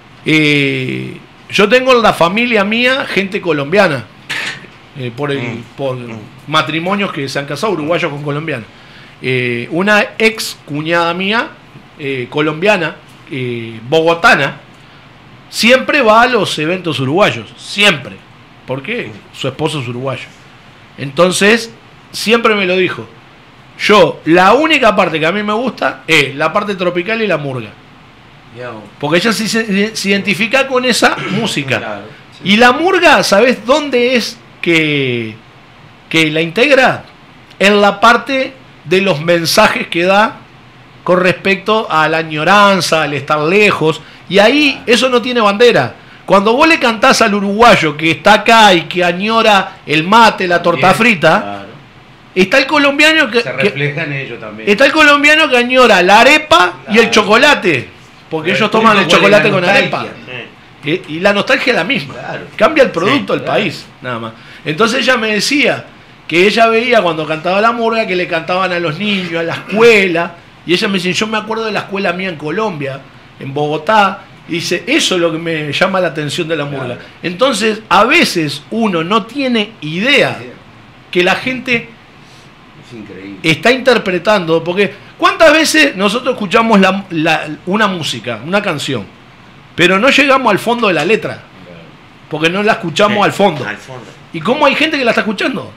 eh, yo tengo en la familia mía gente colombiana, eh, por, el, mm. por mm. matrimonios que se han casado, uruguayos con colombianos. Eh, una ex cuñada mía, eh, colombiana, eh, bogotana, siempre va a los eventos uruguayos, siempre. ¿Por qué? Su esposo es uruguayo. Entonces, siempre me lo dijo. Yo, la única parte que a mí me gusta es la parte tropical y la murga. Porque ella sí se, se identifica con esa música. Claro, sí. Y la murga, ¿sabes dónde es que, que la integra? En la parte de los mensajes que da con respecto a la añoranza, al estar lejos. Y ahí eso no tiene bandera. Cuando vos le cantás al uruguayo que está acá y que añora el mate, la torta Bien, frita, claro. está el colombiano que... Se refleja en ello también. Está el colombiano que añora la arepa claro. y el chocolate. Porque Pero ellos toman el chocolate con arepa. Sí. Y la nostalgia es la misma. Claro. Cambia el producto del sí, claro. país, nada más. Entonces ella me decía que ella veía cuando cantaba la murga que le cantaban a los niños, a la escuela. Y ella me dice, yo me acuerdo de la escuela mía en Colombia, en Bogotá. Y dice, eso es lo que me llama la atención de la murga. Claro. Entonces, a veces uno no tiene idea que la gente es increíble. Está interpretando. Porque, ¿cuántas veces nosotros escuchamos la, la, una música, una canción, pero no llegamos al fondo de la letra? Porque no la escuchamos sí, al fondo. Al fondo. ¿Y cómo hay gente que la está escuchando?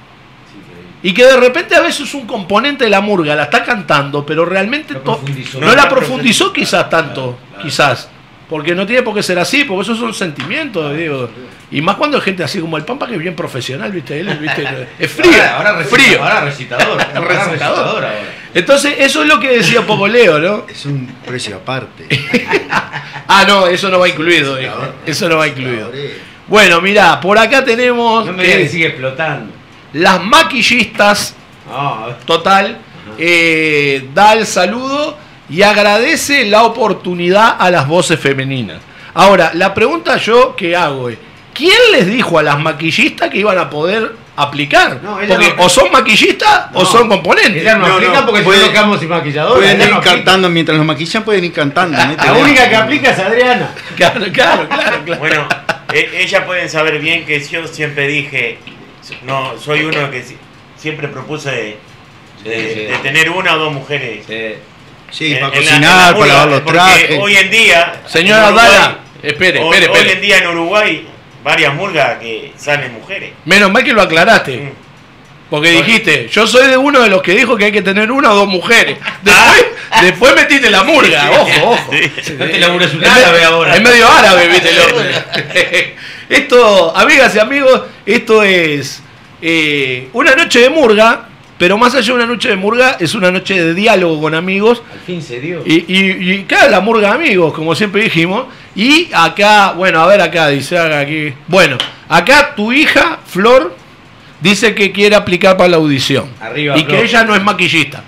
Y que de repente a veces un componente de la murga la está cantando, pero realmente no, profundizó, no, no la profundizó quizás tanto, claro, claro. quizás, porque no tiene por qué ser así, porque esos son sentimientos, claro, digo. Claro. Y más cuando hay gente así como el Pampa, que es bien profesional, ¿viste? Él, ¿viste? Es frío, ahora, ahora recita, frío. Ahora recitador, ahora recitador. recitador ahora. Entonces, eso es lo que decía poco Leo, ¿no? Es un precio aparte. Ah, no, eso no va incluido, hijo. Eso no va incluido. Bueno, mirá, por acá tenemos... No me digas que sigue explotando. Las maquillistas, oh. total, eh, da el saludo y agradece la oportunidad a las voces femeninas. Ahora, la pregunta yo que hago es, ¿quién les dijo a las maquillistas que iban a poder aplicar? No, porque no, o son maquillistas no, o son componentes. Ellas no, no aplican porque pueden, si no quedamos sin maquilladora. Pueden ir no cantando, mientras los maquillan pueden ir cantando. ¿no? La única que aplica es Adriana. Claro, claro, claro. claro. Bueno, eh, ellas pueden saber bien que yo siempre dije... No, soy uno que siempre propuse de, de, sí, sí. de tener una o dos mujeres. Sí, sí en, para en cocinar, la, la para lavar los trajes. Hoy en día... Señora Dala, espere, hoy, espere, espere. Hoy en día en Uruguay, varias murgas que salen mujeres. Menos mal que lo aclaraste. Mm. Porque bueno. dijiste, yo soy de uno de los que dijo que hay que tener una o dos mujeres. Después, ah. después metiste la murga, ojo, ojo. Sí. Sí. Este laburo es un árabe ahora. Es medio árabe, viste el hombre. Esto, amigas y amigos, esto es eh, una noche de murga, pero más allá de una noche de murga, es una noche de diálogo con amigos. Al fin se dio. Y, y, y acá la murga amigos, como siempre dijimos. Y acá, bueno, a ver acá, dice aquí. Bueno, acá tu hija, Flor, dice que quiere aplicar para la audición. Arriba, y Flor. Que ella no es maquillista.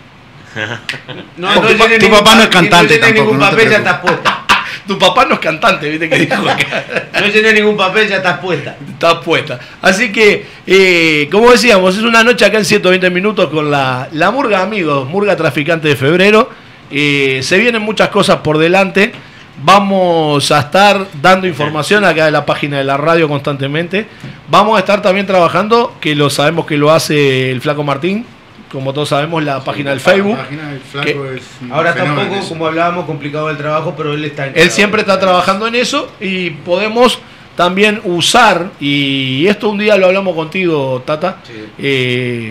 No, no, tu, pa, tu papá no es cantante no tampoco. Ningún papel, no ya estás puesta. Tu papá no es cantante, ¿viste? Que dijo acá. No llené ningún papel, ya estás puesta. Estás puesta. Así que, eh, como decíamos, es una noche acá en ciento veinte minutos con la, la murga, amigos, murga traficante de febrero. Eh, se vienen muchas cosas por delante. Vamos a estar dando información acá en la página de la radio constantemente. Vamos a estar también trabajando, que lo sabemos que lo hace el Flaco Martín. Como todos sabemos, la página del Facebook. La página del Flaco es ahora tampoco, eso. Como hablábamos, complicado el trabajo, pero él está Él siempre está trabajando en eso y podemos también usar, y esto un día lo hablamos contigo, Tata, sí. eh,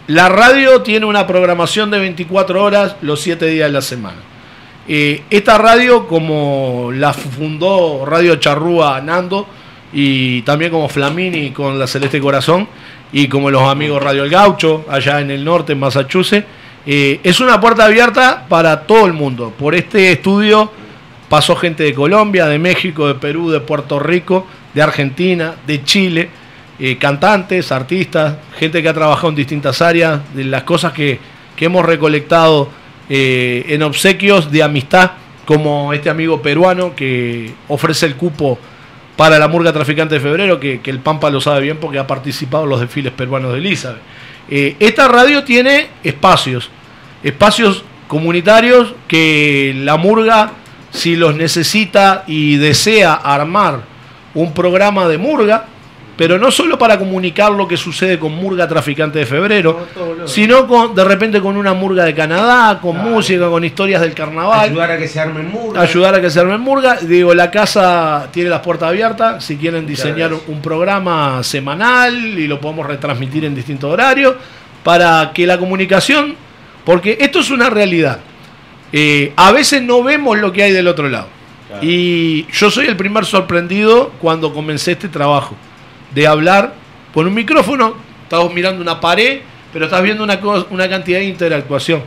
la radio tiene una programación de veinticuatro horas los siete días de la semana. Eh, esta radio, como la fundó Radio Charrúa Nando, y también como Flamini con la Celeste Corazón, y como los amigos Radio El Gaucho, allá en el norte, en Massachusetts, eh, es una puerta abierta para todo el mundo. Por este estudio pasó gente de Colombia, de México, de Perú, de Puerto Rico, de Argentina, de Chile, eh, cantantes, artistas, gente que ha trabajado en distintas áreas, de las cosas que, que hemos recolectado eh, en obsequios de amistad, como este amigo peruano que ofrece el cupo para la murga traficante de febrero, que, que el Pampa lo sabe bien porque ha participado en los desfiles peruanos de Elizabeth. Eh, esta radio tiene espacios, espacios comunitarios que la murga, si los necesita y desea armar un programa de murga, pero no solo para comunicar lo que sucede con Murga Traficante de Febrero, sino con, de repente con una murga de Canadá, con claro. música, con historias del carnaval. Ayudar a que se armen murga. Ayudar a que se armen murga. Digo, la casa tiene las puertas abiertas, si quieren diseñar un programa semanal y lo podemos retransmitir en distintos horarios, para que la comunicación, porque esto es una realidad. Eh, a veces no vemos lo que hay del otro lado. Claro. Y yo soy el primer sorprendido cuando comencé este trabajo, de hablar con un micrófono, estás mirando una pared, pero estás viendo una, una cantidad de interactuación.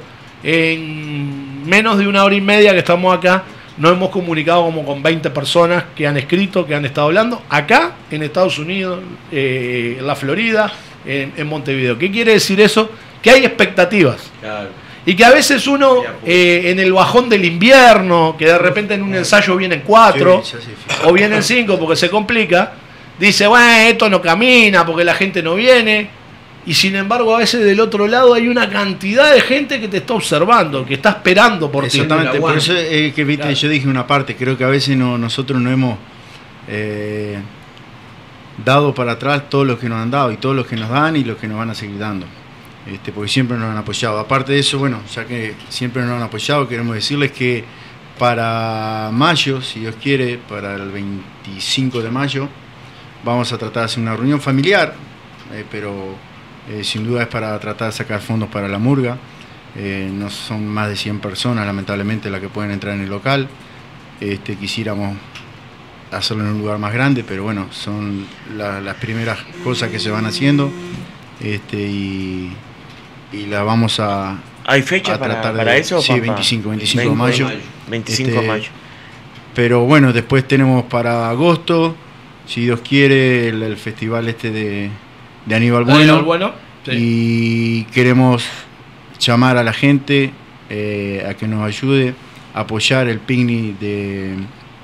En menos de una hora y media que estamos acá, nos hemos comunicado como con veinte personas que han escrito, que han estado hablando, acá en Estados Unidos, eh, en la Florida, en, en Montevideo. ¿Qué quiere decir eso? Que hay expectativas. Claro. Y que a veces uno, eh, en el bajón del invierno, que de repente en un ensayo vienen cuatro, o vienen cinco porque se complica, dice, bueno, esto no camina porque la gente no viene. Y sin embargo, a veces del otro lado hay una cantidad de gente que te está observando, que está esperando por ti. Exactamente, por eso es que viste, claro. yo dije una parte, creo que a veces no, nosotros no hemos eh, dado para atrás todo lo que nos han dado y todo lo que nos dan y lo que nos van a seguir dando. Este, porque siempre nos han apoyado. Aparte de eso, bueno, ya que siempre nos han apoyado, queremos decirles que para mayo, si Dios quiere, para el veinticinco de mayo, vamos a tratar de hacer una reunión familiar, eh, pero eh, sin duda es para tratar de sacar fondos para la murga. Eh, no son más de cien personas, lamentablemente, las que pueden entrar en el local. Este, quisiéramos hacerlo en un lugar más grande, pero bueno, son la, las primeras cosas que se van haciendo. Este, y, y la vamos a... ¿Hay fecha a para, tratar para de, eso? Sí, veinticinco, veinticinco de mayo. veinticinco de mayo. Pero bueno, después tenemos para agosto, si Dios quiere, el, el festival este de, de Aníbal Bueno. Aníbal Bueno, sí. Y queremos llamar a la gente eh, a que nos ayude a apoyar el picnic de,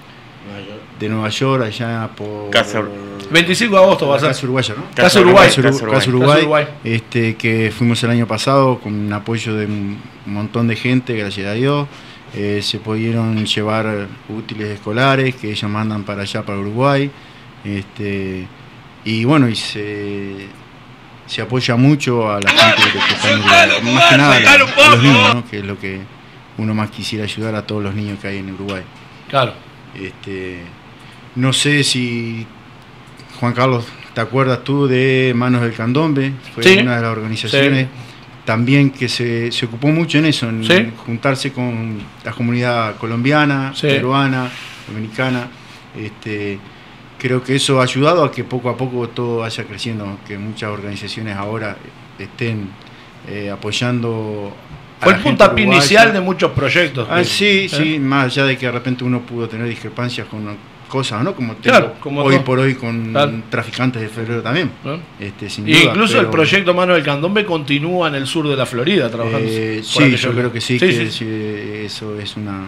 de Nueva York, allá por... Casa, veinticinco de agosto va a ser. Casa Uruguaya, ¿no? Casa Uruguay. Casa Uruguay, Casa Uruguay. Casa Uruguay, Casa Uruguay. Este, que fuimos el año pasado con un apoyo de un montón de gente, gracias a Dios. Eh, se pudieron llevar útiles escolares que ellos mandan para allá, para Uruguay. Este, y bueno, y se, se apoya mucho a la gente que, que está en Uruguay. Más que nada a, la, a los niños, ¿no? Que es lo que uno más quisiera ayudar a todos los niños que hay en Uruguay. Claro. Este, no sé si, Juan Carlos, ¿te acuerdas tú de Manos del Candombe? Fue sí. una de las organizaciones sí. también que se, se ocupó mucho en eso, en sí. juntarse con la comunidad colombiana, sí. peruana, dominicana. Este, creo que eso ha ayudado a que poco a poco todo vaya creciendo, que muchas organizaciones ahora estén eh, apoyando. Fue el puntapié inicial de muchos proyectos. Ah, sí, ¿eh? sí, más allá de que de repente uno pudo tener discrepancias con cosas, ¿no? Como, claro, como hoy todo. por hoy con claro. traficantes de febrero también. ¿no? Este, sin y duda, incluso pero, el proyecto Mano del Candombe continúa en el sur de la Florida trabajando. Eh, sí, yo creo que sí, sí, que sí. sí, eso es una,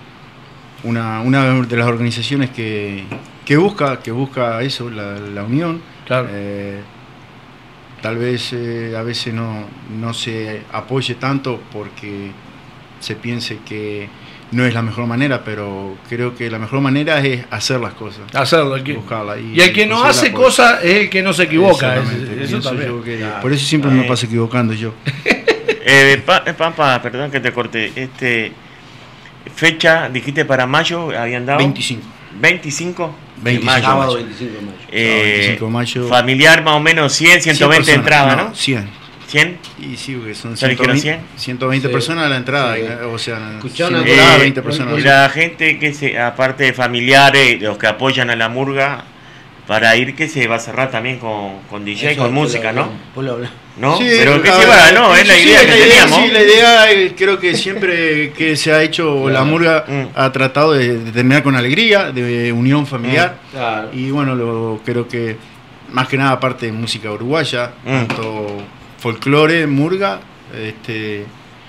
una una de las organizaciones que, que busca que busca eso, la, la unión. Claro. Eh, Tal vez eh, a veces no, no se apoye tanto porque se piense que no es la mejor manera, pero creo que la mejor manera es hacer las cosas. Hacerlo. El que, buscarla y, y el que no hace cosas es el que no se equivoca. Es, eso también. Que, claro. Por eso siempre eh. me paso equivocando yo. eh, Pampa, perdón que te corte. Este, fecha, dijiste para mayo, habían dado... veinticinco. veinticinco. veinticinco de mayo. veinticinco de mayo. Eh, veinticinco de mayo. Familiar más o menos cien, ciento veinte entradas, ¿no? cien. cien. Y sí, porque son ¿Ya dijeron cien? ciento veinte Sí. personas a la entrada, Sí. o sea, Escuchá sin una entrada, cosa. veinte Eh, personas. Y la gente que se, aparte de familiares, los que apoyan a la murga, para ir que se va a cerrar también con, con D J, Eso con después música, lo ¿no? hablamos, después lo hablamos. ¿No? Sí, Pero que a se ver, va, no, es sí, la sí, idea es que la idea, teníamos. sí, la idea, eh, creo que siempre que se ha hecho Claro. la murga Mm. ha tratado de, de terminar con alegría, de unión familiar. Claro. Y bueno, lo, creo que más que nada aparte de música uruguaya, Mm. tanto folclore, murga, este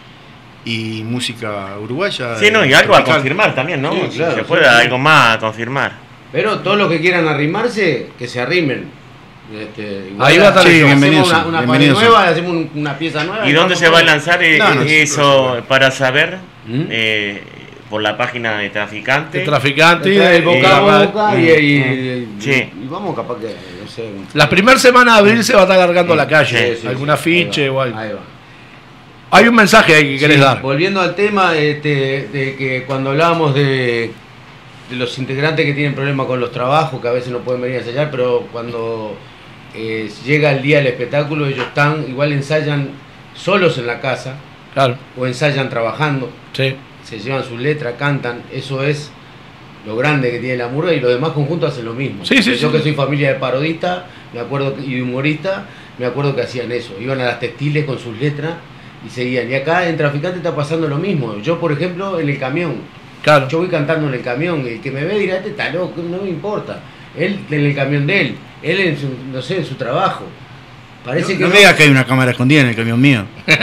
y música uruguaya. Sí, no, y eh, algo a tropical. confirmar también, ¿no? Sí, claro, se sí, puede sí. algo más a confirmar. Pero todos los que quieran arrimarse, que se arrimen. Este, igual Ahí va a estar- hacemos sí, bienvenidos una, son, una pared bienvenidos nueva, hacemos un- una pieza nueva. ¿Y dónde vamos se va a todos. lanzar eh, No, no, eh, sí, eso pero- para saber? ¿Mm? Eh, por la página de Traficante. De traficante y Trae de el boca y- a la- boca y, y- y- Sí. y vamos capaz que, no sé. La primera semana de abril se va a estar largando a la calle. Sí, sí, algún sí, afiche ahí va, o algo. ahí va. Hay un mensaje ahí que querés Sí, dar. Volviendo al tema este, de que cuando hablábamos de, de los integrantes que tienen problemas con los trabajos, que a veces no pueden venir a ensayar, pero cuando eh, llega el día del espectáculo, ellos están, igual ensayan solos en la casa Claro, o ensayan trabajando, sí. se llevan su letra, cantan, eso es lo grande que tiene la murga y los demás conjuntos hacen lo mismo. Sí, sí, Yo sí. que soy familia de parodistas, me acuerdo que- y de humorista, me acuerdo que hacían eso, iban a las textiles con sus letras y seguían. Y acá en Traficante está pasando lo mismo. Yo, por ejemplo, en el camión, Claro. yo voy cantando en el camión, el que me ve dirá, este está loco, no me importa. Él en el camión de él, él en su, no sé, en su trabajo. Parece No, que no me digas que hay una cámara escondida en el camión mío.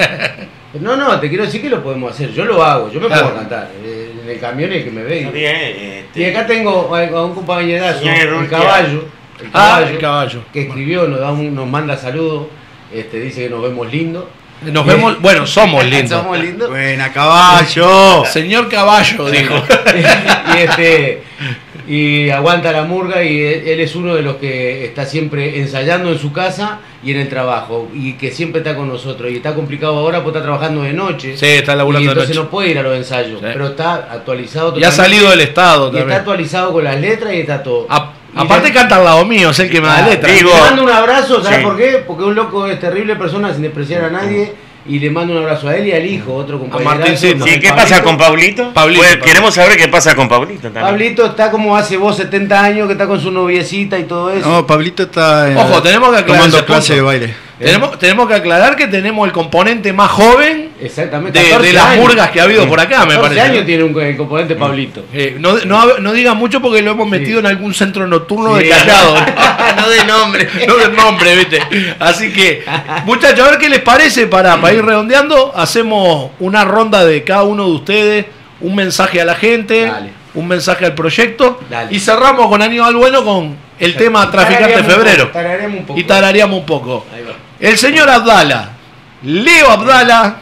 No, no, te quiero decir que lo podemos hacer. Yo lo hago, yo me Claro. puedo cantar. eh, En el camión el que me ve. Está bien, este, Y acá tengo a a un compañerazo, Señor el Urquia. caballo, el Ah, caballo, el caballo. que escribió, nos, da un- nos manda saludos, este, dice que nos vemos lindos. Nos vemos, bueno, somos lindos. Somos lindos. Buena, caballo. Señor Caballo, dijo. y este y aguanta la murga y él, él es uno de los que está siempre ensayando en su casa y en el trabajo y que siempre está con nosotros y está complicado ahora porque está trabajando de noche. Sí, está y laburando de entonces noche. no puede ir a los ensayos, Sí. pero está actualizado Y ha totalmente. salido del estado Y está también. actualizado con las letras y está todo. A- Y aparte le- canta al lado mío, es el que me da Ah, letra. digo- le mando un abrazo, ¿sabes Sí. por qué? Porque un loco es terrible persona sin despreciar a nadie y le mando un abrazo a él y al hijo, otro compañero. Martincito. Sí, ¿qué pasa con Pablito? Pablito, Pues, Pablito. queremos saber qué pasa con Pablito también. Pablito está como hace vos setenta años que está con su noviecita y todo eso. No, Pablito está eh, Ojo, tenemos que aclarar tomando ese clase punto. de baile. Tenemos, tenemos que aclarar que tenemos el componente más joven Exactamente. de, catorce de las años. murgas que ha habido por acá, me catorce parece. años tiene un, el componente Pablito. Eh, no, no, no diga mucho porque lo hemos metido en algún centro nocturno Sí. de Callao. No de nombre. No de nombre, ¿viste? Así que, muchachos, a ver qué les parece para, para ir redondeando. Hacemos una ronda de cada uno de ustedes, un mensaje a la gente, Dale. un mensaje al proyecto. Dale. Y cerramos con Aníbal Bueno con el tema Traficante Tarareamos un Febrero. poco, tarareamos un poco. Y tarareamos un poco. Ahí va. El señor Abdala, Leo Abdala,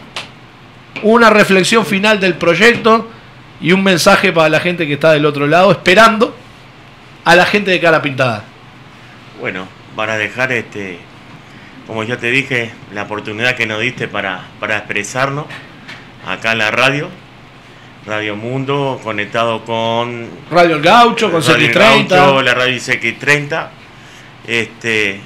una reflexión final del proyecto y un mensaje para la gente que está del otro lado, esperando a la gente de cara pintada. Bueno, para dejar, este, como ya te dije, la oportunidad que nos diste para, para expresarnos acá en la radio, Radio Mundo, conectado con Radio El Gaucho, con Radio X El treinta. Gaucho, la radio X treinta, este,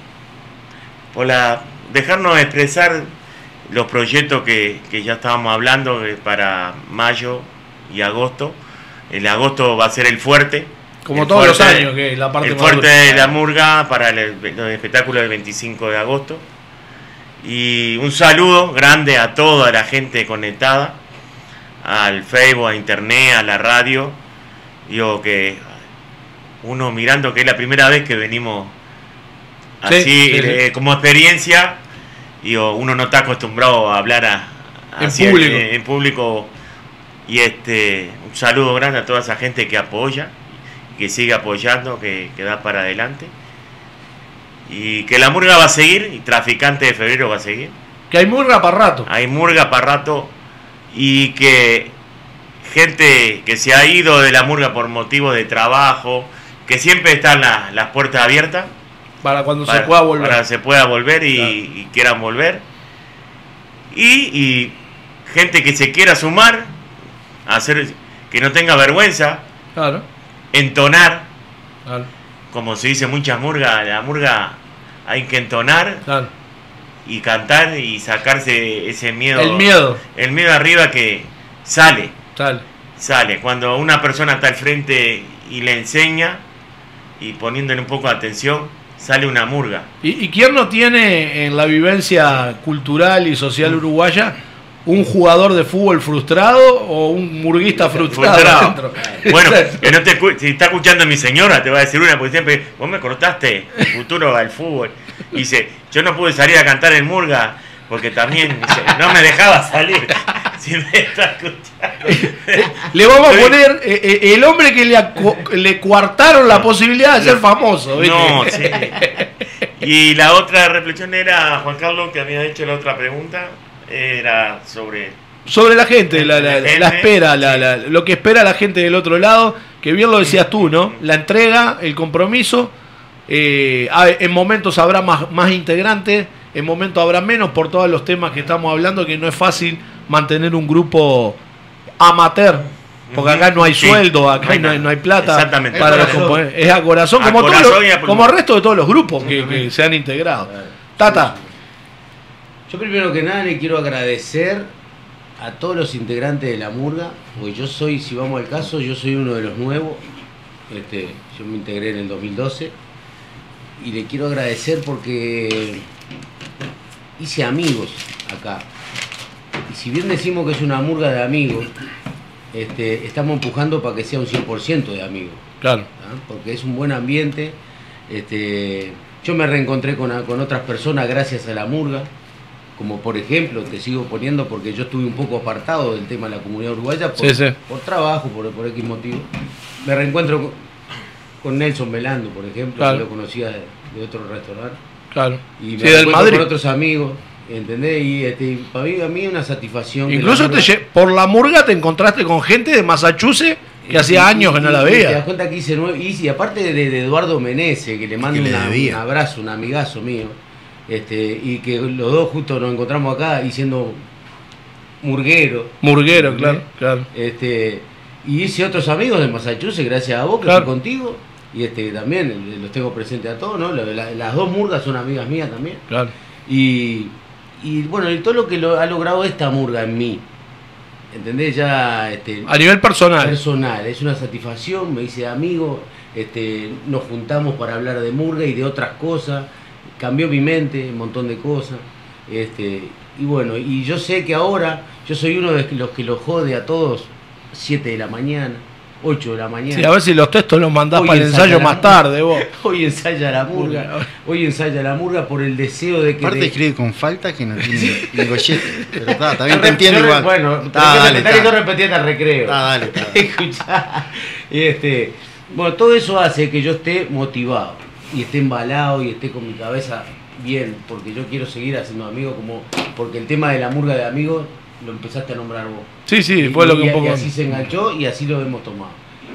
por la, dejarnos expresar los proyectos que, que ya estábamos hablando eh, para mayo y agosto. El agosto va a ser el fuerte. Como el todos los fuerte- años, que es la parte el más fuerte dura. de la murga para el, el espectáculo del veinticinco de agosto. Y un saludo grande a toda la gente conectada, al Facebook, a internet, a la radio. Digo que uno mirando que es la primera vez que venimos Sí, así sí, sí. eh, como experiencia. Digo, uno no está acostumbrado a hablar a, En así público. en público. Y este un saludo grande a toda esa gente que apoya, que sigue apoyando, que, que da para adelante. Y que la murga va a seguir, y Traficante de Febrero va a seguir. Que hay murga para rato. Hay murga para rato, y que gente que se ha ido de la murga por motivos de trabajo, que siempre están la- las puertas abiertas Para cuando para, se pueda volver. para que se pueda volver y, Claro. y quieran volver. Y, y gente que se quiera sumar, a hacer, que no tenga vergüenza, Claro, entonar, claro, como se dice muchas murgas, la murga hay que entonar, claro. y cantar y sacarse ese miedo. El miedo. El miedo arriba que sale. Tal. Sale. Cuando una persona está al frente y le enseña y poniéndole un poco de atención, sale una murga. ¿Y, y quién no tiene en la vivencia cultural y social uruguaya un jugador de fútbol frustrado o un murguista frustrado? frustrado. Bueno, que no te, si está escuchando mi señora, te va a decir una, porque siempre, vos me cortaste el futuro al fútbol. Y dice, yo no pude salir a cantar en murga, porque también dice, no me dejaba salir. Si me está escuchando. Le vamos a poner eh, eh, el hombre que le, acu le coartaron la posibilidad de ser famoso. ¿viste? No, sí. Y la otra reflexión era, Juan Carlos, que había hecho la otra pregunta, era sobre... Sobre la gente, la, la, la, gente, la espera, la, la, lo que espera la gente del otro lado, que bien lo decías tú, ¿no? La entrega, el compromiso, eh, en momentos habrá más, más integrantes, en momentos habrá menos por todos los temas que estamos hablando, que no es fácil mantener un grupo amateur, porque acá no hay sí, sueldo, acá no hay, no hay, no hay plata exactamente, para los componentes. Es a corazón, a como, corazón todo lo, y a como el resto de todos los grupos que, que se han integrado. Tata. Yo primero que nada le quiero agradecer a todos los integrantes de la murga, porque yo soy, si vamos al caso, yo soy uno de los nuevos. Este, yo me integré en el dos mil doce y le quiero agradecer porque hice amigos acá. Y si bien decimos que es una murga de amigos, este, estamos empujando para que sea un cien por ciento de amigos. Claro. ¿Ah? Porque es un buen ambiente. Este, yo me reencontré con, con otras personas gracias a la murga. Como por ejemplo, te sigo poniendo porque yo estuve un poco apartado del tema de la comunidad uruguaya por, sí, sí. por trabajo, por, por X motivo. Me reencuentro con, con Nelson Velando, por ejemplo, claro. que lo conocía de, de otro restaurante. Claro. Y me sí, del Madrid. con otros amigos, ¿entendés? Y este, para mí, a mí es una satisfacción. Incluso te lle- por la murga te encontraste con gente de Massachusetts que y, hacía años y, que no la veía. Te das cuenta que hice nueve, y, y aparte de, de Eduardo Menezes, que le mando que una, un abrazo, un amigazo mío. Este, y que los dos justo nos encontramos acá y siendo murguero. Murguero, ¿sí? claro, claro. Este, y hice otros amigos de Massachusetts, gracias a vos, que claro. fui contigo. Y este también los tengo presentes a todos, ¿no? La, la, las dos murgas son amigas mías también. Claro. Y, y bueno, y todo lo que lo, ha logrado esta murga en mí. ¿Entendés? Ya. Este, a nivel personal. Personal, es una satisfacción, me hice amigo, este, nos juntamos para hablar de murga y de otras cosas. Cambió mi mente, un montón de cosas. Este, y bueno, y yo sé que ahora yo soy uno de los que los jode a todos siete de la mañana, ocho de la mañana. Sí, a ver si los textos los mandás hoy para el ensayo más tarde vos. Hoy ensaya la murga. Hoy ensaya la murga por el deseo de que... Aparte de... escribe con falta que no tiene ni gollete. Pero está, también te entiendo igual. Bueno, está, dale, está que no repetía hasta el recreo. Está, dale, está. Escuchá. Este, bueno, todo eso hace que yo esté motivado. Y esté embalado y esté con mi cabeza bien, porque yo quiero seguir haciendo amigos, como porque el tema de la murga de amigos lo empezaste a nombrar vos. Sí, sí, fue y, lo que y, un poco... Y así se enganchó y así lo hemos tomado.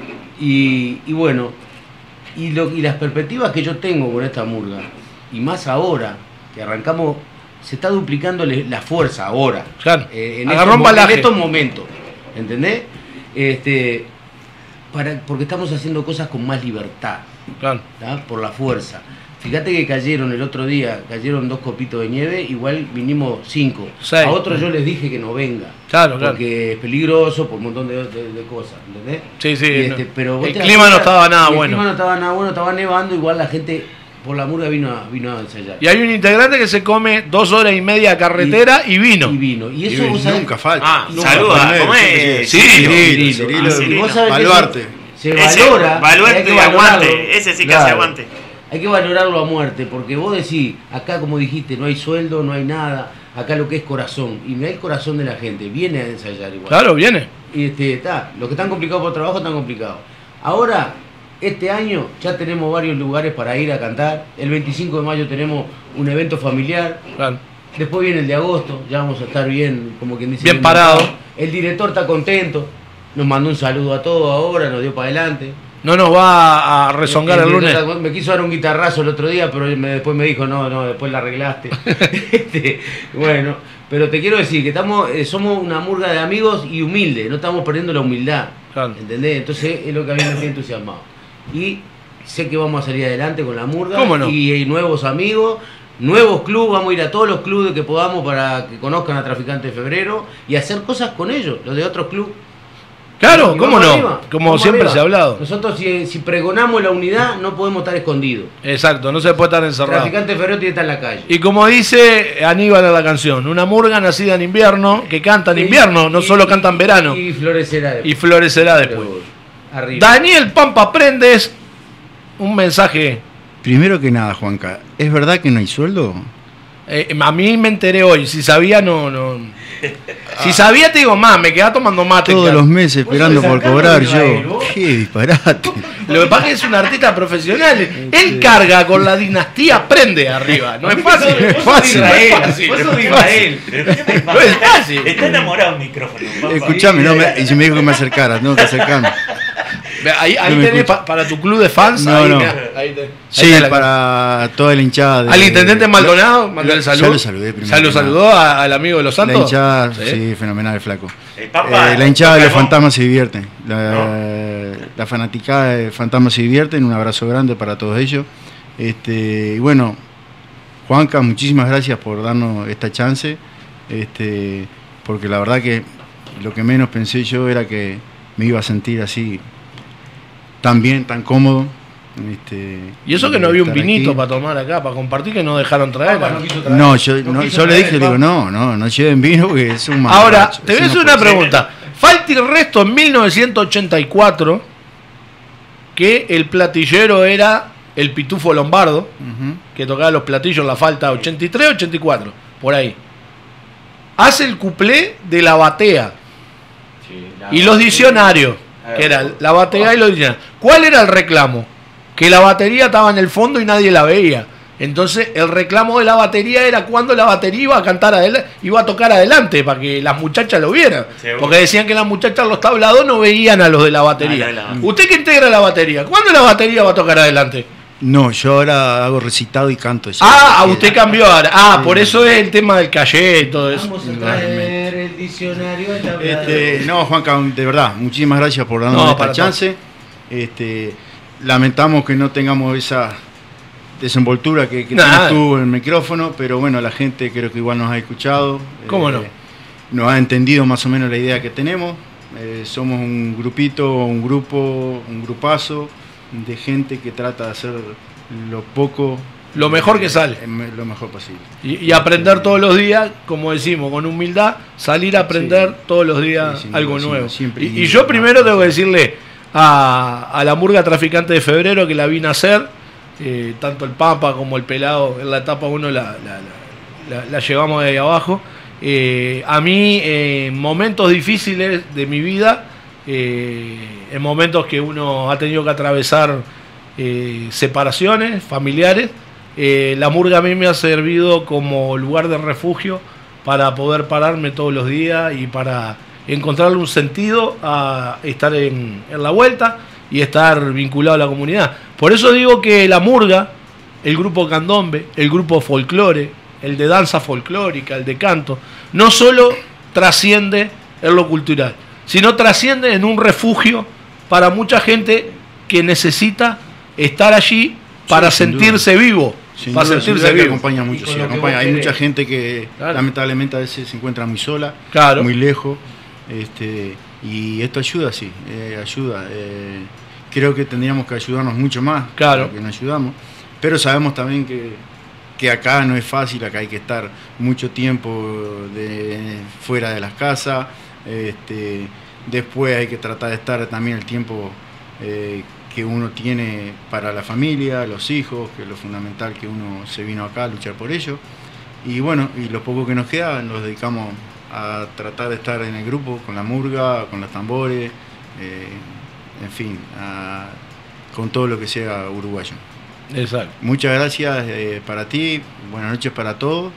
Y, y bueno, y, lo, y las perspectivas que yo tengo con esta murga, y más ahora, que arrancamos, se está duplicando la fuerza ahora. Claro, eh, en, agarró estos, en en estos momentos, ¿entendés? Este, para, porque estamos haciendo cosas con más libertad. Claro. ¿tá? Por la fuerza. Fíjate que cayeron el otro día, cayeron dos copitos de nieve, igual vinimos cinco. Seis. A otros yo les dije que no venga. Claro, claro. Porque es peligroso por un montón de, de, de cosas, ¿entendés? Sí, sí. Este, no. pero el clima no estaba nada el bueno. El clima no estaba nada bueno, estaba nevando, igual la gente por la murga vino a, vino a ensayar. Y hay un integrante que se come dos horas y media de carretera y, y vino. Y vino. Y eso y vos sabés, nunca falta. Ah, nunca saluda, ¿cómo es? Sí, Cirilo, Cirilo. Ah, Cirilo. Vos sabés Baluarte. Se valora. Baluarte y aguante. Ese sí que claro. hace aguante. Hay que valorarlo a muerte, porque vos decís, acá como dijiste, no hay sueldo, no hay nada, acá lo que es corazón, y no hay corazón de la gente, viene a ensayar igual. Claro, viene. Y este, está, los que están complicados por trabajo están complicados. Ahora, este año ya tenemos varios lugares para ir a cantar, el veinticinco de mayo tenemos un evento familiar, Claro. después viene el de agosto, ya vamos a estar bien, como quien dice. Bien bien parado. marcado. El director está contento, nos mandó un saludo a todos ahora, nos dio para adelante. No nos va a rezongar el, el lunes. Me quiso dar un guitarrazo el otro día, pero me, después me dijo, no, no, después la arreglaste. este, bueno, pero te quiero decir que estamos, eh, somos una murga de amigos y humildes, no estamos perdiendo la humildad. Claro. ¿Entendés? Entonces es lo que a mí me tiene entusiasmado. Y sé que vamos a salir adelante con la murga. ¿Cómo no? Y hay nuevos amigos, nuevos clubes, vamos a ir a todos los clubes que podamos para que conozcan a Traficantes de Febrero y hacer cosas con ellos, los de otros clubes. Claro, Y ¿cómo vamos no? arriba, Como vamos siempre arriba. se ha hablado. Nosotros si, si pregonamos la unidad no podemos estar escondidos. Exacto, no se puede estar encerrado. Traficante de Febrero tiene que estar en la calle. Y como dice Aníbal en la canción, una murga nacida en invierno, que canta en Y- invierno, no y- solo canta en verano. Y florecerá después. Y florecerá después. Arriba. Daniel Pampa Prendes, un mensaje. Primero que nada, Juanca, ¿es verdad que no hay sueldo? Eh, a mí me enteré hoy, si sabía no... no si sabía te digo más, me quedaba tomando mate. Todos claro. los meses esperando sos por sacado cobrar de Israel, yo. vos. Qué disparate. Lo que pasa es que es un artista profesional. Él carga con la dinastía Prende arriba. No es fácil. No es fácil. No es fácil. Vos sos de no es fácil. Israel. No es fácil. Está enamorado el micrófono, papá. Escuchame, no me, y se me dijo que me acercara, tengo que acercarme. Ve, Ahí, ahí No me tenés escucha. pa- para tu club de fans. No, ahí, no. mirá, ahí tenés. Ahí Sí, tenés la- para toda la hinchada. de- Al intendente Maldonado, mandale Ya saludos. lo saludé primero. Ya lo que nada. saludó a- al amigo de los La Santos. hinchada, Sí. sí, fenomenal el flaco. El papá, Eh, la hinchada de los papá, fantasmas se divierte. La, la fanaticada de fantasmas se divierten. Un abrazo grande para todos ellos. Este, y bueno, Juanca, muchísimas gracias por darnos esta chance. Este, porque la verdad que lo que menos pensé yo era que me iba a sentir así tan bien, tan cómodo. Este, Y eso que no había un estar vinito aquí. para tomar acá, para compartir, que no dejaron traer. Papa no quiso traer. No, yo, No no, quiso yo le traer dije, el le digo, Papa. no, no, no lleven vino porque es un Ahora, mamarracho, te voy a eso hacer no una puede ser. pregunta. Falta el resto en mil novecientos ochenta y cuatro que el platillero era el Pitufo Lombardo, Ujú. que tocaba los platillos en la falta ochenta y tres, ochenta y cuatro, por ahí. Hace el cuplé de la batea Sí, la- y los diccionarios, que era la batea y los diccionarios. ¿Cuál era el reclamo? Que la batería estaba en el fondo y nadie la veía. Entonces el reclamo de la batería era cuando la batería iba a cantar adelante, iba a tocar adelante para que las muchachas lo vieran. Seguro. Porque decían que las muchachas los tablados no veían a los de la batería. Ah, no, la- ¿Usted que integra la batería? ¿Cuándo la batería va a tocar adelante? No, yo ahora hago recitado y canto. ya. Ah, Eh, usted cambió ahora. Ah, Sí. por eso es el tema del calle y todo eso. Vamos a traer el diccionario al tablado. Este, no, Juanca, de verdad, muchísimas gracias por darnos No, esta para chance. Este, lamentamos que no tengamos esa desenvoltura que, que Nada. tienes tú en el micrófono, pero bueno, la gente creo que igual nos ha escuchado. ¿Cómo no? Nos ha entendido más o menos la idea que tenemos. Eh, somos un grupito, un grupo, un grupazo de gente que trata de hacer lo poco, Lo mejor que sale. eh, lo mejor posible. Y, y aprender todos los días, como decimos, con humildad, salir a aprender Sí. todos los días Sí, sin algo duda, nuevo. siempre. Y, y yo primero tengo que decirle a, a la murga traficante de febrero que la vine a hacer, eh, tanto el Pampa como el Pelado, en la etapa uno la, la, la- la- la llevamos de ahí abajo. Eh, a mí, eh, en momentos difíciles de mi vida, eh, en momentos que uno ha tenido que atravesar eh, separaciones familiares, eh, la murga a mí me ha servido como lugar de refugio para poder pararme todos los días y para encontrarle un sentido a estar en, en la vuelta y estar vinculado a la comunidad. Por eso digo que la murga, el grupo candombe, el grupo folclore, el de danza folclórica, el de canto, no solo trasciende en lo cultural, sino trasciende en un refugio para mucha gente que necesita estar allí para Sí, sin sentirse vivo, Sin para duda, sin sentirse duda que vivo. acompaña Y mucho, con sí, lo que acompaña. vos Hay querés. mucha gente que Claro. lamentablemente a veces se encuentra muy sola, Claro. muy lejos, este, y esto ayuda, sí, eh, ayuda. eh, creo que tendríamos que ayudarnos mucho más, Claro. de lo que nos ayudamos, pero sabemos también que, que acá no es fácil, acá hay que estar mucho tiempo de, fuera de las casas, este, después hay que tratar de estar también el tiempo eh, que uno tiene para la familia, los hijos, que es lo fundamental, que uno se vino acá a luchar por ello. Y bueno, y lo poco que nos queda nos dedicamos a tratar de estar en el grupo, con la murga, con los tambores, eh, en fin, a- con todo lo que sea uruguayo. Exacto. Muchas gracias eh, para ti, buenas noches para todos,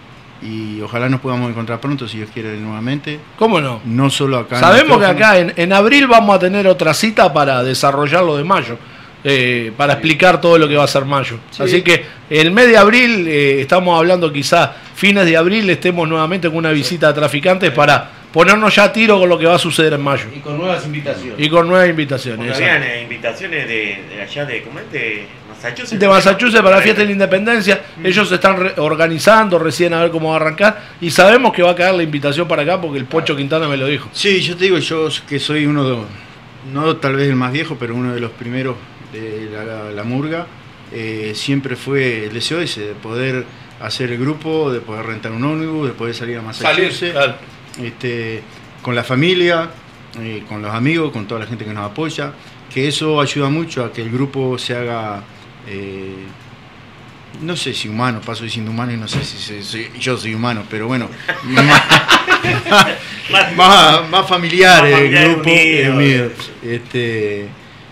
y ojalá nos podamos encontrar pronto, si Dios quiere, nuevamente, ¿Cómo no? no solo acá. en el Sabemos que micrófono. acá en, en abril vamos a tener otra cita para desarrollar lo de mayo, eh, para explicar todo lo que va a ser mayo. Sí. Así que el mes de abril, eh, estamos hablando quizás fines de abril, estemos nuevamente con una visita a traficantes para ponernos ya a tiro con lo que va a suceder en mayo. Y con nuevas invitaciones. Y con nuevas invitaciones. Porque exacto. habían eh, invitaciones de, de allá de, ¿cómo es? De, no Massachusetts. de Massachusetts para la fiesta de la independencia. Ellos se están re- organizando recién a ver cómo va a arrancar. Y sabemos que va a caer la invitación para acá porque el Pocho Quintana me lo dijo. Sí, yo te digo, yo que soy uno de, no tal vez el más viejo, pero uno de los primeros de la, la, la murga, eh, siempre fue el deseo ese, de poder hacer el grupo, de poder rentar un ómnibus, de poder salir a Massachusetts, Salir, claro. este, con la familia, eh, con los amigos, con toda la gente que nos apoya, que eso ayuda mucho a que el grupo se haga, eh, no sé si humano, paso diciendo humano y no sé si se- soy- yo soy humano, pero bueno, más, más, más familiar Más el familiar, grupo, unido. eh, unido. Este,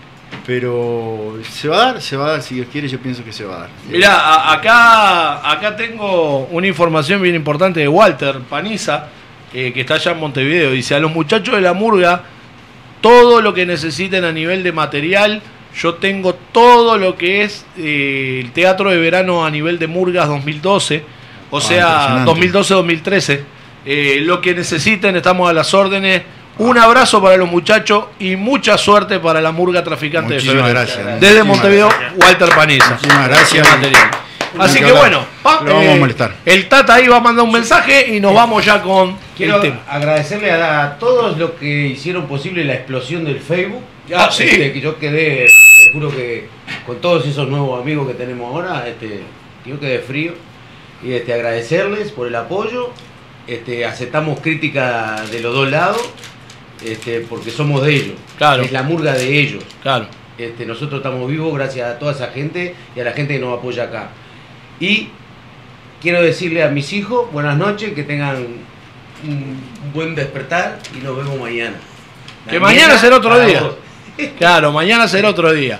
pero se va a dar, se va a dar, si Dios quiere, yo pienso que se va a dar. Mirá, a- acá, acá tengo una información bien importante de Walter Paniza, eh, que está allá en Montevideo. Dice, a los muchachos de la murga, todo lo que necesiten a nivel de material, yo tengo todo lo que es eh, el teatro de verano a nivel de murgas dos mil doce, o Ah, sea, impresionante. dos mil doce dos mil trece. Eh, lo que necesiten, estamos a las órdenes. Un abrazo para los muchachos y mucha suerte para la murga traficante Muchísimas de febrero. gracias. Desde Muchísimas Montevideo, gracias. Walter Paniza. Muchísimas gracias. Sin material. Así Ni que que hablar. bueno, pa- Lo vamos a eh, molestar. el Tata ahí va a mandar un mensaje y nos vamos ya con Quiero el tema. agradecerle a, a todos los que hicieron posible la explosión del Facebook. Ah, sí. Este, que yo quedé, te juro que con todos esos nuevos amigos que tenemos ahora, este, yo quedé frío. Y este, agradecerles por el apoyo. Este, aceptamos crítica de los dos lados, este, porque somos de ellos. Claro. Es la murga de ellos. Claro. Este, nosotros estamos vivos gracias a toda esa gente y a la gente que nos apoya acá. Y quiero decirle a mis hijos, buenas noches, que tengan un buen despertar y nos vemos mañana. Que mañana será otro para día. vos. Claro, mañana será otro día.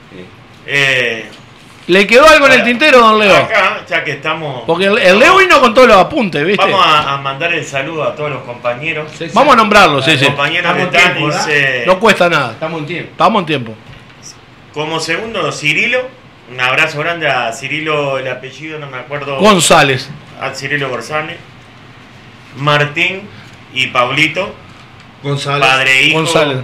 Eh, ¿Le quedó algo en el tintero, don Leo? acá, ya que estamos. Porque el, el Leo vino con todos los apuntes, ¿viste? Vamos a, a mandar el saludo a todos los compañeros. Sí, sí. Vamos a nombrarlos, sí, Los sí. compañeros que Estamos en están, tiempo, ¿verdad? dice. No cuesta nada. Estamos en tiempo. Estamos en tiempo. Como segundo, Cirilo. Un abrazo grande a Cirilo, el apellido, no me acuerdo. González. A Cirilo González. Martín y Pablito. González. Padre e hijo. González.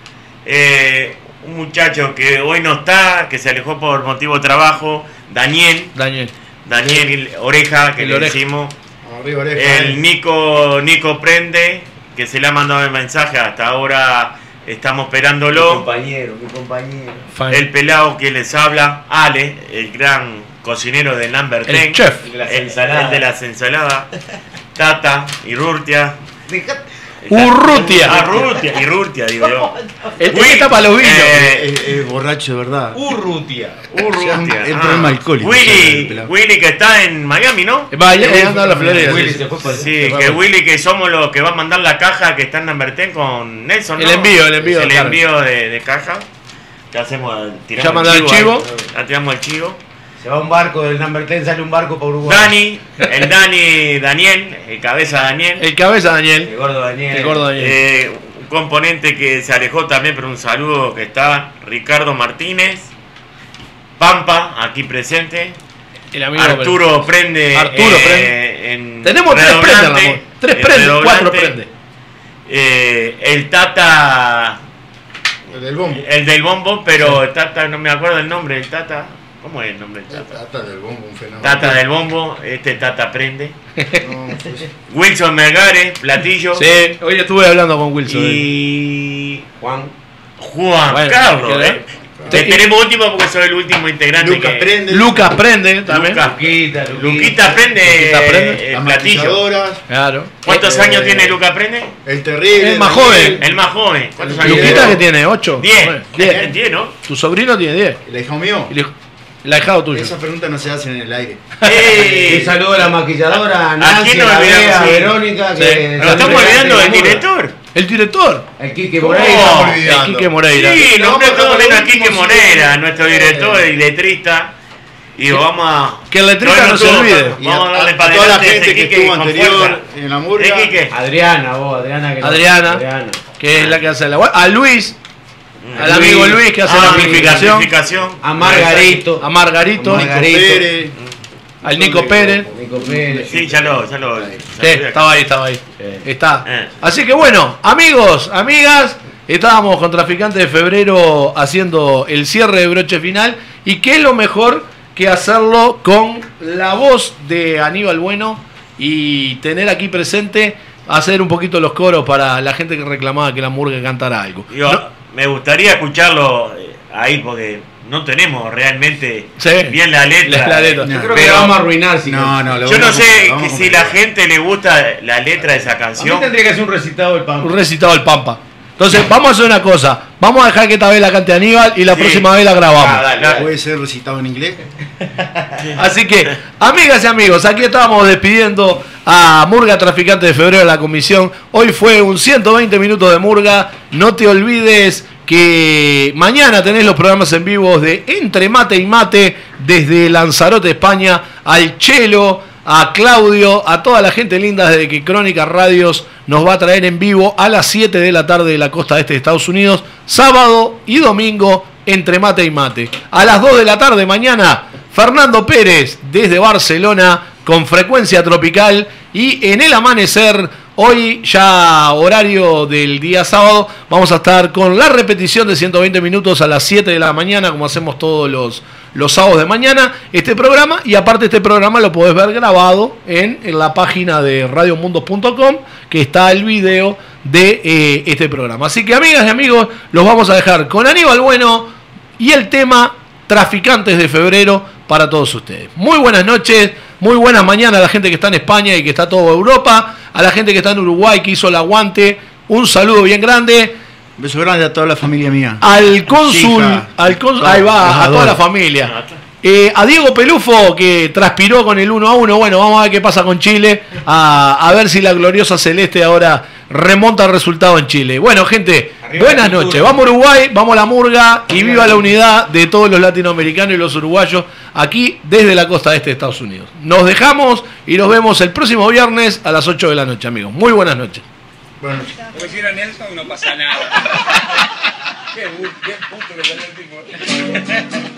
Eh, un muchacho que hoy no está, que se alejó por motivo de trabajo. Daniel. Daniel. Daniel Oreja, que El le Oreja. decimos. Arriba, oreja. El Nico, Nico Prende, que se le ha mandado el mensaje. Hasta ahora estamos Mi esperándolo. compañero, mi compañero. Fan. El pelado que les habla, Ale, el gran cocinero de Number El Ten, chef. El de las el, ensaladas. el de las ensaladas, Tata y Rurtia. Dejate- Urrutia. Ah, Rurtia, y Rurtia, digo yo. El que Uy, está para los vinos. eh, Es, es borracho de verdad. Urrutia. Urrutia. El ah. problema alcohólico, ya, el Willy, pelado. Willy que está en Miami, ¿no? Vaya, eh, anda a la Florida. Willy sí, se sí. fue para- Sí, se fue que para- Willy que somos los que va a mandar la caja que está en Number Ten con Nelson, ¿no? El envío, el envío, El claro. envío de, de caja. ¿Qué hacemos? Tiramos Ya mandó el chivo. ahí. Ya tiramos el chivo. Se va un barco del Number Ten, sale un barco para Uruguay. Dani, el Dani Daniel, el cabeza Daniel. El cabeza El Daniel. gordo Daniel. El gordo Daniel. Eh, un componente que se alejó también, pero un saludo que está Ricardo Martínez. Pampa, aquí presente. El amigo. Arturo prende. Arturo eh, prende. en Tenemos tres redoblante, prendas, amor. Tres en prendas, redoblante. cuatro prendas. Eh, el Tata, El del bombo. el del bombo, pero el Tata, no me acuerdo el nombre, el Tata. ¿Cómo es el nombre del Tata? Tata del bombo, un fenómeno. Tata del bombo, este Tata prende. No, pues, Wilson Melgares, platillo. Sí, hoy estuve hablando con Wilson. Y Juan. Juan Bueno, Carlos. ¿qué eh. Te- Te tenemos último porque soy el último integrante. Lucas que- prende. Lucas prende también. Lucas. Luquita, Luquita prende, Luquita prende. el Las platillo. maquilladoras. Claro. ¿Cuántos Eh, años tiene Lucas prende? El terrible. El más Daniel, joven. El más joven. ¿Cuántos El años Luquita Luquita tiene? que tiene ocho. Diez. Bueno, diez. Diez, ¿no? Tu sobrino tiene diez. El hijo mío. Y le- el ahijado tuyo. Esas preguntas no se hacen en el aire. ¡Eh! Un saludo a la maquilladora, a Nancy, quién nos a olvidamos? Bea, a Sí. Verónica. Sí. Que Nos estamos olvidando del Murga. director. El director. El Quique ¿Cómo? Moreira. El Quique Moreira. Sí, No, nombre pero todo lo bien a último Quique sí. Moreira, nuestro Sí. director y letrista. Y vamos a. Que el letrista no se todo, olvide. Y Vamos a darle a, para a toda la adelante a ese gente que Quique estuvo con anterior fuerza. en la murga. ¿Eh, Quique? Adriana, vos, Adriana. Que no- Adriana. Que es la que hace la web. A Luis. Al Luis. amigo Luis que hace Ah, la amplificación. amplificación. A Margarito. A Margarito. A Nico Margarito. Pérez. Al Nico Pérez. Nico Pérez. Sí, ya lo. Ya lo Sí, estaba ahí, estaba ahí. Sí. Está. Eh. Así que bueno, amigos, amigas, estábamos con Traficantes de Febrero haciendo el cierre de broche final Y qué es lo mejor que hacerlo con la voz de Aníbal Bueno y tener aquí presente, hacer un poquito los coros para la gente que reclamaba que la murga cantara algo. Digo, No, me gustaría escucharlo eh, ahí porque no tenemos realmente Sí. bien la letra. La letra. Yo creo que Pero- la vamos a arruinar. Si No, no, lo Yo no vamos a- sé lo vamos que a si la complicar. gente le gusta la letra de esa A mí canción. tendría que hacer un recitado del pan. un recitado del Pampa. Entonces, vamos a hacer una cosa. Vamos a dejar que esta vez la cante Aníbal y la Sí. próxima vez la grabamos. Ah, dale, dale. ¿Puede ser recitado en inglés? Así que, amigas y amigos, aquí estamos despidiendo a Murga Traficante de Febrero de la comisión. Hoy fue un ciento veinte minutos de Murga. No te olvides que mañana tenés los programas en vivo de Entre Mate y Mate desde Lanzarote, España, al Chelo, a Claudio, a toda la gente linda desde que Crónica Radios nos va a traer en vivo a las siete de la tarde de la costa este de Estados Unidos, sábado y domingo Entre Mate y Mate. A las dos de la tarde mañana, Fernando Pérez desde Barcelona con Frecuencia Tropical, y en el amanecer, hoy ya horario del día sábado, vamos a estar con la repetición de ciento veinte minutos a las siete de la mañana, como hacemos todos los, los sábados de mañana, este programa. Y aparte este programa lo podés ver grabado en, en la página de radio mundos punto com, que está el video de eh, este programa. Así que, amigas y amigos, los vamos a dejar con Aníbal Bueno y el tema Traficantes de Febrero para todos ustedes. Muy buenas noches, muy buenas mañanas a la gente que está en España y que está toda Europa, a la gente que está en Uruguay que hizo el aguante, un saludo bien grande. Beso grande a toda la familia mía. Al cónsul, Hija, al cónsul, todo, ahí los va, a toda la adoro. familia. Eh, a Diego Pelufo, que transpiró con el uno a uno. Bueno, vamos a ver qué pasa con Chile, a, a ver si la gloriosa Celeste ahora remonta el resultado en Chile. Bueno, gente, Arriba buenas la cultura. noches. Vamos a Uruguay, vamos a la murga y viva la unidad de todos los latinoamericanos y los uruguayos aquí desde la costa este de Estados Unidos. Nos dejamos y nos vemos el próximo viernes a las ocho de la noche, amigos. Muy buenas noches. Bueno, Porque si era Nelson no pasa nada. qué, bu- qué puto que salió el tipo.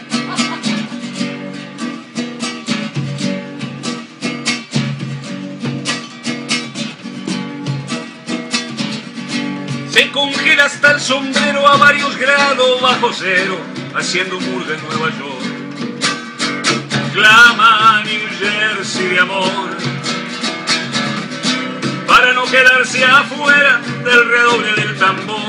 Se congela hasta el sombrero a varios grados bajo cero, haciendo murga en Nueva York. Clama New Jersey de amor, para no quedarse afuera del redoble del tambor.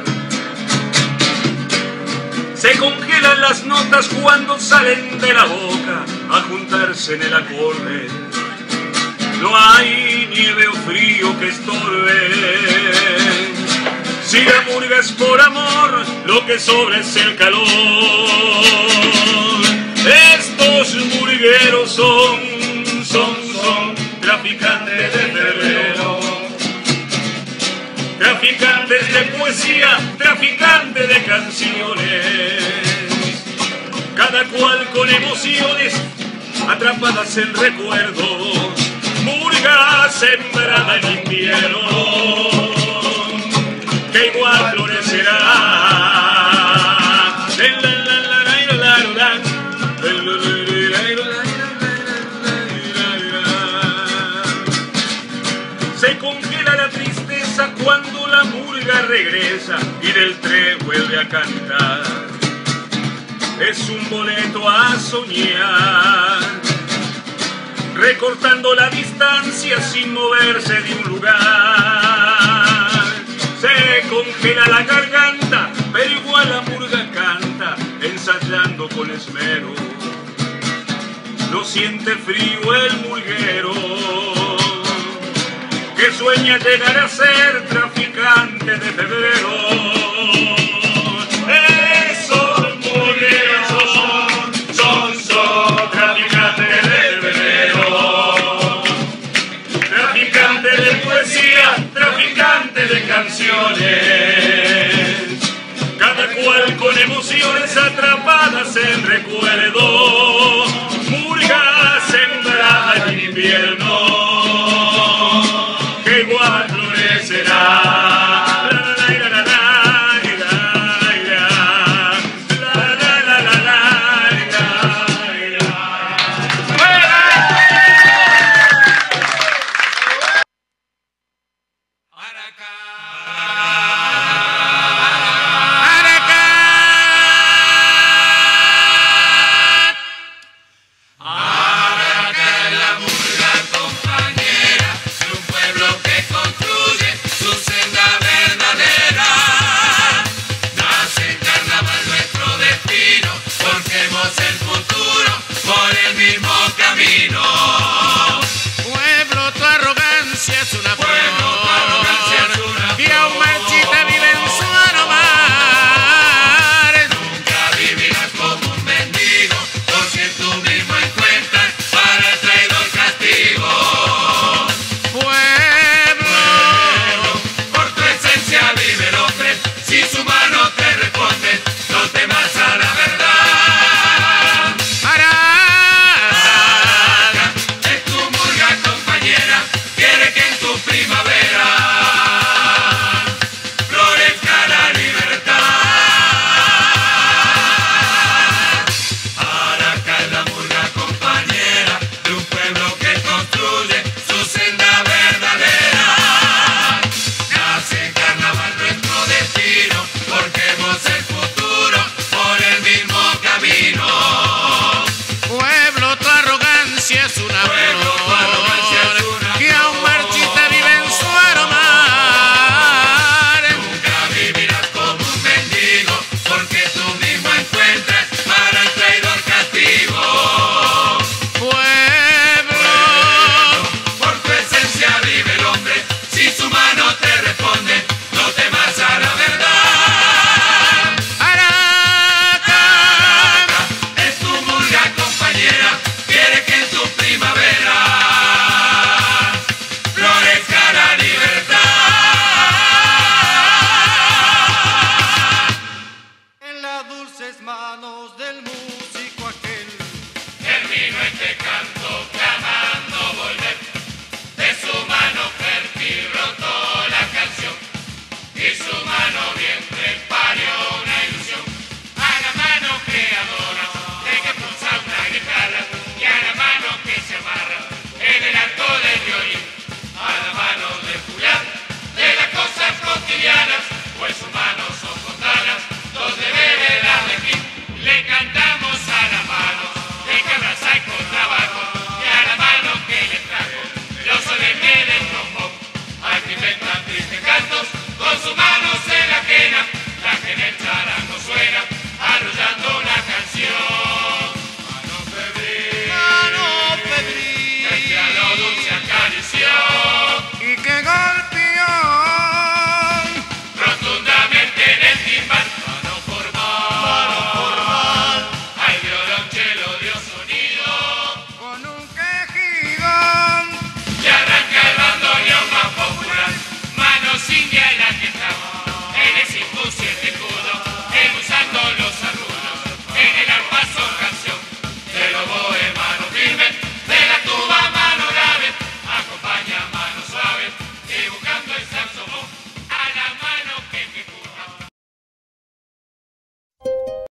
Se congelan las notas cuando salen de la boca a juntarse en el acorde. No hay nieve o frío que estorbe. Si la murga es por amor, lo que sobra es el calor. Estos murgueros son, son, son traficantes de febrero. Traficantes de poesía, traficantes de canciones. Cada cual con emociones atrapadas en recuerdos. Murga sembrada en invierno, que igual florecerá. Se congela la tristeza cuando la murga regresa y del tren vuelve a cantar. Es un boleto a soñar, recortando la distancia sin moverse de un lugar. Se congela la garganta, pero igual la murga canta, ensayando con esmero. No siente frío el murguero, que sueña llegar a ser traficante de febrero. Esos murgueros son, son, son traficantes de febrero. Traficantes de poesía, traficantes de canciones. Cada cual con emociones atrapadas en recuerdo. Murga sembrada en invierno, que igual florecerá. camino. Pueblo, tu arrogancia es una flor, Pueblo, tu arrogancia es una que aún flor. marchita vive en su aroma. Nunca vivirás como un mendigo, por si en tú mismo encuentras para el traidor castigo. Pueblo, Por tu esencia vive el hombre, si su mano te responde, no temas a la verdad. harás Es tu murga compañera, quiere que en tu primavera florezca la libertad. Araca es la murga compañera de un pueblo que construye su senda verdadera. Nace en carnaval nuestro destino, forjemos el futuro por el mismo camino. pueblo, tu arrogancia es una flor,